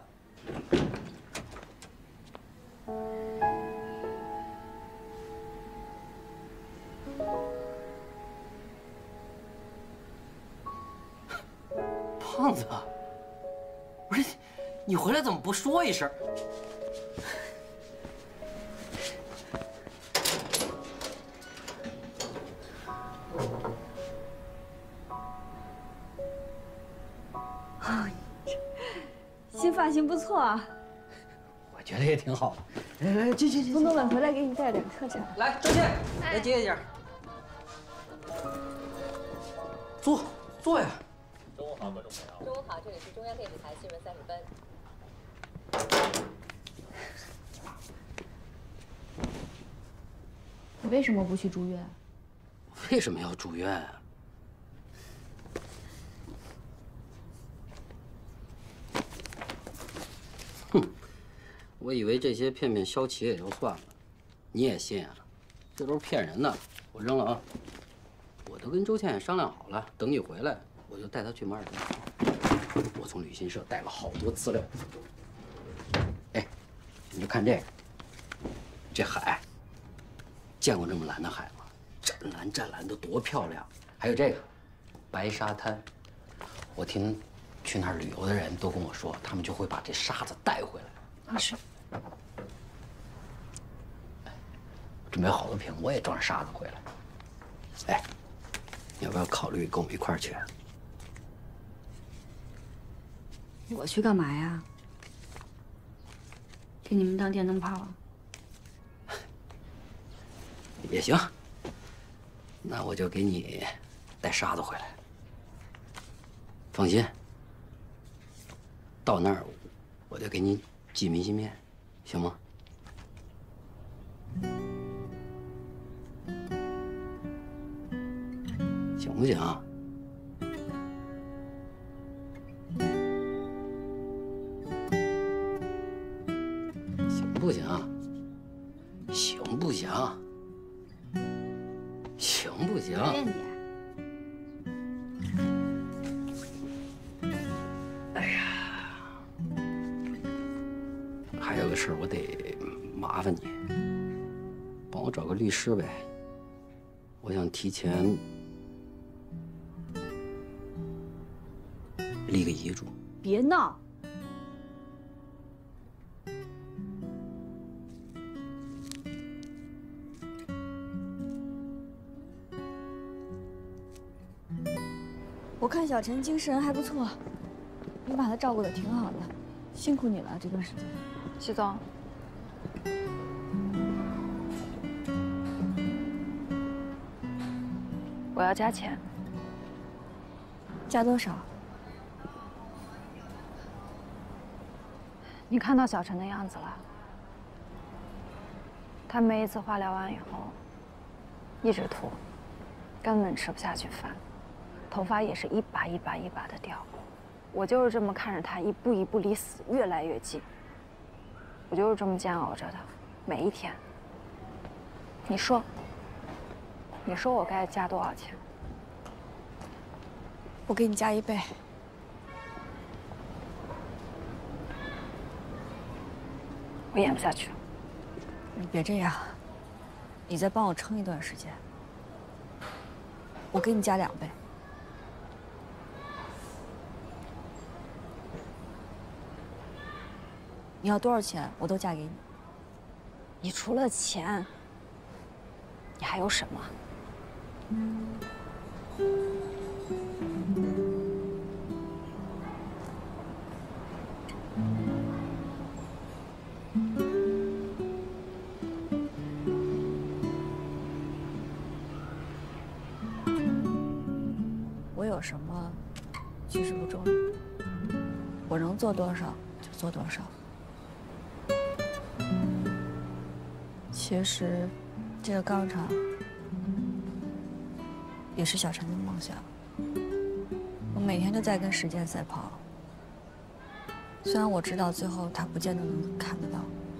胖子，不是，你回来怎么不说一声？ 新发型不错啊， 我觉得也挺好的。来来，接接接。 冯总管回来给你带点特产。 来，周倩，来接一下。坐坐呀。 中午好，观众朋友。中午好，这里是中央电视台新闻三十分。 你为什么不去住院？ 为什么要住院啊？哼，我以为这些骗骗萧琪也就算了，你也信啊？这都是骗人的，我扔了啊！我都跟周倩也商量好了，等你回来，我就带她去马尔代夫。我从旅行社带了好多资料。哎，你就看这个，这海，见过这么蓝的海吗？湛蓝湛蓝的，多漂亮！还有这个白沙滩，我听去那儿旅游的人都跟我说，他们就会把这沙子带回来。啊，是。准备好多瓶，我也装上沙子回来。哎，你要不要考虑跟我们一块儿去？ 我去干嘛呀？给你们当电灯泡啊？ 也行。那我就给你带沙子回来。放心，到那儿我就给你寄明信片，行吗？行不行？行不行？行不行？ 行。 练你。 哎呀，还有个事儿，我得麻烦你，帮我找个律师呗。我想提前立个遗嘱。 别闹。 我看小陈精神还不错，你把他照顾的挺好的，辛苦你了这段时间。 徐总，我要加钱。 加多少？ 你看到小陈的样子了，他每一次化疗完以后，一直吐，根本吃不下去饭。 头发也是一把一把一把的掉，我就是这么看着他一步一步离死越来越近。我就是这么煎熬着的，每一天。你说，你说我该加多少钱？ 我给你加一倍。 我演不下去了。 你别这样，你再帮我撑一段时间。我给你加两倍。 你要多少钱，我都嫁给你。 你除了钱，你还有什么？ 我有什么，其实不重要。我能做多少就做多少。 其实，这个钢厂也是小陈的梦想。我每天都在跟时间赛跑。虽然我知道最后他不见得能看得到，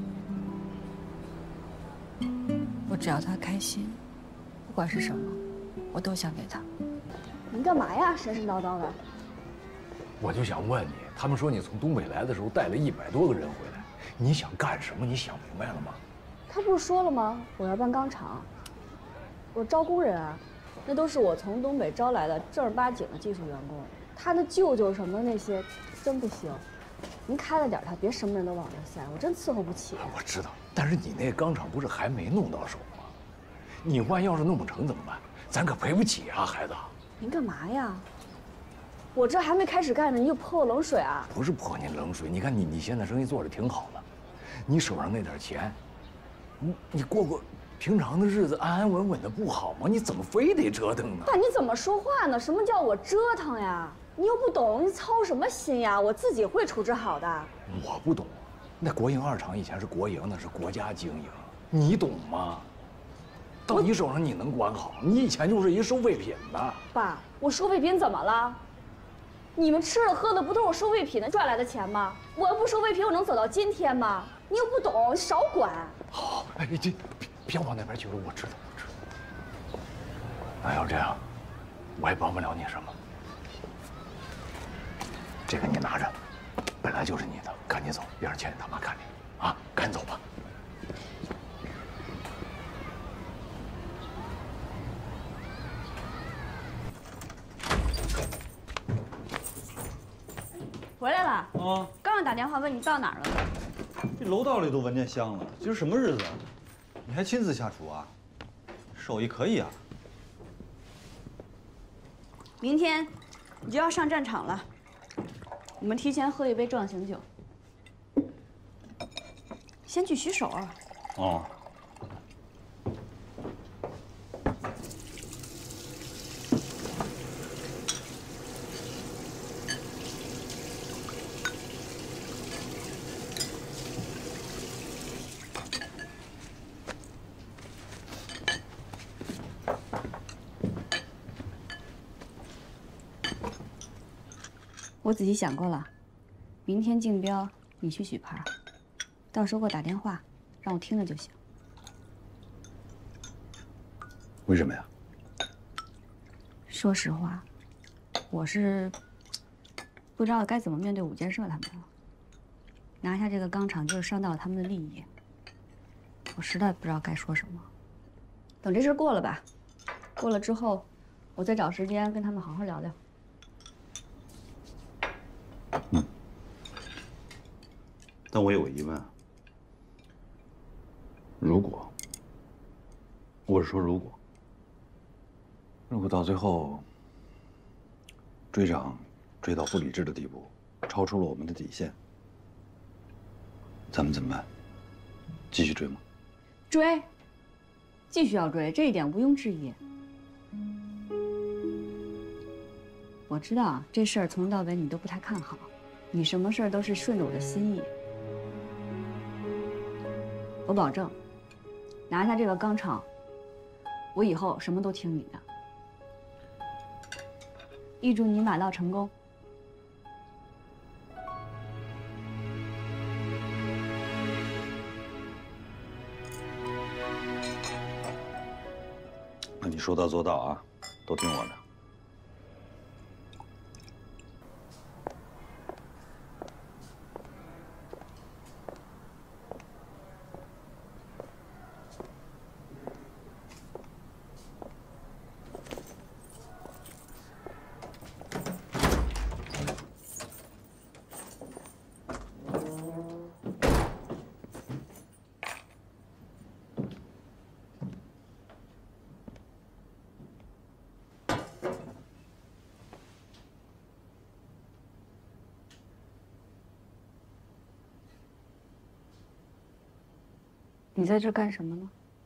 我只要他开心，不管是什么，我都想给他。 你干嘛呀？神神叨叨的。 我就想问你，他们说你从东北来的时候带了一百多个人回来，你想干什么？你想明白了吗？ 他不是说了吗？我要办钢厂，我招工人啊，那都是我从东北招来的正儿八经的技术员工。他那舅舅什么那些，真不行。您开了点他，别什么人都往这塞，我真伺候不起。 我知道，但是你那钢厂不是还没弄到手吗？你万要是弄不成怎么办？咱可赔不起啊，孩子。 您干嘛呀？我这还没开始干呢，你就泼我冷水啊？ 不是泼你冷水，你看你你现在生意做得挺好的，你手上那点钱。 你你过过平常的日子，安安稳稳的不好吗？你怎么非得折腾呢？ 爸，你怎么说话呢？什么叫我折腾呀？你又不懂，你操什么心呀？我自己会处置好的。 我不懂，那国营二厂以前是国营，那是国家经营，你懂吗？到你手上你能管好？你以前就是一收废品的。 爸，我收废品怎么了？你们吃的喝的不都是收废品的赚来的钱吗？我要不收废品，我能走到今天吗？你又不懂，你少管。 好，哎，这别别往那边去了，我知道，我知道。那要这样，我也帮不了你什么。这个你拿着，本来就是你的，赶紧走，别让倩倩他妈看见啊！赶紧走吧。 回来了。 啊， 刚刚打电话问你到哪儿了。 这楼道里都闻见香了，今儿什么日子？你还亲自下厨啊？手艺可以啊。 明天你就要上战场了，我们提前喝一杯壮行酒，先去洗手啊。 哦。 我仔细想过了，明天竞标你去举牌，到时候给我打电话，让我听着就行。 为什么呀？ 说实话，我是不知道该怎么面对五建社他们了。拿下这个钢厂就是伤到了他们的利益，我实在不知道该说什么。等这事过了吧，过了之后，我再找时间跟他们好好聊聊。 嗯。但我有个疑问，如果，我是说如果，如果到最后追涨追到不理智的地步，超出了我们的底线，咱们怎么办？继续追吗？ 追，继续要追，这一点毋庸置疑。我知道啊，这事儿从头到尾你都不太看好，你什么事儿都是顺着我的心意。我保证，拿下这个钢厂，我以后什么都听你的。预祝你马到成功。 那你说到做到啊，都听我的。 你在这干什么呢？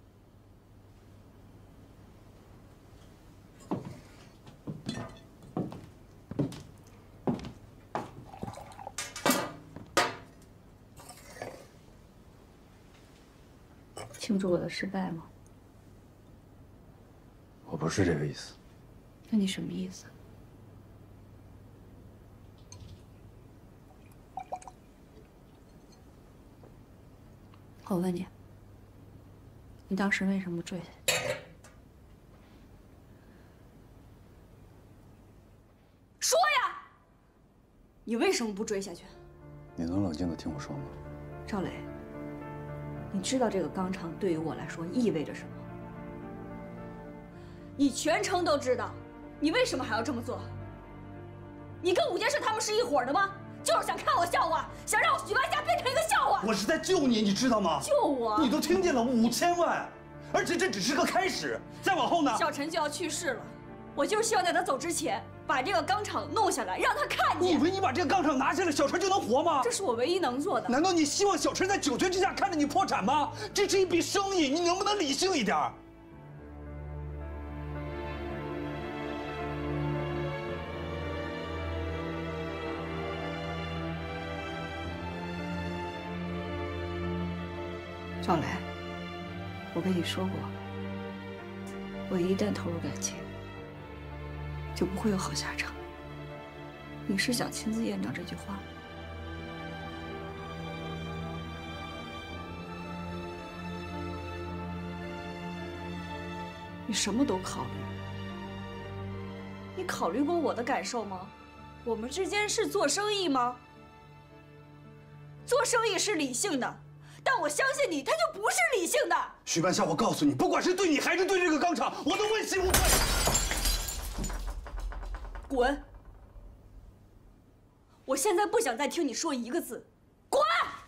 庆祝我的失败吗？ 我不是这个意思。 那你什么意思？我问你。你当时为什么不坠下去？说呀！你为什么不追下去？ 你能冷静的听我说吗？ 赵磊，你知道这个钢厂对于我来说意味着什么？你全程都知道，你为什么还要这么做？你跟五件事他们是一伙的吗？就是想看我笑话，想让我许万家变成一个笑话。 我是在救你，你知道吗？ 救我？ 你都听见了，五千万，而且这只是个开始，再往后呢？ 小陈就要去世了，我就是希望在他走之前把这个钢厂弄下来，让他看见。 你以为你把这个钢厂拿下来，小陈就能活吗？ 这是我唯一能做的。 难道你希望小陈在九泉之下看着你破产吗？这是一笔生意，你能不能理性一点？ 赵磊，我跟你说过，我一旦投入感情，就不会有好下场。你是想亲自验证这句话吗？你什么都考虑，你考虑过我的感受吗？我们之间是做生意吗？做生意是理性的。但我相信你，他就不是理性的。 许半夏，我告诉你，不管是对你还是对这个钢厂，我都问心无愧。 滚！我现在不想再听你说一个字，滚！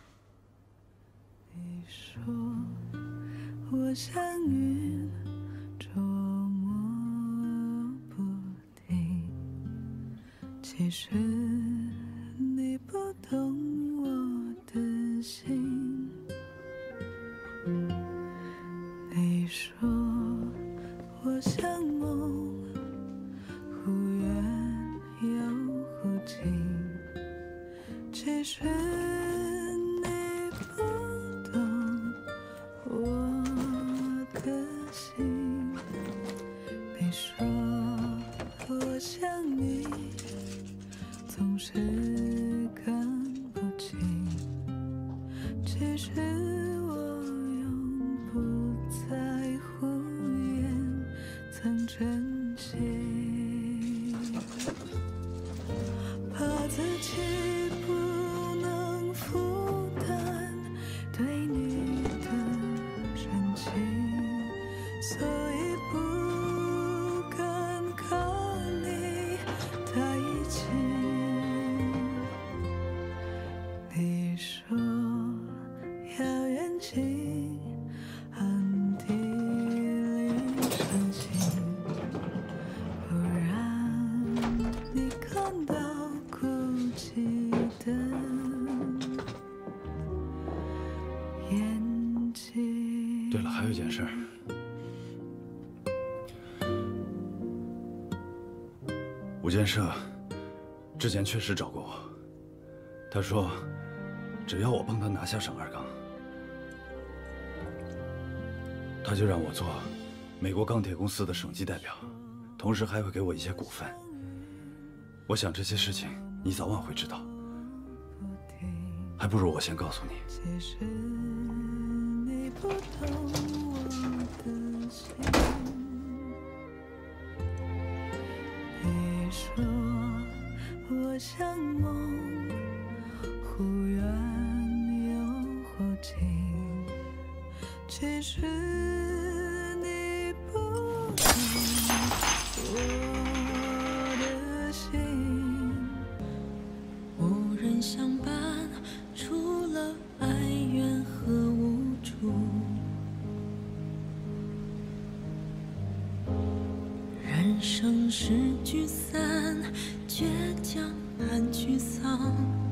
你说我像云捉摸不定，其实你不懂我的心。你说我像梦，忽远又忽近，其实你不懂我的心。你说我像你，总是看不清，其实在乎眼藏真心。 对了，还有一件事儿，五建设之前确实找过我，他说只要我帮他拿下省二钢，他就让我做美国钢铁公司的省级代表，同时还会给我一些股份。我想这些事情你早晚会知道，还不如我先告诉你。 你说我像梦，忽远又忽近，其实你不懂我的心。无人相伴，除了哀怨和无助。人生是聚散，倔强伴沮丧，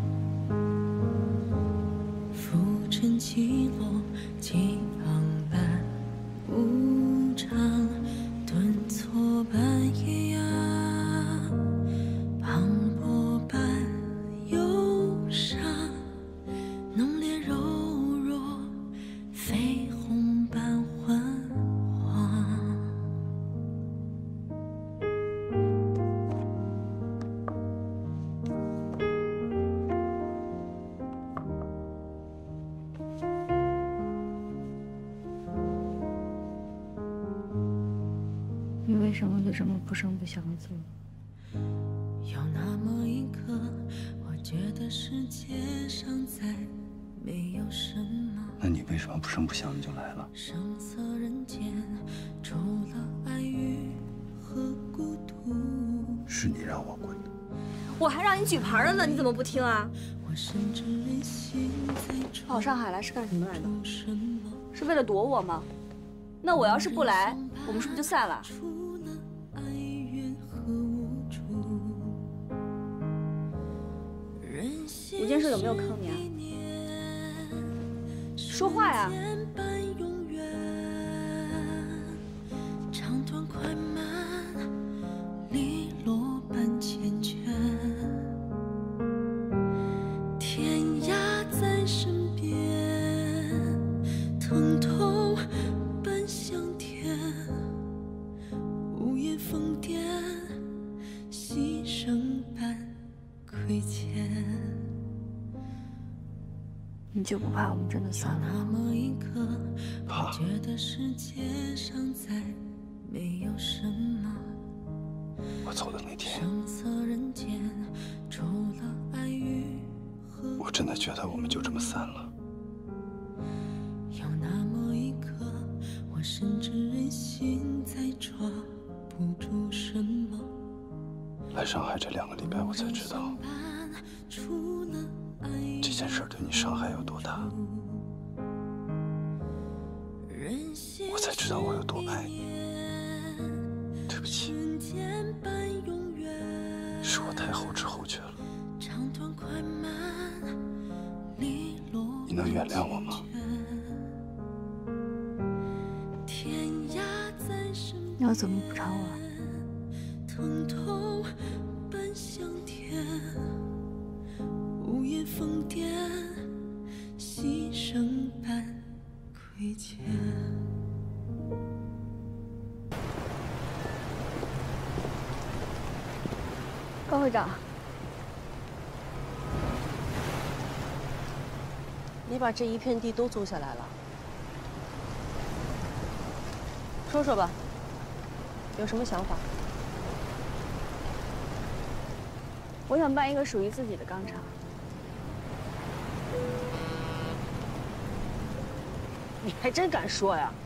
浮沉起落，激昂般无常，顿挫般一样，磅礴般忧伤，浓烈柔弱，绯红般昏黄。 你为什么就这么不声不响的走？ 有那么一刻，我觉得世界上再没有什么。 那你为什么不声不响你就来了？ 声色人间，除了爱与和孤独。 是你让我滚的。 我还让你举牌了呢，你怎么不听啊？ 我甚至任性在跑上海来是干什么来的？是为了躲我吗？那我要是不来，我们是不是就散了？吴建设有没有坑你啊？说话呀！ 长短快慢，利落般缱绻，天涯在身边，疼痛般香甜，无言疯癫，牺牲般亏欠。 你就不怕我们真的散了？ 那么一刻，我觉得世界上再没有什么。 我走的那天， 声色人间，除了爱与和我真的觉得我们就这么散了。 有那么一刻，我甚至任性再抓不住什么。 来上海这两个礼拜，我才知道这件事对你伤害有多大，我才知道我有多爱你。对不起，是我太后知后觉了。你能原谅我吗？ 你要怎么补偿我？ 疼痛般香甜，无言疯癫，牺牲般亏欠。 高会长， 你把这一片地都租下来了，说说吧，有什么想法？ 我想办一个属于自己的钢厂。 你还真敢说呀？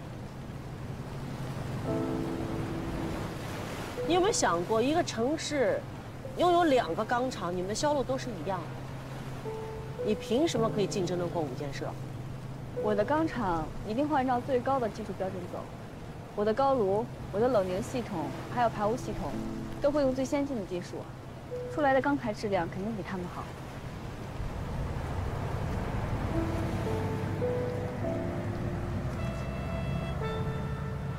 你有没有想过，一个城市拥有两个钢厂，你们的销路都是一样的，你凭什么可以竞争得过五建设？ 我的钢厂一定会按照最高的技术标准走，我的高炉、我的冷凝系统还有排污系统，都会用最先进的技术，出来的钢材质量肯定比他们好。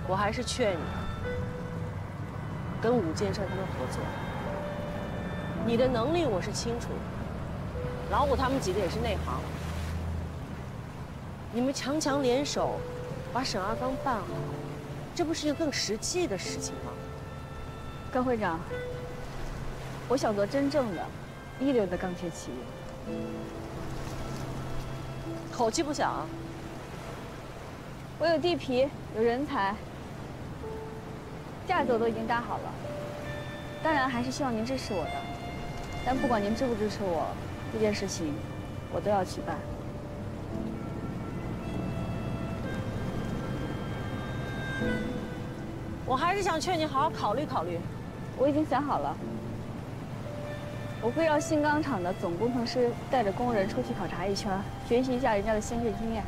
我还是劝你跟武建设他们合作。你的能力我是清楚的，老虎他们几个也是内行，你们强强联手，把沈二刚办好，这不是一个更实际的事情吗？ 高会长，我想做真正的、一流的钢铁企业。 口气不小啊！ 我有地皮，有人才，架子我都已经搭好了。当然还是希望您支持我的，但不管您支不支持我，这件事情我都要去办。 我还是想劝你好好考虑考虑。 我已经想好了，我会让新钢厂的总工程师带着工人出去考察一圈，学习一下人家的先进经验。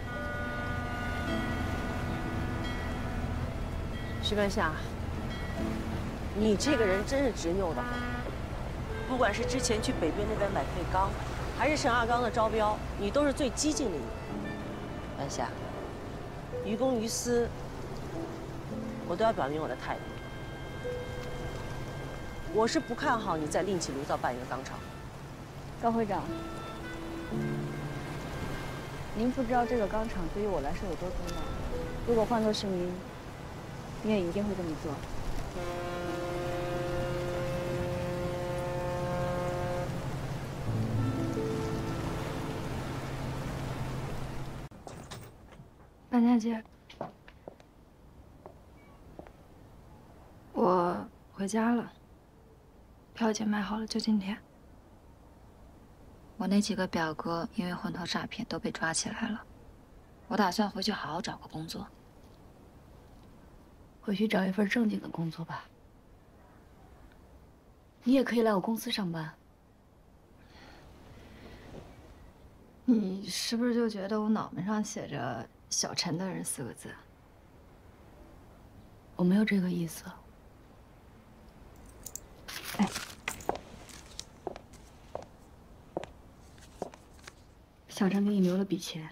徐半夏，你这个人真是执拗的很。不管是之前去北边那边买废钢，还是沈二刚的招标，你都是最激进的一个。半夏，于公于私，我都要表明我的态度。我是不看好你再另起炉灶办一个钢厂。 高会长，您不知道这个钢厂对于我来说有多重要。如果换作是您，您也一定会这么做。 半夏姐，我回家了。票已经买好了，就今天。 我那几个表哥因为混头诈骗都被抓起来了，我打算回去好好找个工作。 回去找一份正经的工作吧。你也可以来我公司上班。 你是不是就觉得我脑门上写着“小陈的人”四个字？ 我没有这个意思。哎，小陈给你留了笔钱。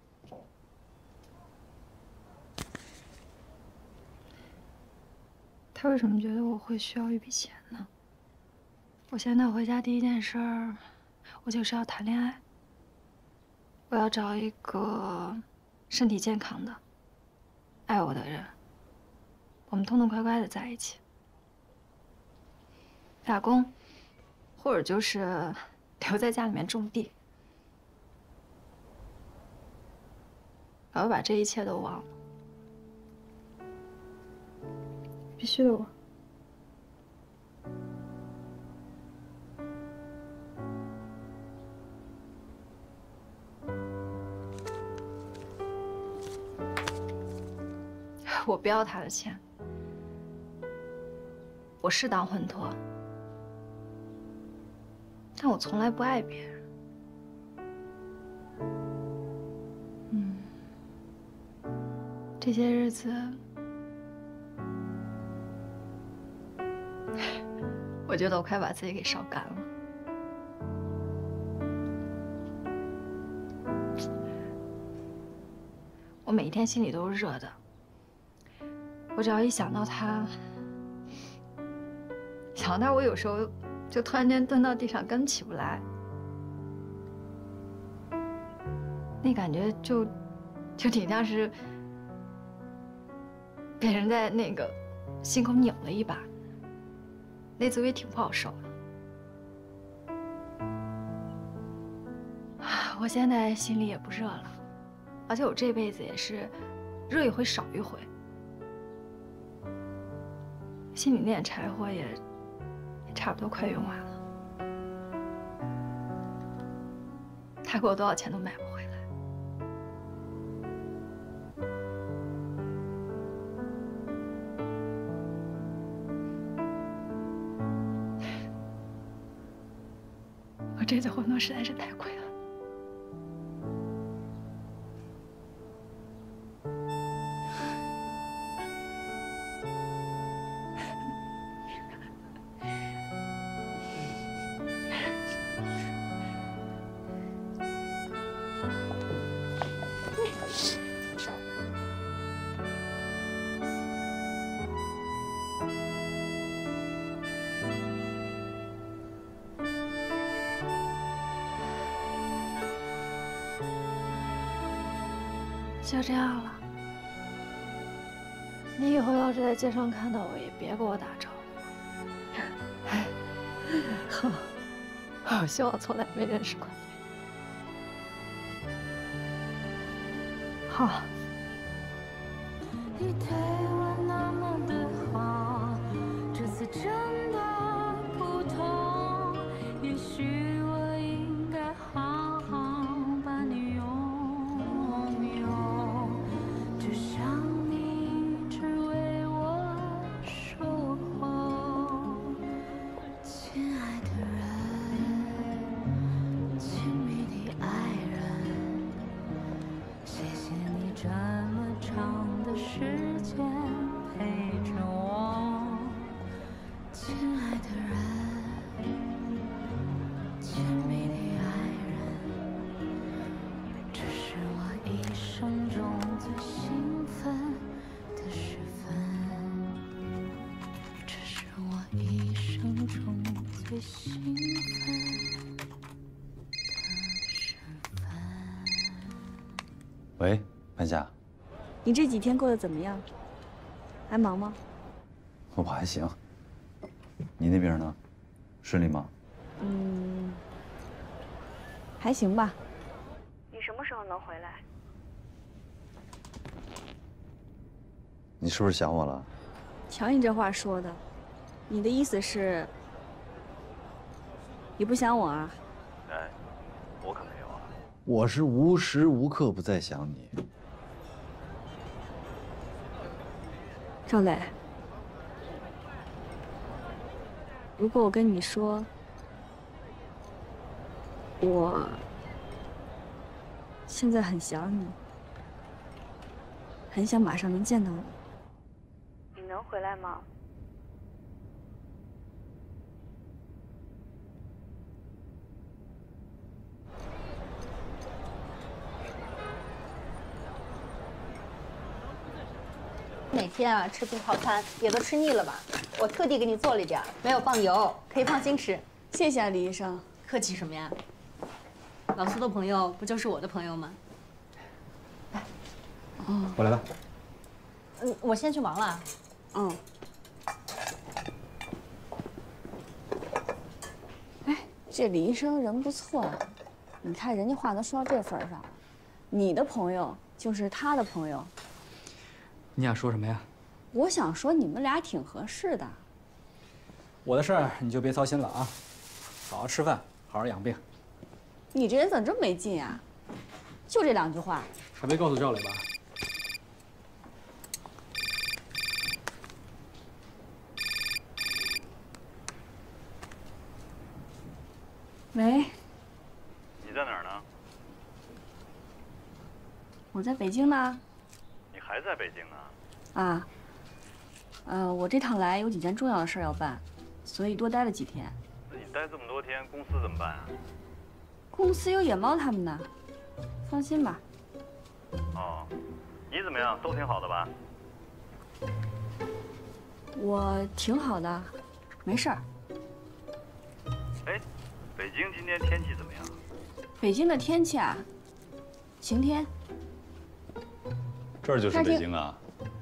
他为什么觉得我会需要一笔钱呢？我现在回家第一件事儿，我就是要谈恋爱。我要找一个身体健康的、爱我的人，我们痛痛快快的在一起。打工，或者就是留在家里面种地。我要把这一切都忘了，必须的。我。我不要他的钱，我是当混脱。但我从来不爱别人。嗯，这些日子，我觉得我快把自己给烧干了。我每一天心里都是热的，我只要一想到他，想到他，我有时候。就突然间蹲到地上，根本起不来，那感觉就就挺像是被人在那个心口拧了一把，那滋味挺不好受的。我现在心里也不热了，而且我这辈子也是热一回少一回，心里那点柴火也。差不多快用完了，他给我多少钱都买不回来。我这次混脱实在是太亏了。 就这样了。你以后要是在街上看到我，也别给我打招呼。好，我希望从来没认识过你。好。 你对我那么的好，这次真的不同。也许我应该好好把你拥有，就像你只为我守候。亲爱的人，亲密的爱人，谢谢你这么长的时间陪着我，亲爱的人，亲密的爱人，这是我一生中最兴奋的时分，这是我一生中最兴奋的时分。 喂，半夏。 你这几天过得怎么样？还忙吗？ 我还行。你那边呢？顺利吗？ 嗯，还行吧。你什么时候能回来？ 你是不是想我了？ 瞧你这话说的，你的意思是，你不想我啊？ 哎，我可没有啊。我是无时无刻不在想你。 赵磊，如果我跟你说，我现在很想你，很想马上能见到你，你能回来吗？ 哪天啊，吃瓶套餐也都吃腻了吧？我特地给你做了一点，没有放油，可以放心吃。 谢谢啊，李医生。 客气什么呀？老苏的朋友不就是我的朋友吗？来， 哦，我来吧。 嗯，我先去忙了。 嗯。哎，这李医生人不错啊，你看人家话都说到这份上，你的朋友就是他的朋友。 你想说什么呀？ 我想说你们俩挺合适的。 我的事儿你就别操心了啊，好好吃饭，好好养病。 你这人怎么这么没劲啊？就这两句话。 还没告诉赵磊吧？ 喂。 你在哪儿呢？ 我在北京呢。 你还在北京呢？ 啊，呃，我这趟来有几件重要的事要办，所以多待了几天。 那你待这么多天，公司怎么办啊？ 公司有野猫他们呢，放心吧。 哦，你怎么样？都挺好的吧？ 我挺好的，没事儿。 哎，北京今天天气怎么样？ 北京的天气啊，晴天。 这儿就是北京啊。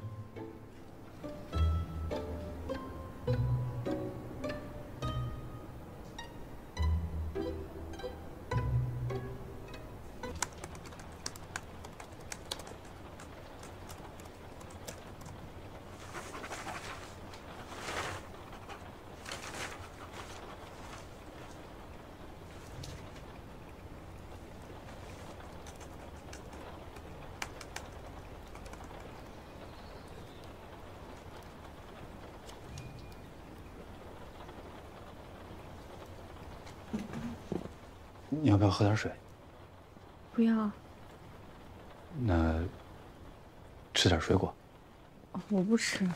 你要不要喝点水？ 不要。 那吃点水果。 我不吃。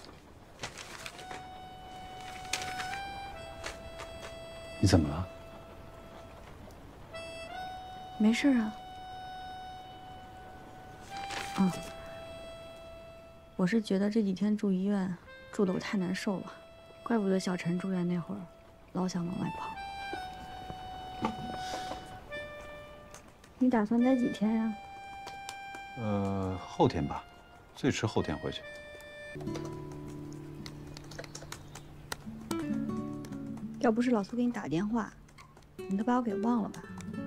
你怎么了？ 没事啊。啊，我是觉得这几天住医院住得我太难受了，怪不得小陈住院那会儿老想往外跑。你打算待几天呀？ 呃，后天吧，最迟后天回去。 要不是老苏给你打电话，你都把我给忘了吧？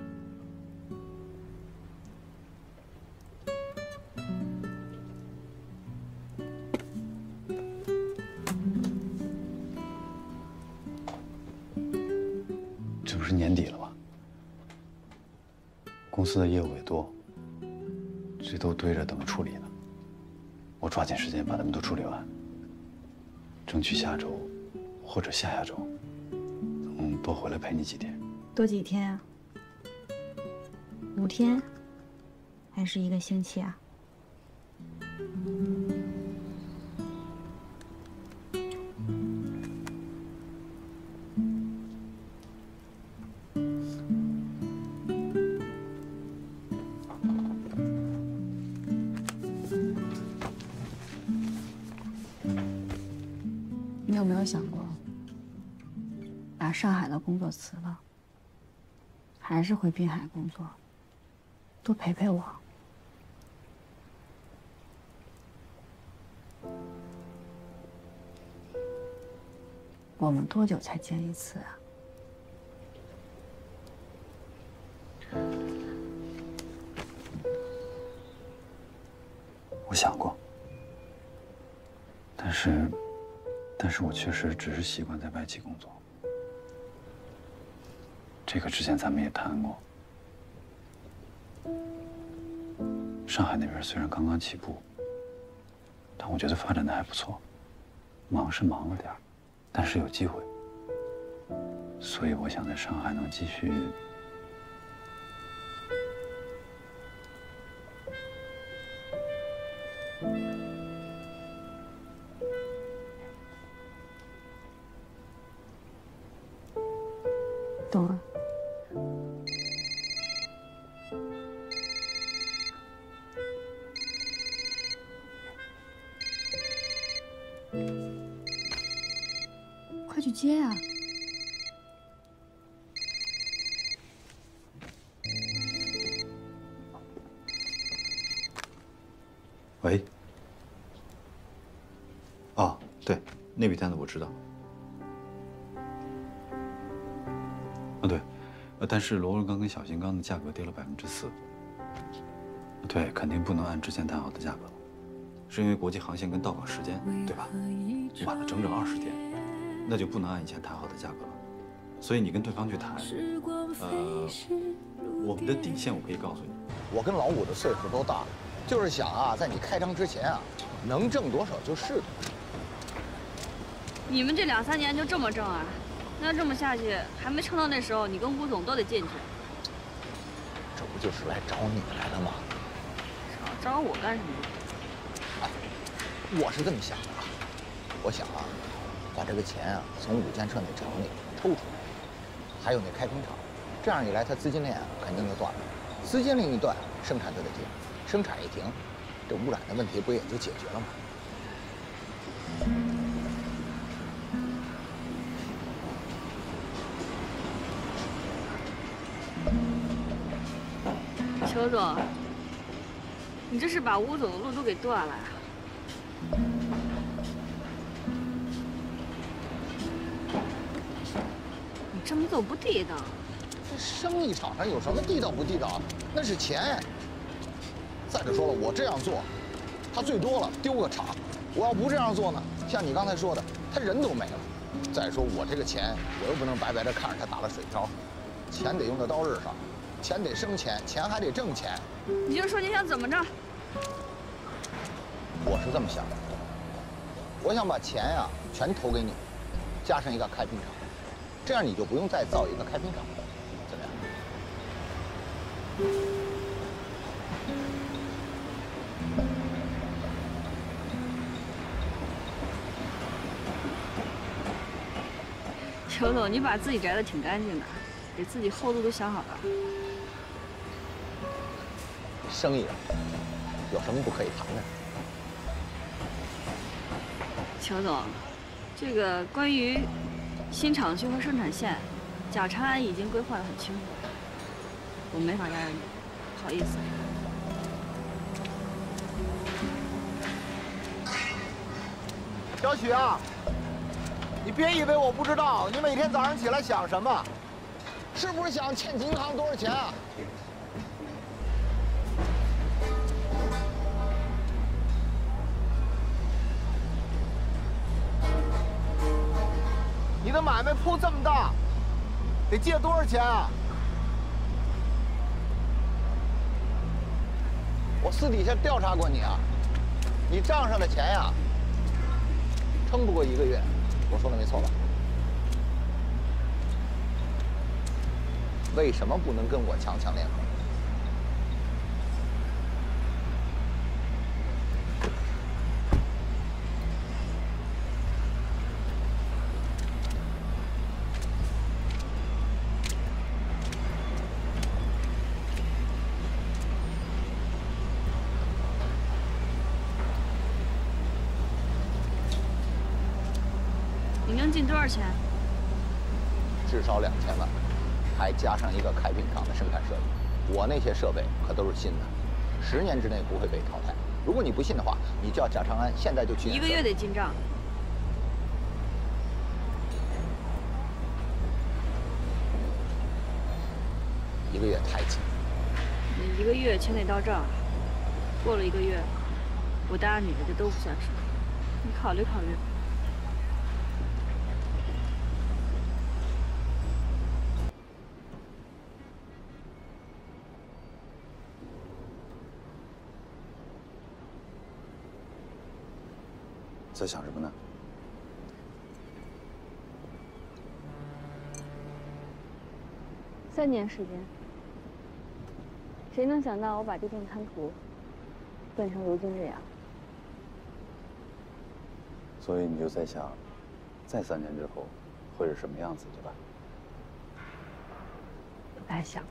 这不是年底了吗？公司的业务也多，这都堆着等着处理呢。我抓紧时间把他们都处理完，争取下周或者下下周能多回来陪你几天。 多几天啊？五天，还是一个星期啊？你有没有想过，把上海的工作辞了，还是回滨海工作，多陪陪我？我们多久才见一次啊？ 我想过，但是，但是我确实只是习惯在外企工作。这个之前咱们也谈过。上海那边虽然刚刚起步，但我觉得发展的还不错。忙是忙了点儿，但是有机会。所以我想在上海能继续。 懂了。快去接啊！ 喂。哦，对，那笔单子我知道。哦，对，呃，但是螺纹钢跟小型钢的价格跌了百分之四。对，肯定不能按之前谈好的价格了，是因为国际航线跟到港时间，对吧？晚了整整二十天，那就不能按以前谈好的价格了。所以你跟对方去谈，呃，我们的底线我可以告诉你。 我跟老五的岁数都大了，就是想啊，在你开张之前啊，能挣多少就是多少。 你们这两三年就这么挣啊？那这么下去，还没撑到那时候，你跟吴总都得进去。 这不就是来找你来了吗？ 找找我干什么？ 哎，我是这么想的啊，我想啊，把这个钱啊从五间车那厂里抽出来，还有那开瓶厂，这样一来，它资金链啊肯定就断了。资金链一断，生产就得停，生产一停，这污染的问题不也就解决了吗？ 邱总，你这是把吴总的路都给断了。你这么做不地道。 这生意场上有什么地道不地道？那是钱。再者说了，我这样做，他最多了丢个厂；我要不这样做呢，像你刚才说的，他人都没了。再说我这个钱，我又不能白白的看着他打了水漂，钱得用到刀刃上。钱得生钱，钱还得挣钱。 你就说你想怎么着？ 我是这么想的，我想把钱呀、啊、全投给你，加上一个开瓶厂，这样你就不用再造一个开瓶厂了，怎么样？邱总，你把自己摘得挺干净的，给自己后路都想好了。 生意啊，有什么不可以谈的？ 邱总，这个关于新厂区和生产线，贾长安已经规划得很清楚了，我没法压着你，不好意思。 小许啊，你别以为我不知道，你每天早上起来想什么？是不是想欠银行多少钱啊？你的买卖铺这么大，得借多少钱啊？我私底下调查过你啊，你账上的钱呀，撑不过一个月。我说的没错吧？为什么不能跟我强强联合？ 你能进多少钱？ 至少两千万，还加上一个开瓶厂的生产设备。我那些设备可都是新的，十年之内不会被淘汰。如果你不信的话，你叫贾长安现在就去。 一个月得进账。 一个月太紧。 你一个月钱得到账，过了一个月，我答应你的就都不算数。你考虑考虑。 在想什么呢？ 三年时间，谁能想到我把这片滩涂变成如今这样？ 所以你就在想，再三年之后会是什么样子，对吧？ 不敢想。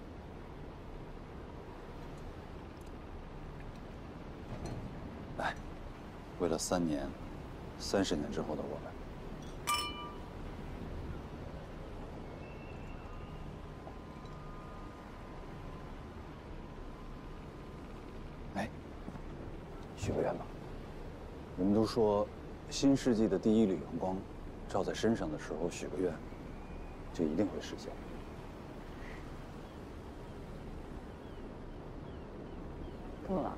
来，为了三年、三十年之后的我们。许个愿吧。人们都说，新世纪的第一缕阳光照在身上的时候，许个愿，就一定会实现。 够了，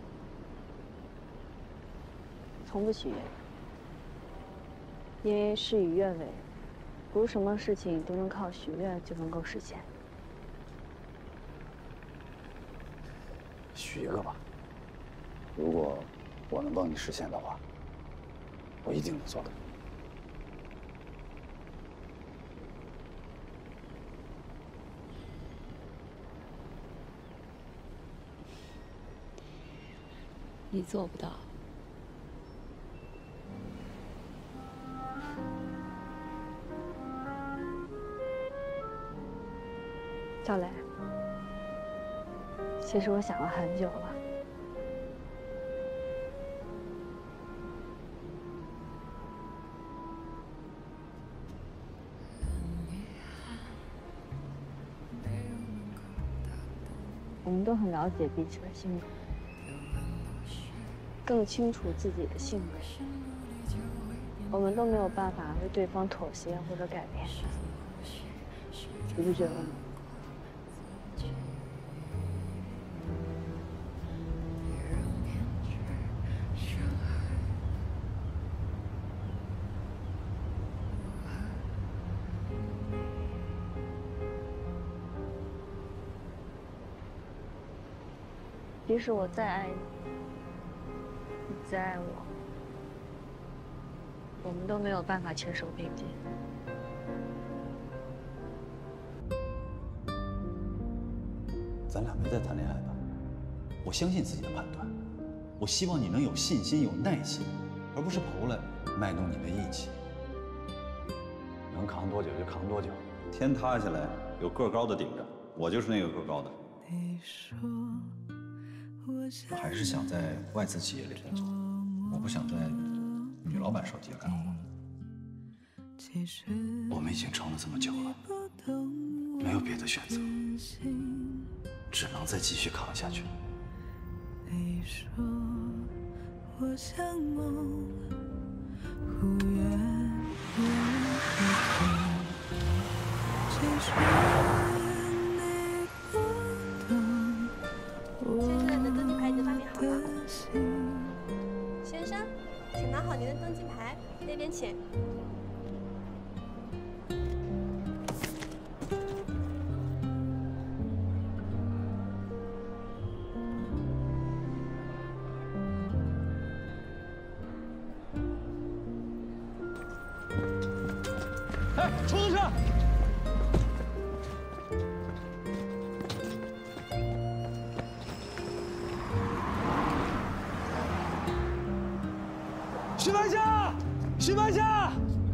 从不许愿，因为事与愿违，不是什么事情都能靠许愿就能够实现。 许一个吧。如果我能帮你实现的话，我一定能做到。 你做不到。赵磊，其实我想了很久了。我们都很了解彼此的性格，更清楚自己的性格。我们都没有办法为对方妥协或者改变，你不觉得吗？即使我再爱你，你再爱我，我们都没有办法牵手并肩。 咱俩没在谈恋爱吧？我相信自己的判断，我希望你能有信心、有耐心，而不是跑过来卖弄你的义气。能扛多久就扛多久，天塌下来有个高的顶着，我就是那个个高的。我还是想在外资企业里工作，我不想在女老板手底下干活。我们已经撑了这么久了，没有别的选择，只能再继续扛下去。 你说我像梦， 先生的登记牌已经发明好了。先生，请拿好您的登记牌，那边请。 哎，出租车！徐白夏，徐白夏！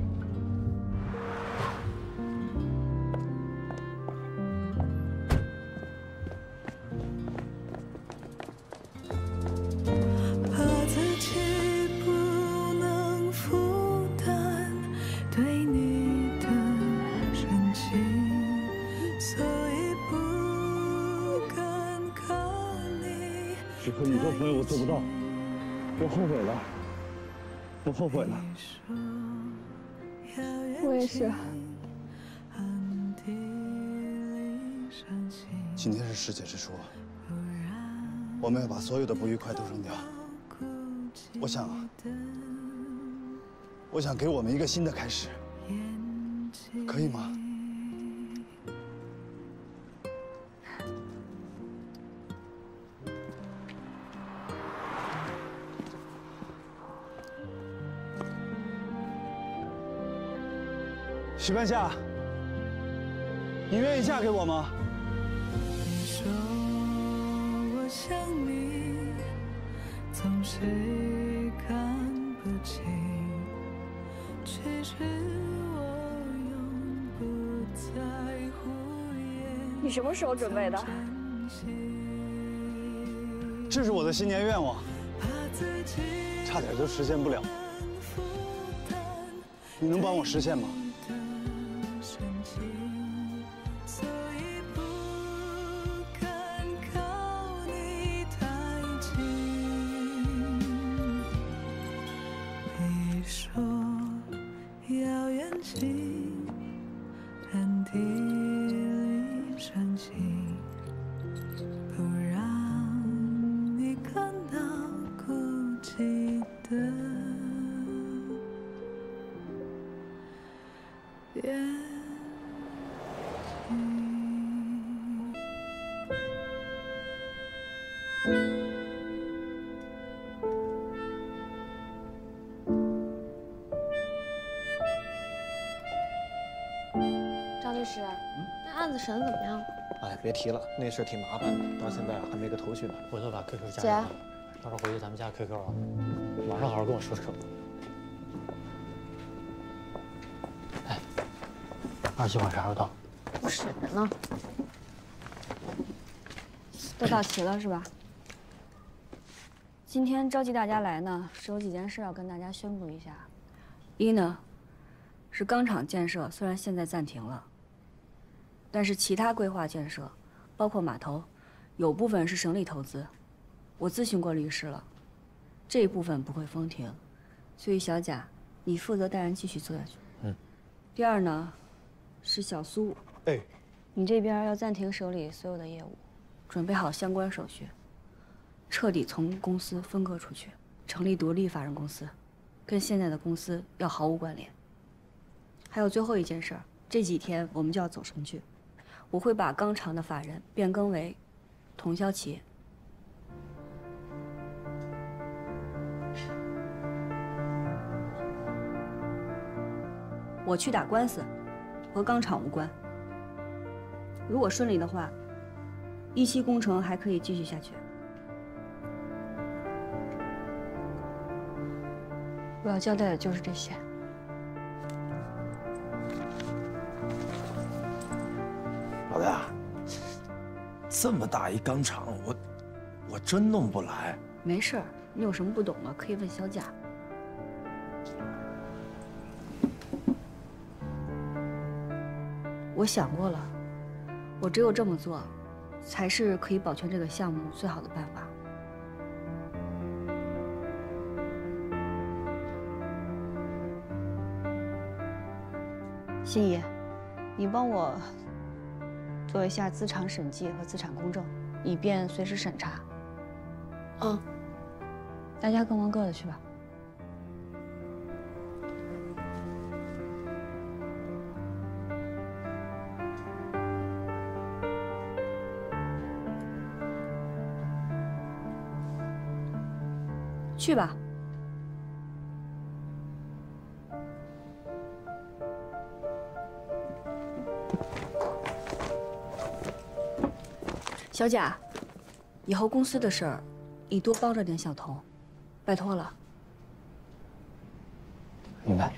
怕自己不能负担对你的深情，所以不敢靠你。 只和你做朋友，我做不到，我后悔了，我后悔了。 我也是。 今天是世界之初，我们要把所有的不愉快都扔掉。我想，我想给我们一个新的开始，可以吗？徐半夏，你愿意嫁给我吗？ 你说我想你，总是看不清，其实我永不在乎。 你什么时候准备的？ 这是我的新年愿望，差点就实现不了。你能帮我实现吗？ 暗地里煽情，不让你看到孤寂的眼张律师，那案子审得怎么样了？ 哎，别提了，那事儿挺麻烦的，到现在啊还没个头绪呢。 回头把 Q Q 加姐， 上，到时候回去咱们加 Q Q 啊，晚上好好跟我说说。哎，二喜欢啥时候到？ 我审着呢。 都到齐了是吧？今天召集大家来呢，是有几件事要跟大家宣布一下。一呢，是钢厂建设虽然现在暂停了，但是其他规划建设，包括码头，有部分是省里投资，我咨询过律师了，这一部分不会封停，所以小贾，你负责带人继续做下去。 嗯。 第二呢，是小苏， 哎， 你这边要暂停手里所有的业务，准备好相关手续，彻底从公司分割出去，成立独立法人公司，跟现在的公司要毫无关联。还有最后一件事儿，这几天我们就要走程序，我会把钢厂的法人变更为统销企业。我去打官司，和钢厂无关。如果顺利的话，一期工程还可以继续下去。我要交代的就是这些。 老大，这么大一钢厂，我我真弄不来。 没事儿，你有什么不懂的可以问小贾。我想过了，我只有这么做，才是可以保全这个项目最好的办法。 心怡，你帮我做一下资产审计和资产公证，以便随时审查。 嗯， 大家各忙各的去吧。 去吧。小贾，以后公司的事儿，你多帮着点小童，拜托了。 明白。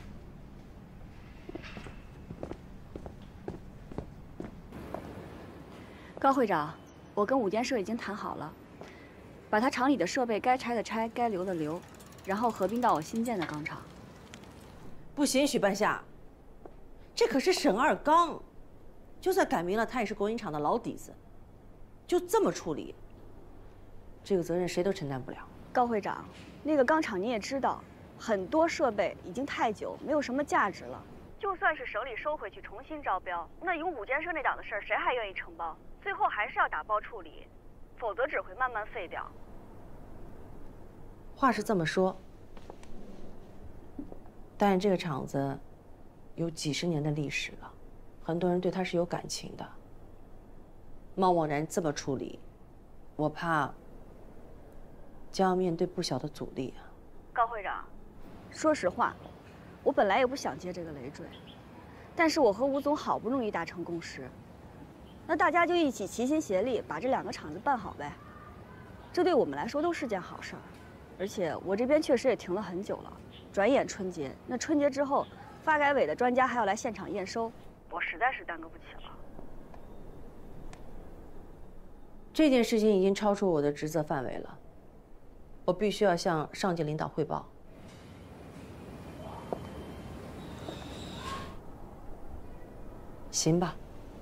高会长，我跟五建社已经谈好了。 把他厂里的设备该拆的拆，该留的留，然后合并到我新建的钢厂。 不行，许半夏，这可是沈二刚，就算改名了，他也是国营厂的老底子，就这么处理，这个责任谁都承担不了。 高会长，那个钢厂你也知道，很多设备已经太久，没有什么价值了。就算是省里收回去重新招标，那有五建社那档子事儿，谁还愿意承包？最后还是要打包处理，否则只会慢慢废掉。 话是这么说，但是这个厂子有几十年的历史了，很多人对它是有感情的。贸贸然这么处理，我怕将要面对不小的阻力啊。 高会长，说实话，我本来也不想接这个累赘，但是我和吴总好不容易达成共识，那大家就一起齐心协力把这两个厂子办好呗，这对我们来说都是件好事儿。 而且我这边确实也停了很久了，转眼春节，那春节之后，发改委的专家还要来现场验收，我实在是耽搁不起了。 这件事情已经超出我的职责范围了，我必须要向上级领导汇报。行吧，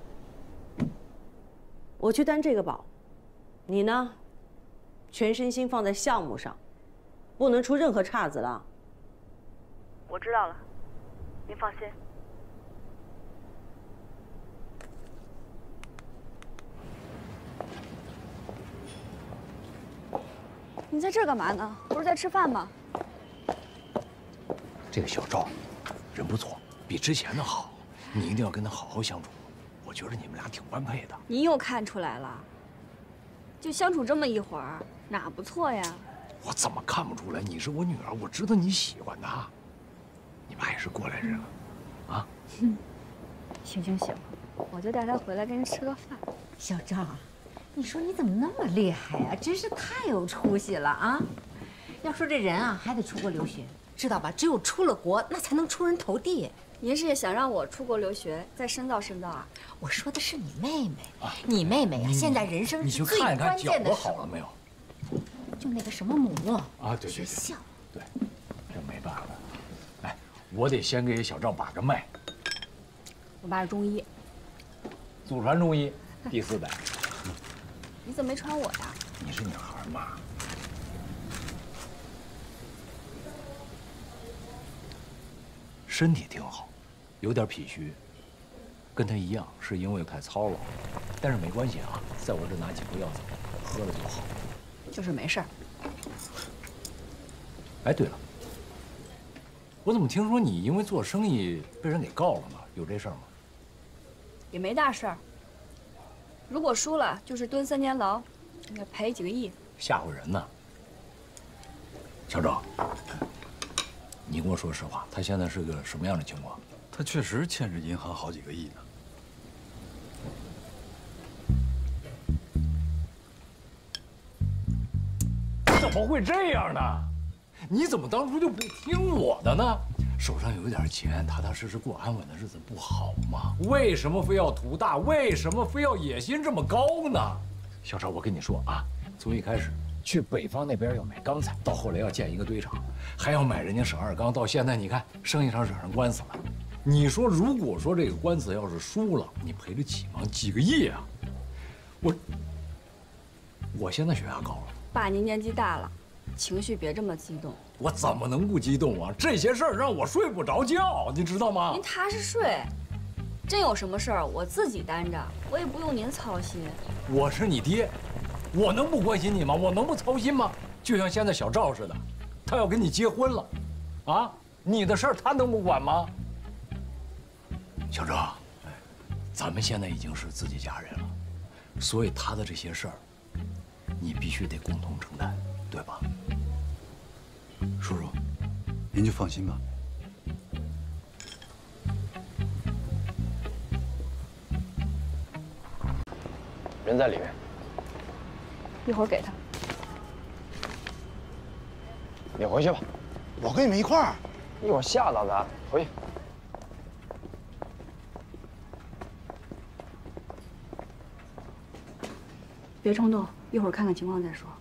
我去担这个宝，你呢，全身心放在项目上。 不能出任何岔子了。 我知道了，您放心。你在这儿干嘛呢？不是在吃饭吗？ 这个小赵，人不错，比之前的好。你一定要跟他好好相处。我觉得你们俩挺般配的。 你又看出来了？就相处这么一会儿，哪不错呀？ 我怎么看不出来？你是我女儿，我知道你喜欢她。你们还是过来人了，啊？ 行行行，我就带她回来跟人吃个饭。 小赵，你说你怎么那么厉害呀？真是太有出息了啊！要说这人啊，还得出国留学，知道吧？只有出了国，那才能出人头地。 您是想让我出国留学，再深造深造啊？ 我说的是你妹妹，啊、你妹妹呀、啊，现在人生是最关键的时候。 好了没有？ 就那个什么母啊，对对对， 对，这没办法。哎，我得先给小赵把个脉。 我爸是中医， 祖传中医，第四代。 你怎么没传我呀？ 你是女孩嘛？身体挺好，有点脾虚，跟他一样，是因为太操劳。但是没关系啊，在我这拿几副药草，喝了就好。 就是没事儿。 哎，对了，我怎么听说你因为做生意被人给告了呢？有这事儿吗？ 也没大事儿。如果输了，就是蹲三年牢，应该赔几个亿。 吓唬人呢。小赵，你跟我说实话，他现在是个什么样的情况？ 他确实欠着银行好几个亿呢。 怎么会这样呢？你怎么当初就不听我的呢？手上有点钱，踏踏实实过安稳的日子不好吗？为什么非要图大？为什么非要野心这么高呢？小赵，我跟你说啊，从一开始去北方那边要买钢材，到后来要建一个堆场，还要买人家沈二刚，到现在你看生意上惹上官司了。你说，如果说这个官司要是输了，你赔得起吗？几个亿啊！我，我现在血压高了。 爸，您年纪大了，情绪别这么激动。 我怎么能不激动啊？这些事儿让我睡不着觉，你知道吗？ 您踏实睡。 真有什么事儿我自己担着，我也不用您操心。 我是你爹，我能不关心你吗？我能不操心吗？就像现在小赵似的，他要跟你结婚了，啊，你的事儿他能不管吗？小赵，咱们现在已经是自己家人了，所以他的这些事儿，你必须得共同承担，对吧？ 叔叔，您就放心吧。 人在里面， 一会儿给他。 你回去吧， 我跟你们一块儿。 一会儿吓到咱，回去。 别冲动，一会儿看看情况再说。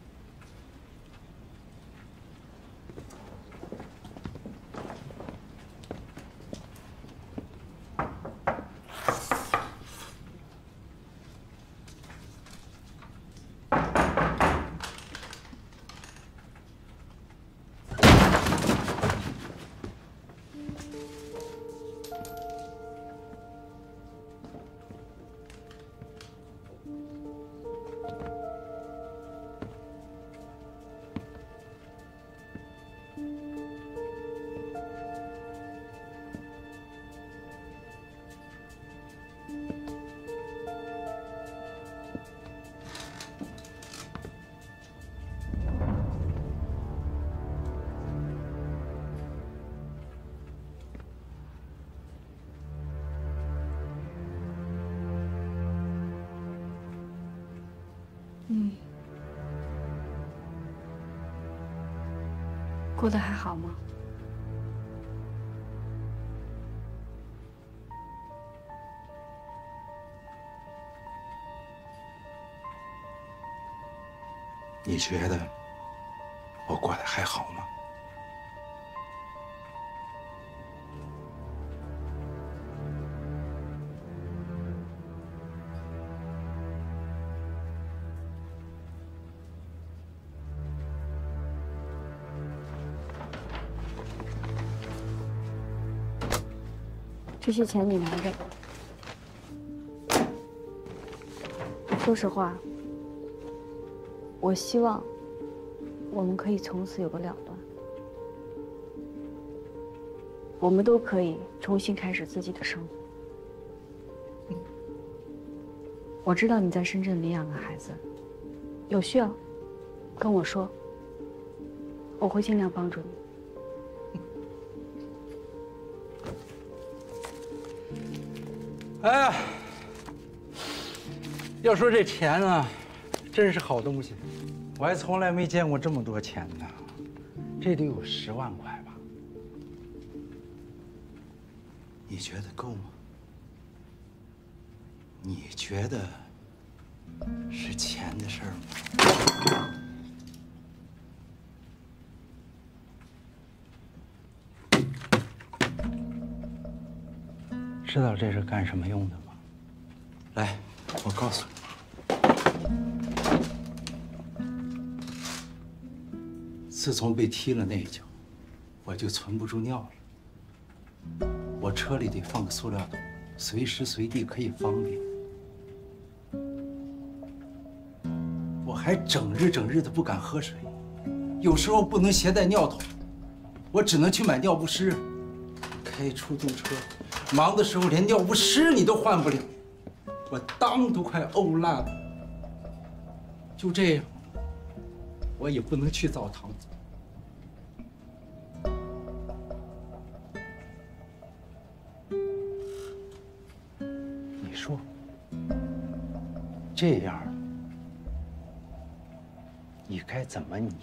嗯，过得还好吗？ 你觉得我过得还好吗？ 这些钱你拿着。说实话，我希望我们可以从此有个了断，我们都可以重新开始自己的生活。我知道你在深圳领养个孩子，有需要跟我说，我会尽量帮助你。 哎呀，要说这钱啊，真是好东西，我还从来没见过这么多钱呢，这得有十万块吧？ 你觉得够吗？你觉得是钱的事儿吗？ 知道这是干什么用的吗？ 来，我告诉你，自从被踢了那一脚，我就存不住尿了。我车里得放个塑料桶，随时随地可以方便。我还整日整日的不敢喝水，有时候不能携带尿桶，我只能去买尿不湿。开出租车，忙的时候连尿不湿你都换不了，我裆都快沤烂了。就这样，我也不能去澡堂。你说，这样你该怎么拧？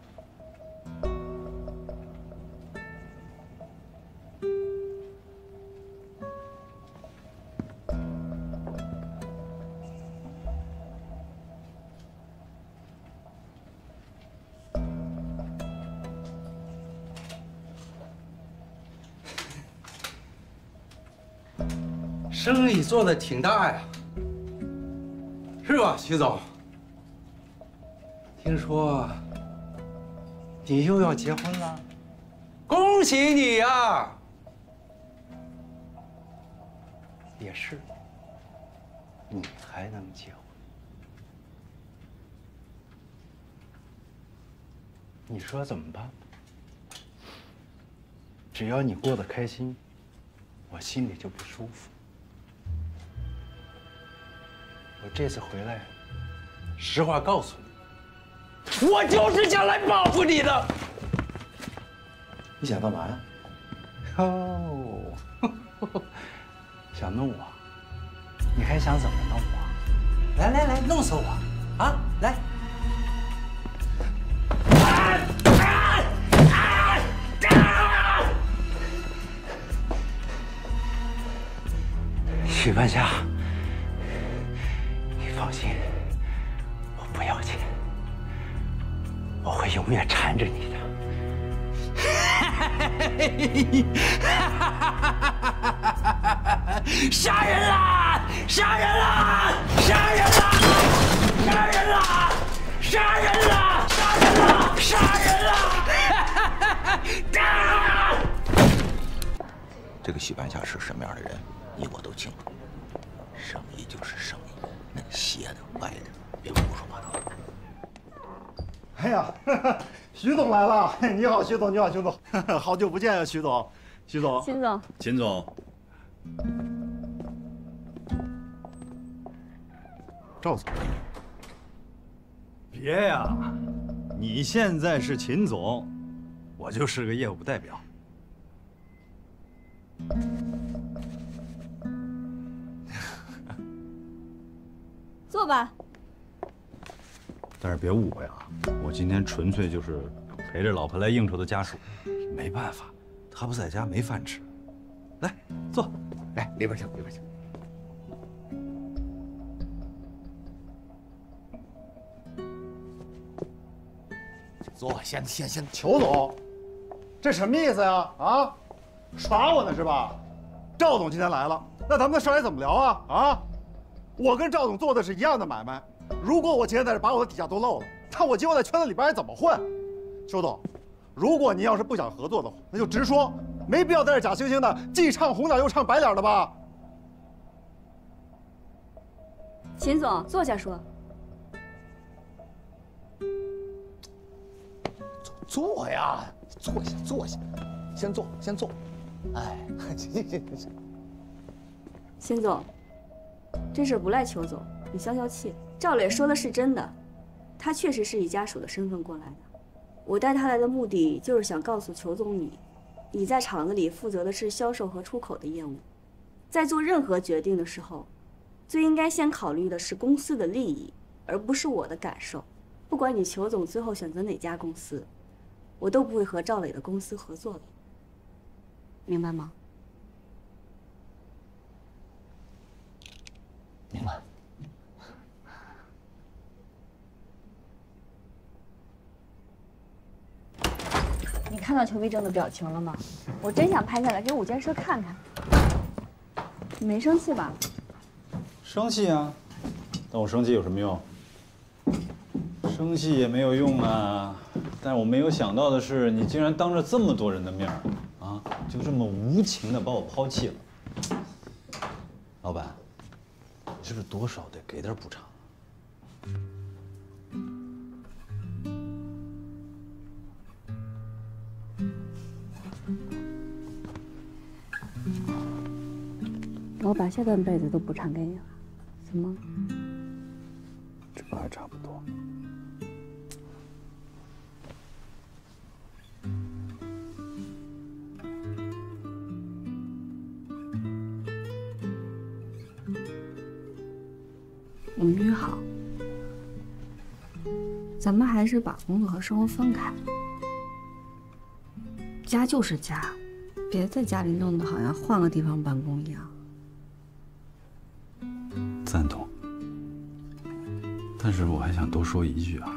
生意做得挺大呀，是吧，徐总？听说你又要结婚了，恭喜你呀！ 也是，你还能结婚。你说怎么办？只要你过得开心，我心里就不舒服。我这次回来，实话告诉你，我就是想来报复你的。 你想干嘛呀？ 哦，想弄我？你还想怎么弄我？来来来，弄死我！啊，来！许半夏，你放心，我不要钱，我会永远缠着你的。杀人啦！杀人啦！杀人啦！杀人啦！杀人啦！杀人啦！杀人啦！ 这个许半夏是什么样的人，你我都清楚。生意就是生意，那邪的歪的，别胡说八道。 哎呀，徐总来了！你好，徐总，你好，徐总，好久不见啊，徐总，徐总， 秦总， 秦总， 赵总， 别呀，你现在是秦总，我就是个业务代表。 坐吧。 但是别误会啊，我今天纯粹就是陪着老婆来应酬的家属，没办法，她不在家没饭吃。来，坐， 来里边请，里边请。坐，先先先。 裘总，这什么意思呀？啊，耍我呢是吧？赵总今天来了，那咱们的事儿还怎么聊啊？啊，我跟赵总做的是一样的买卖。如果我今天在这把我的底价都漏了，那我今后在圈子里边还怎么混？裘总，如果您要是不想合作的话，那就直说，没必要在这假惺惺的既唱红脸又唱白脸的吧。 秦总，坐下说。 坐呀，坐下，坐下，先坐，先坐。哎，行行行行。 秦总，这事不赖裘总，你消消气。赵磊说的是真的，他确实是以家属的身份过来的。我带他来的目的就是想告诉裘总你，你在厂子里负责的是销售和出口的业务，在做任何决定的时候，最应该先考虑的是公司的利益，而不是我的感受。不管你裘总最后选择哪家公司，我都不会和赵磊的公司合作的，明白吗？ 明白。 你看到裘必正的表情了吗？我真想拍下来给五监社看看。你没生气吧？ 生气啊，但我生气有什么用？生气也没有用啊。但是我没有想到的是，你竟然当着这么多人的面儿，啊，就这么无情的把我抛弃了。老板，你是不是多少得给点补偿？ 我把下半辈子都补偿给你了，行吗？ 这还差不多。 我们约好，咱们还是把工作和生活分开。家就是家，别在家里弄得好像换个地方办公一样。 赞同。但是我还想多说一句啊，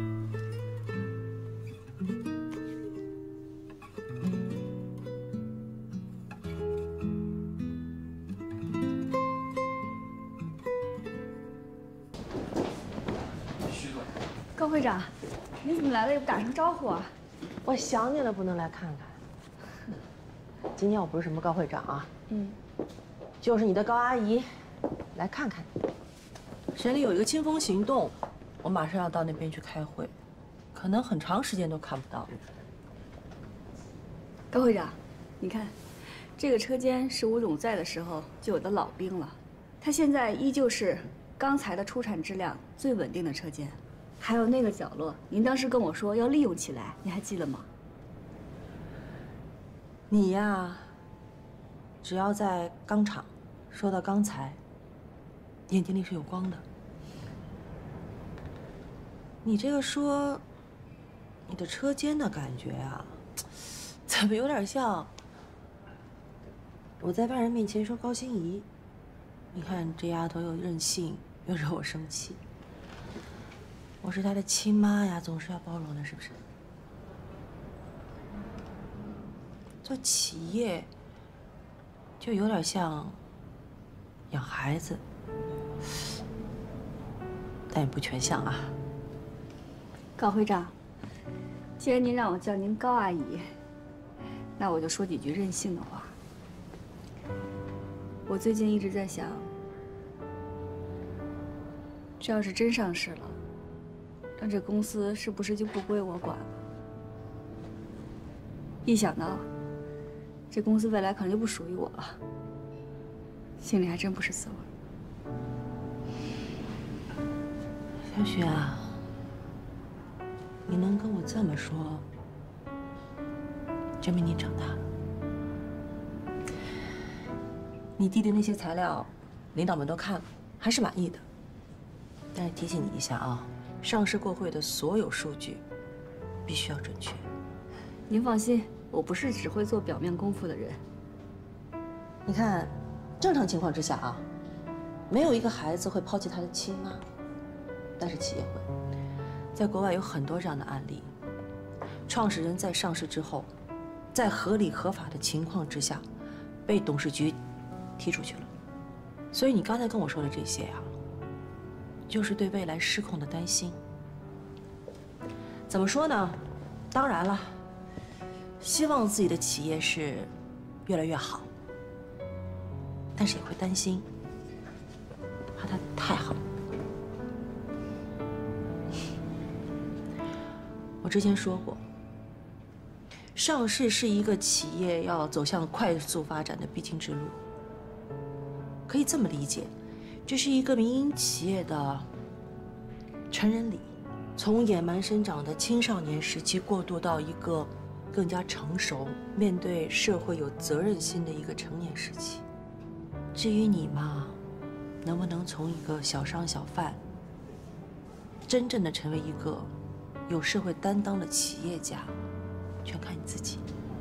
徐总，高会长，你怎么来了也不打声招呼啊？ 我想你了，不能来看看。今天我不是什么高会长啊，嗯， 就是你的高阿姨，来看看你。省里有一个清风行动，我马上要到那边去开会，可能很长时间都看不到你。 高会长，你看，这个车间是吴总在的时候就有的老兵了，他现在依旧是钢材的出产质量最稳定的车间。还有那个角落，您当时跟我说要利用起来，你还记得吗？ 你呀，只要在钢厂说到钢材，眼睛里是有光的。你这个说你的车间的感觉啊，怎么有点像我在外人面前说高欣怡？你看这丫头又任性又惹我生气。我是她的亲妈呀，总是要包容的，是不是？做企业就有点像养孩子，但也不全像啊。 高会长，既然您让我叫您高阿姨，那我就说几句任性的话。我最近一直在想，这要是真上市了，那这公司是不是就不归我管了？一想到这公司未来可能就不属于我了，心里还真不是滋味。 小雪啊，你能跟我这么说，证明你长大了。你递的那些材料，领导们都看了，还是满意的。但是提醒你一下啊，上市过会的所有数据必须要准确。 您放心，我不是只会做表面功夫的人。 你看，正常情况之下啊，没有一个孩子会抛弃他的亲妈，但是企业会。在国外有很多这样的案例，创始人在上市之后，在合理合法的情况之下，被董事局踢出去了。所以你刚才跟我说的这些呀、啊，就是对未来失控的担心。怎么说呢？当然了，希望自己的企业是越来越好，但是也会担心，怕它太好。我之前说过，上市是一个企业要走向快速发展的必经之路。可以这么理解，这是一个民营企业的成人礼，从野蛮生长的青少年时期过渡到一个更加成熟、面对社会有责任心的一个成年时期。至于你嘛，能不能从一个小商小贩，真正的成为一个有社会担当的企业家，全看你自己。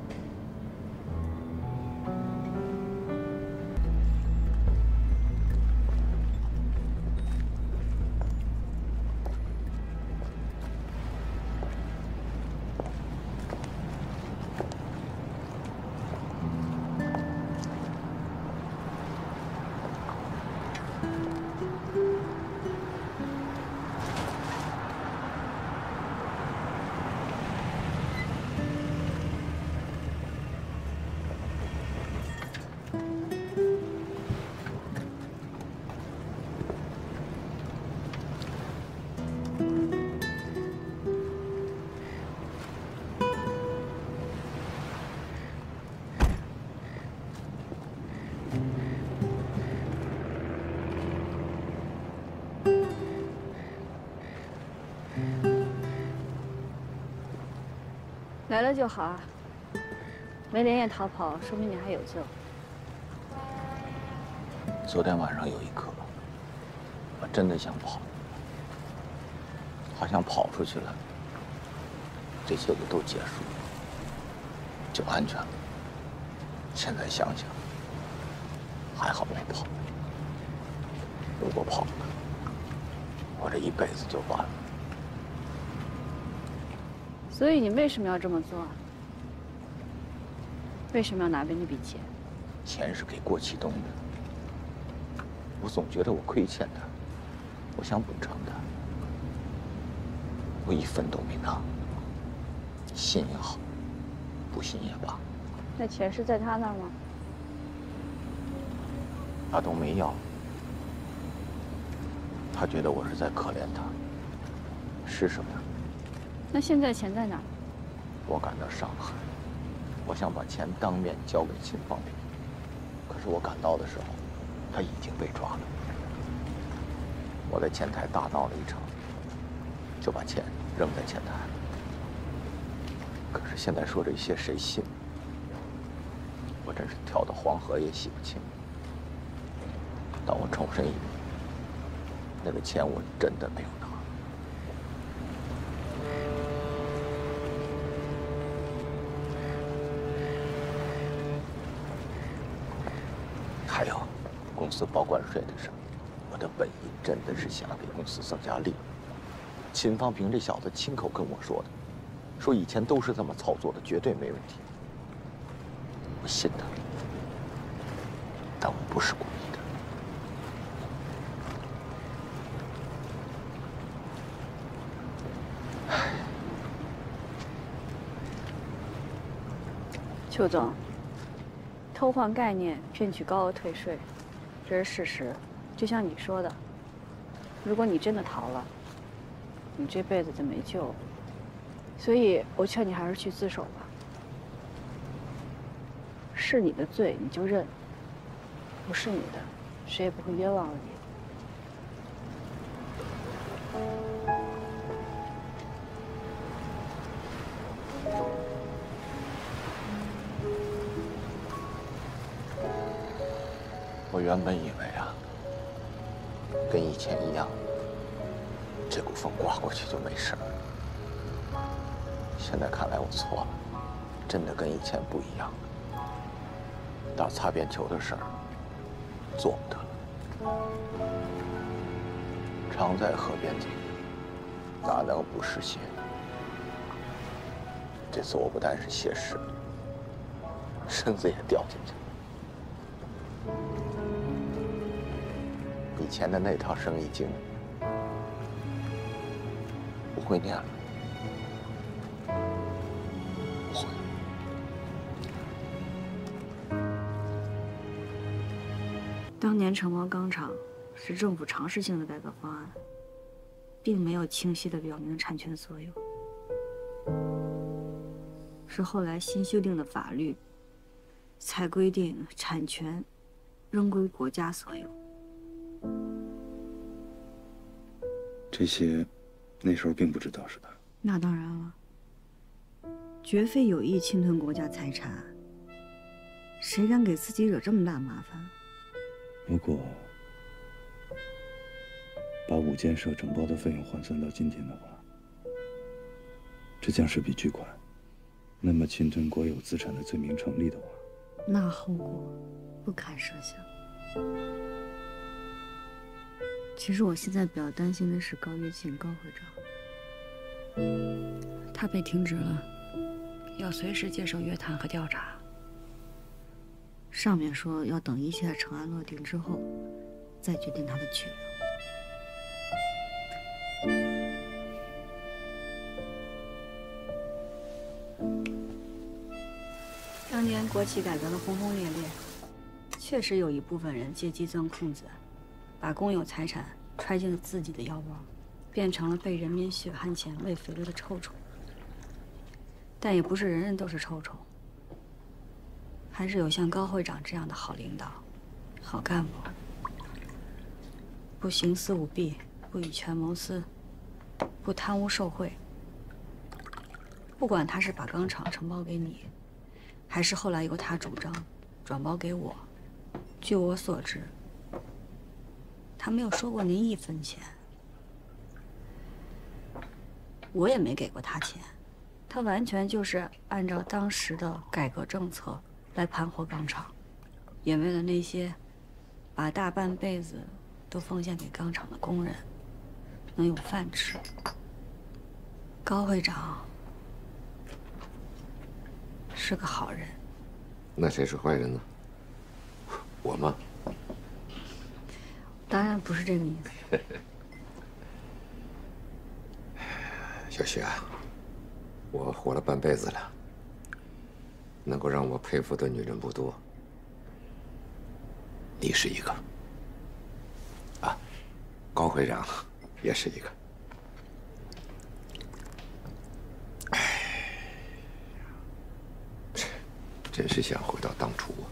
来了就好啊，没连夜逃跑，说明你还有救。 昨天晚上有一刻，我真的想跑，好像跑出去了，这些就都结束了，就安全了。现在想想，还好没跑。如果跑了，我这一辈子就完了。 所以你为什么要这么做？为什么要拿回那笔钱？ 钱是给郭启东的，我总觉得我亏欠他，我想补偿他，我一分都没拿。信也好，不信也罢。 那钱是在他那儿吗？ 他都没要。他觉得我是在可怜他，施舍他。 那现在钱在哪儿？ 我赶到上海，我想把钱当面交给秦方平，可是我赶到的时候，他已经被抓了。我在前台大闹了一场，就把钱扔在前台了。可是现在说这些谁信？我真是跳到黄河也洗不清。但我重申一遍，那个钱我真的没有拿。还有公司报关税的事，我的本意真的是想给公司增加利润。秦方平这小子亲口跟我说的，说以前都是这么操作的，绝对没问题。我信他，但我不是故意的。 邱总，偷换概念、骗取高额退税，这是事实。就像你说的，如果你真的逃了，你这辈子就没救了。所以我劝你还是去自首吧。是你的罪你就认，不是你的，谁也不会冤枉了你。 我原本以为啊，跟以前一样，这股风刮过去就没事了。现在看来我错了，真的跟以前不一样了。打擦边球的事儿做不得了。常在河边走，哪能不湿鞋？这次我不但是鞋湿了，身子也掉进去了。以前的那套生意经不会念了，不会。 当年城贸钢厂是政府尝试性的改革方案，并没有清晰的表明产权所有，是后来新修订的法律才规定产权仍归国家所有。 这些，那时候并不知道，是吧？ 那当然了，绝非有意侵吞国家财产，谁敢给自己惹这么大麻烦？ 如果把五建设整包的费用换算到今天的话，这将是笔巨款。那么侵吞国有资产的罪名成立的话， 那后果不堪设想。其实我现在比较担心的是高跃进高会长，他被停职了，要随时接受约谈和调查。上面说要等一切成案落定之后，再决定他的去留。当年国企改革的轰轰烈烈，确实有一部分人借机钻空子，把公有财产揣进了自己的腰包，变成了被人民血汗钱喂肥了的臭虫。但也不是人人都是臭虫，还是有像高会长这样的好领导、好干部，不行私舞弊，不以权谋私，不贪污受贿。不管他是把钢厂承包给你，还是后来由他主张转包给我，据我所知，他没有收过您一分钱，我也没给过他钱，他完全就是按照当时的改革政策来盘活钢厂，也为了那些把大半辈子都奉献给钢厂的工人能有饭吃。高会长是个好人。 那谁是坏人呢？我吗？ 当然不是这个意思。 小雪啊，我活了半辈子了，能够让我佩服的女人不多。 你是一个，啊，高会长也是一个。哎，真是想回到当初啊！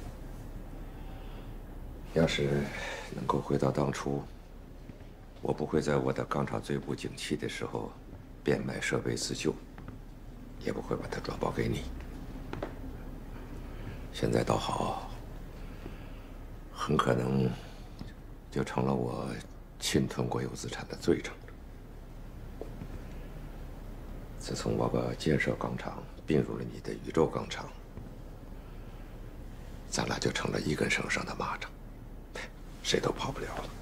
要是能够回到当初，我不会在我的钢厂最不景气的时候变卖设备自救，也不会把它转包给你。现在倒好，很可能就成了我侵吞国有资产的罪证。自从我把建设钢厂并入了你的宇宙钢厂，咱俩就成了一根绳上的蚂蚱，谁都跑不了了。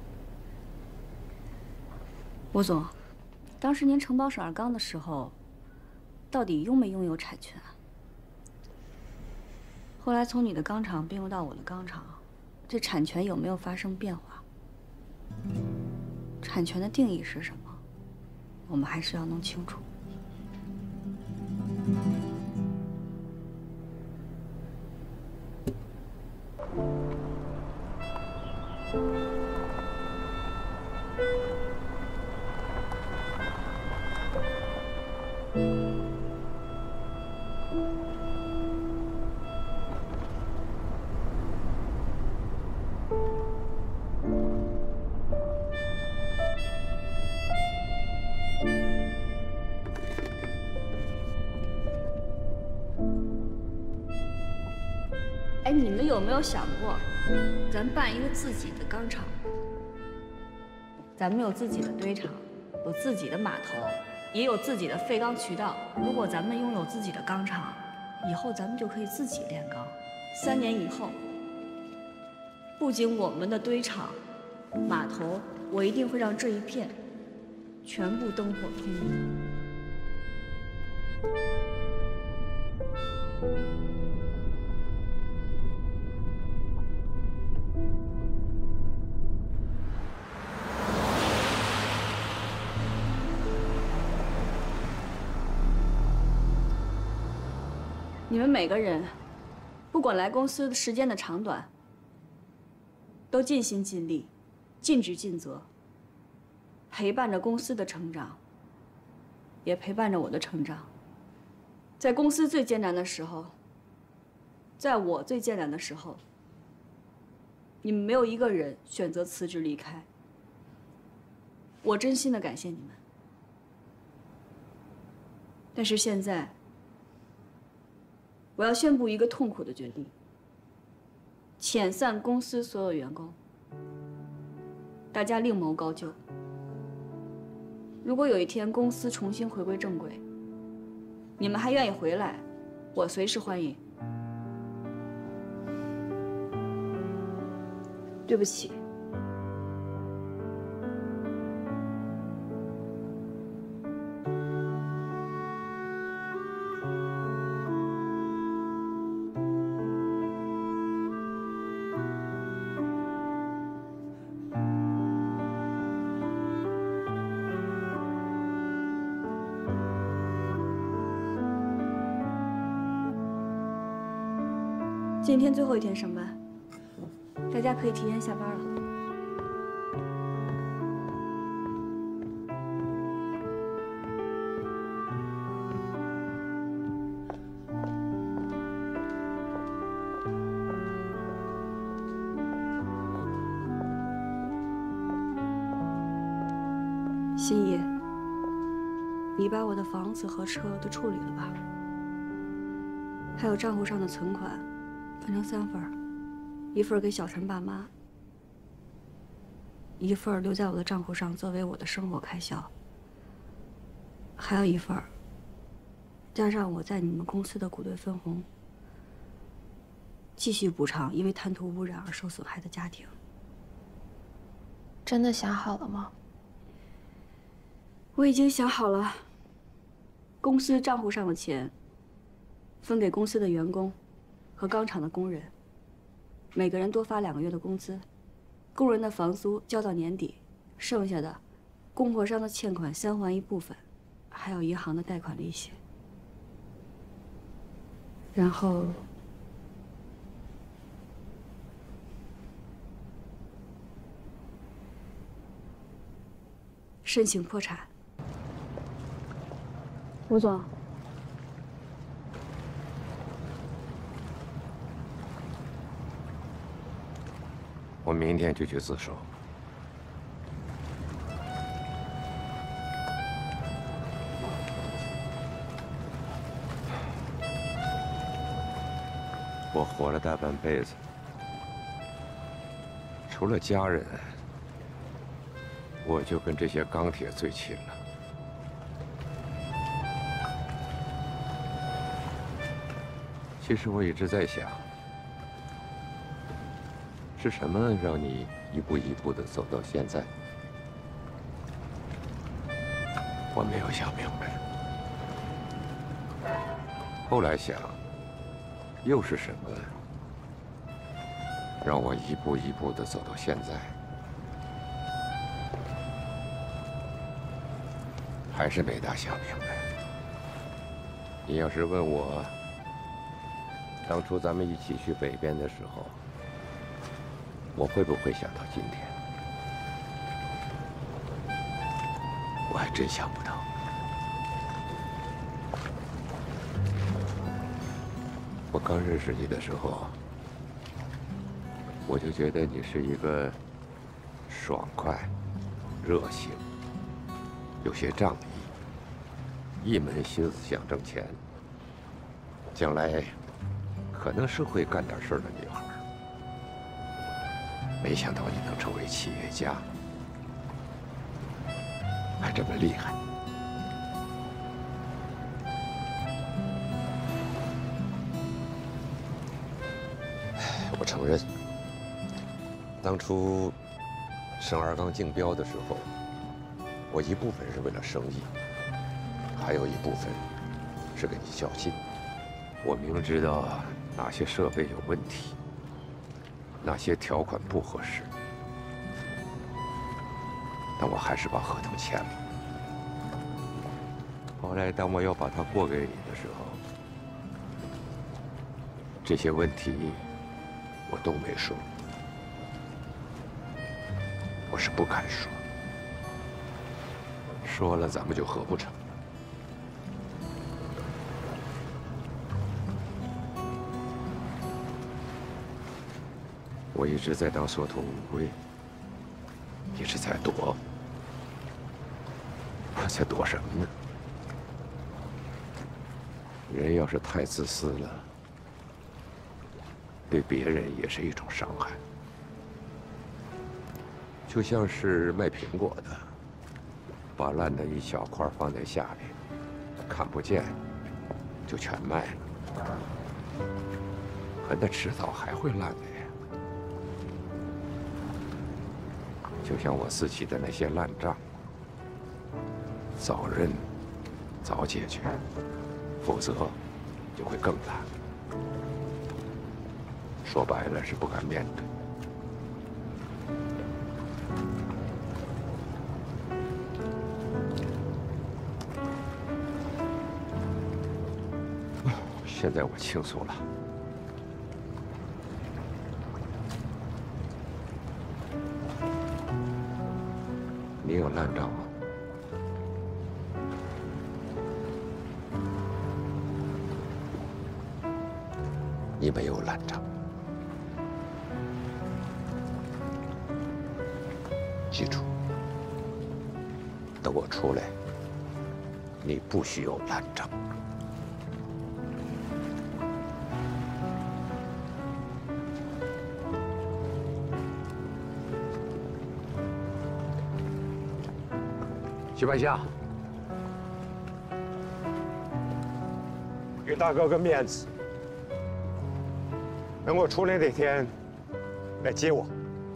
吴总，当时您承包沈二刚的时候，到底拥没拥有产权啊？后来从你的钢厂并入到我的钢厂，这产权有没有发生变化？产权的定义是什么？我们还是要弄清楚。哎，你们有没有想过，咱办一个自己的钢厂？咱们有自己的堆场，有自己的码头，也有自己的废钢渠道。如果咱们拥有自己的钢厂，以后咱们就可以自己炼钢。三年以后，不仅我们的堆场、码头，我一定会让这一片全部灯火通明。你们每个人，不管来公司的时间的长短，都尽心尽力、尽职尽责，陪伴着公司的成长，也陪伴着我的成长。在公司最艰难的时候，在我最艰难的时候，你们没有一个人选择辞职离开。我真心的感谢你们。但是现在，我要宣布一个痛苦的决定：遣散公司所有员工，大家另谋高就。如果有一天公司重新回归正轨，你们还愿意回来，我随时欢迎。对不起。今天最后一天上班，大家可以提前下班了。新野，你把我的房子和车都处理了吧？还有账户上的存款。分成三份，一份给小陈爸妈，一份留在我的账户上作为我的生活开销，还有一份加上我在你们公司的股东分红，继续补偿因为贪图污染而受损害的家庭。 真的想好了吗？ 我已经想好了，公司账户上的钱分给公司的员工和钢厂的工人，每个人多发两个月的工资，工人的房租交到年底，剩下的，供货商的欠款先还一部分，还有银行的贷款利息。然后， 申请破产。 吴总， 我明天就去自首。我活了大半辈子，除了家人，我就跟这些钢铁最亲了。其实我一直在想，是什么让你一步一步的走到现在？我没有想明白。后来想，又是什么让我一步一步的走到现在？还是没大想明白。你要是问我，当初咱们一起去北边的时候，我会不会想到今天？我还真想不到。我刚认识你的时候，我就觉得你是一个爽快、热情、有些仗义、一门心思想挣钱，将来可能是会干点事儿的女孩。没想到你能成为企业家，还这么厉害。我承认，当初省二钢竞标的时候，我一部分是为了生意，还有一部分是给你较劲。我明知道哪些设备有问题，哪些条款不合适，但我还是把合同签了。后来，当我要把它过给你的时候，这些问题我都没说，我是不敢说，说了咱们就合不成。我一直在当缩头乌龟，一直在躲。我在躲什么呢？人要是太自私了，对别人也是一种伤害。就像是卖苹果的，把烂的一小块放在下面，看不见，就全卖了。可那迟早还会烂的呀。就像我自己的那些烂账，早认，早解决，否则就会更烂。说白了是不敢面对。现在我轻松了。你有烂账吗？你没有烂账。记住，等我出来，你不许有烂账。徐半夏，给大哥个面子，等我出来那天来接我。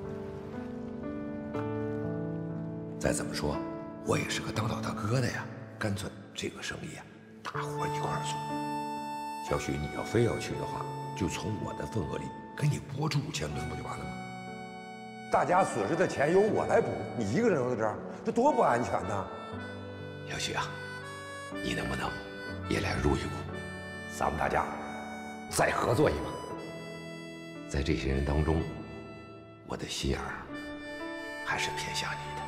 再怎么说，我也是个当老大哥的呀。干脆这个生意啊，大伙一块儿做。小许，你要非要去的话，就从我的份额里给你拨出五千吨，不就完了吗？ 大家损失的钱由我来补，你一个人留在这儿，这多不安全呐！ 小许啊，你能不能也来入一股？咱们大家再合作一把。在这些人当中，我的心眼儿还是偏向你的。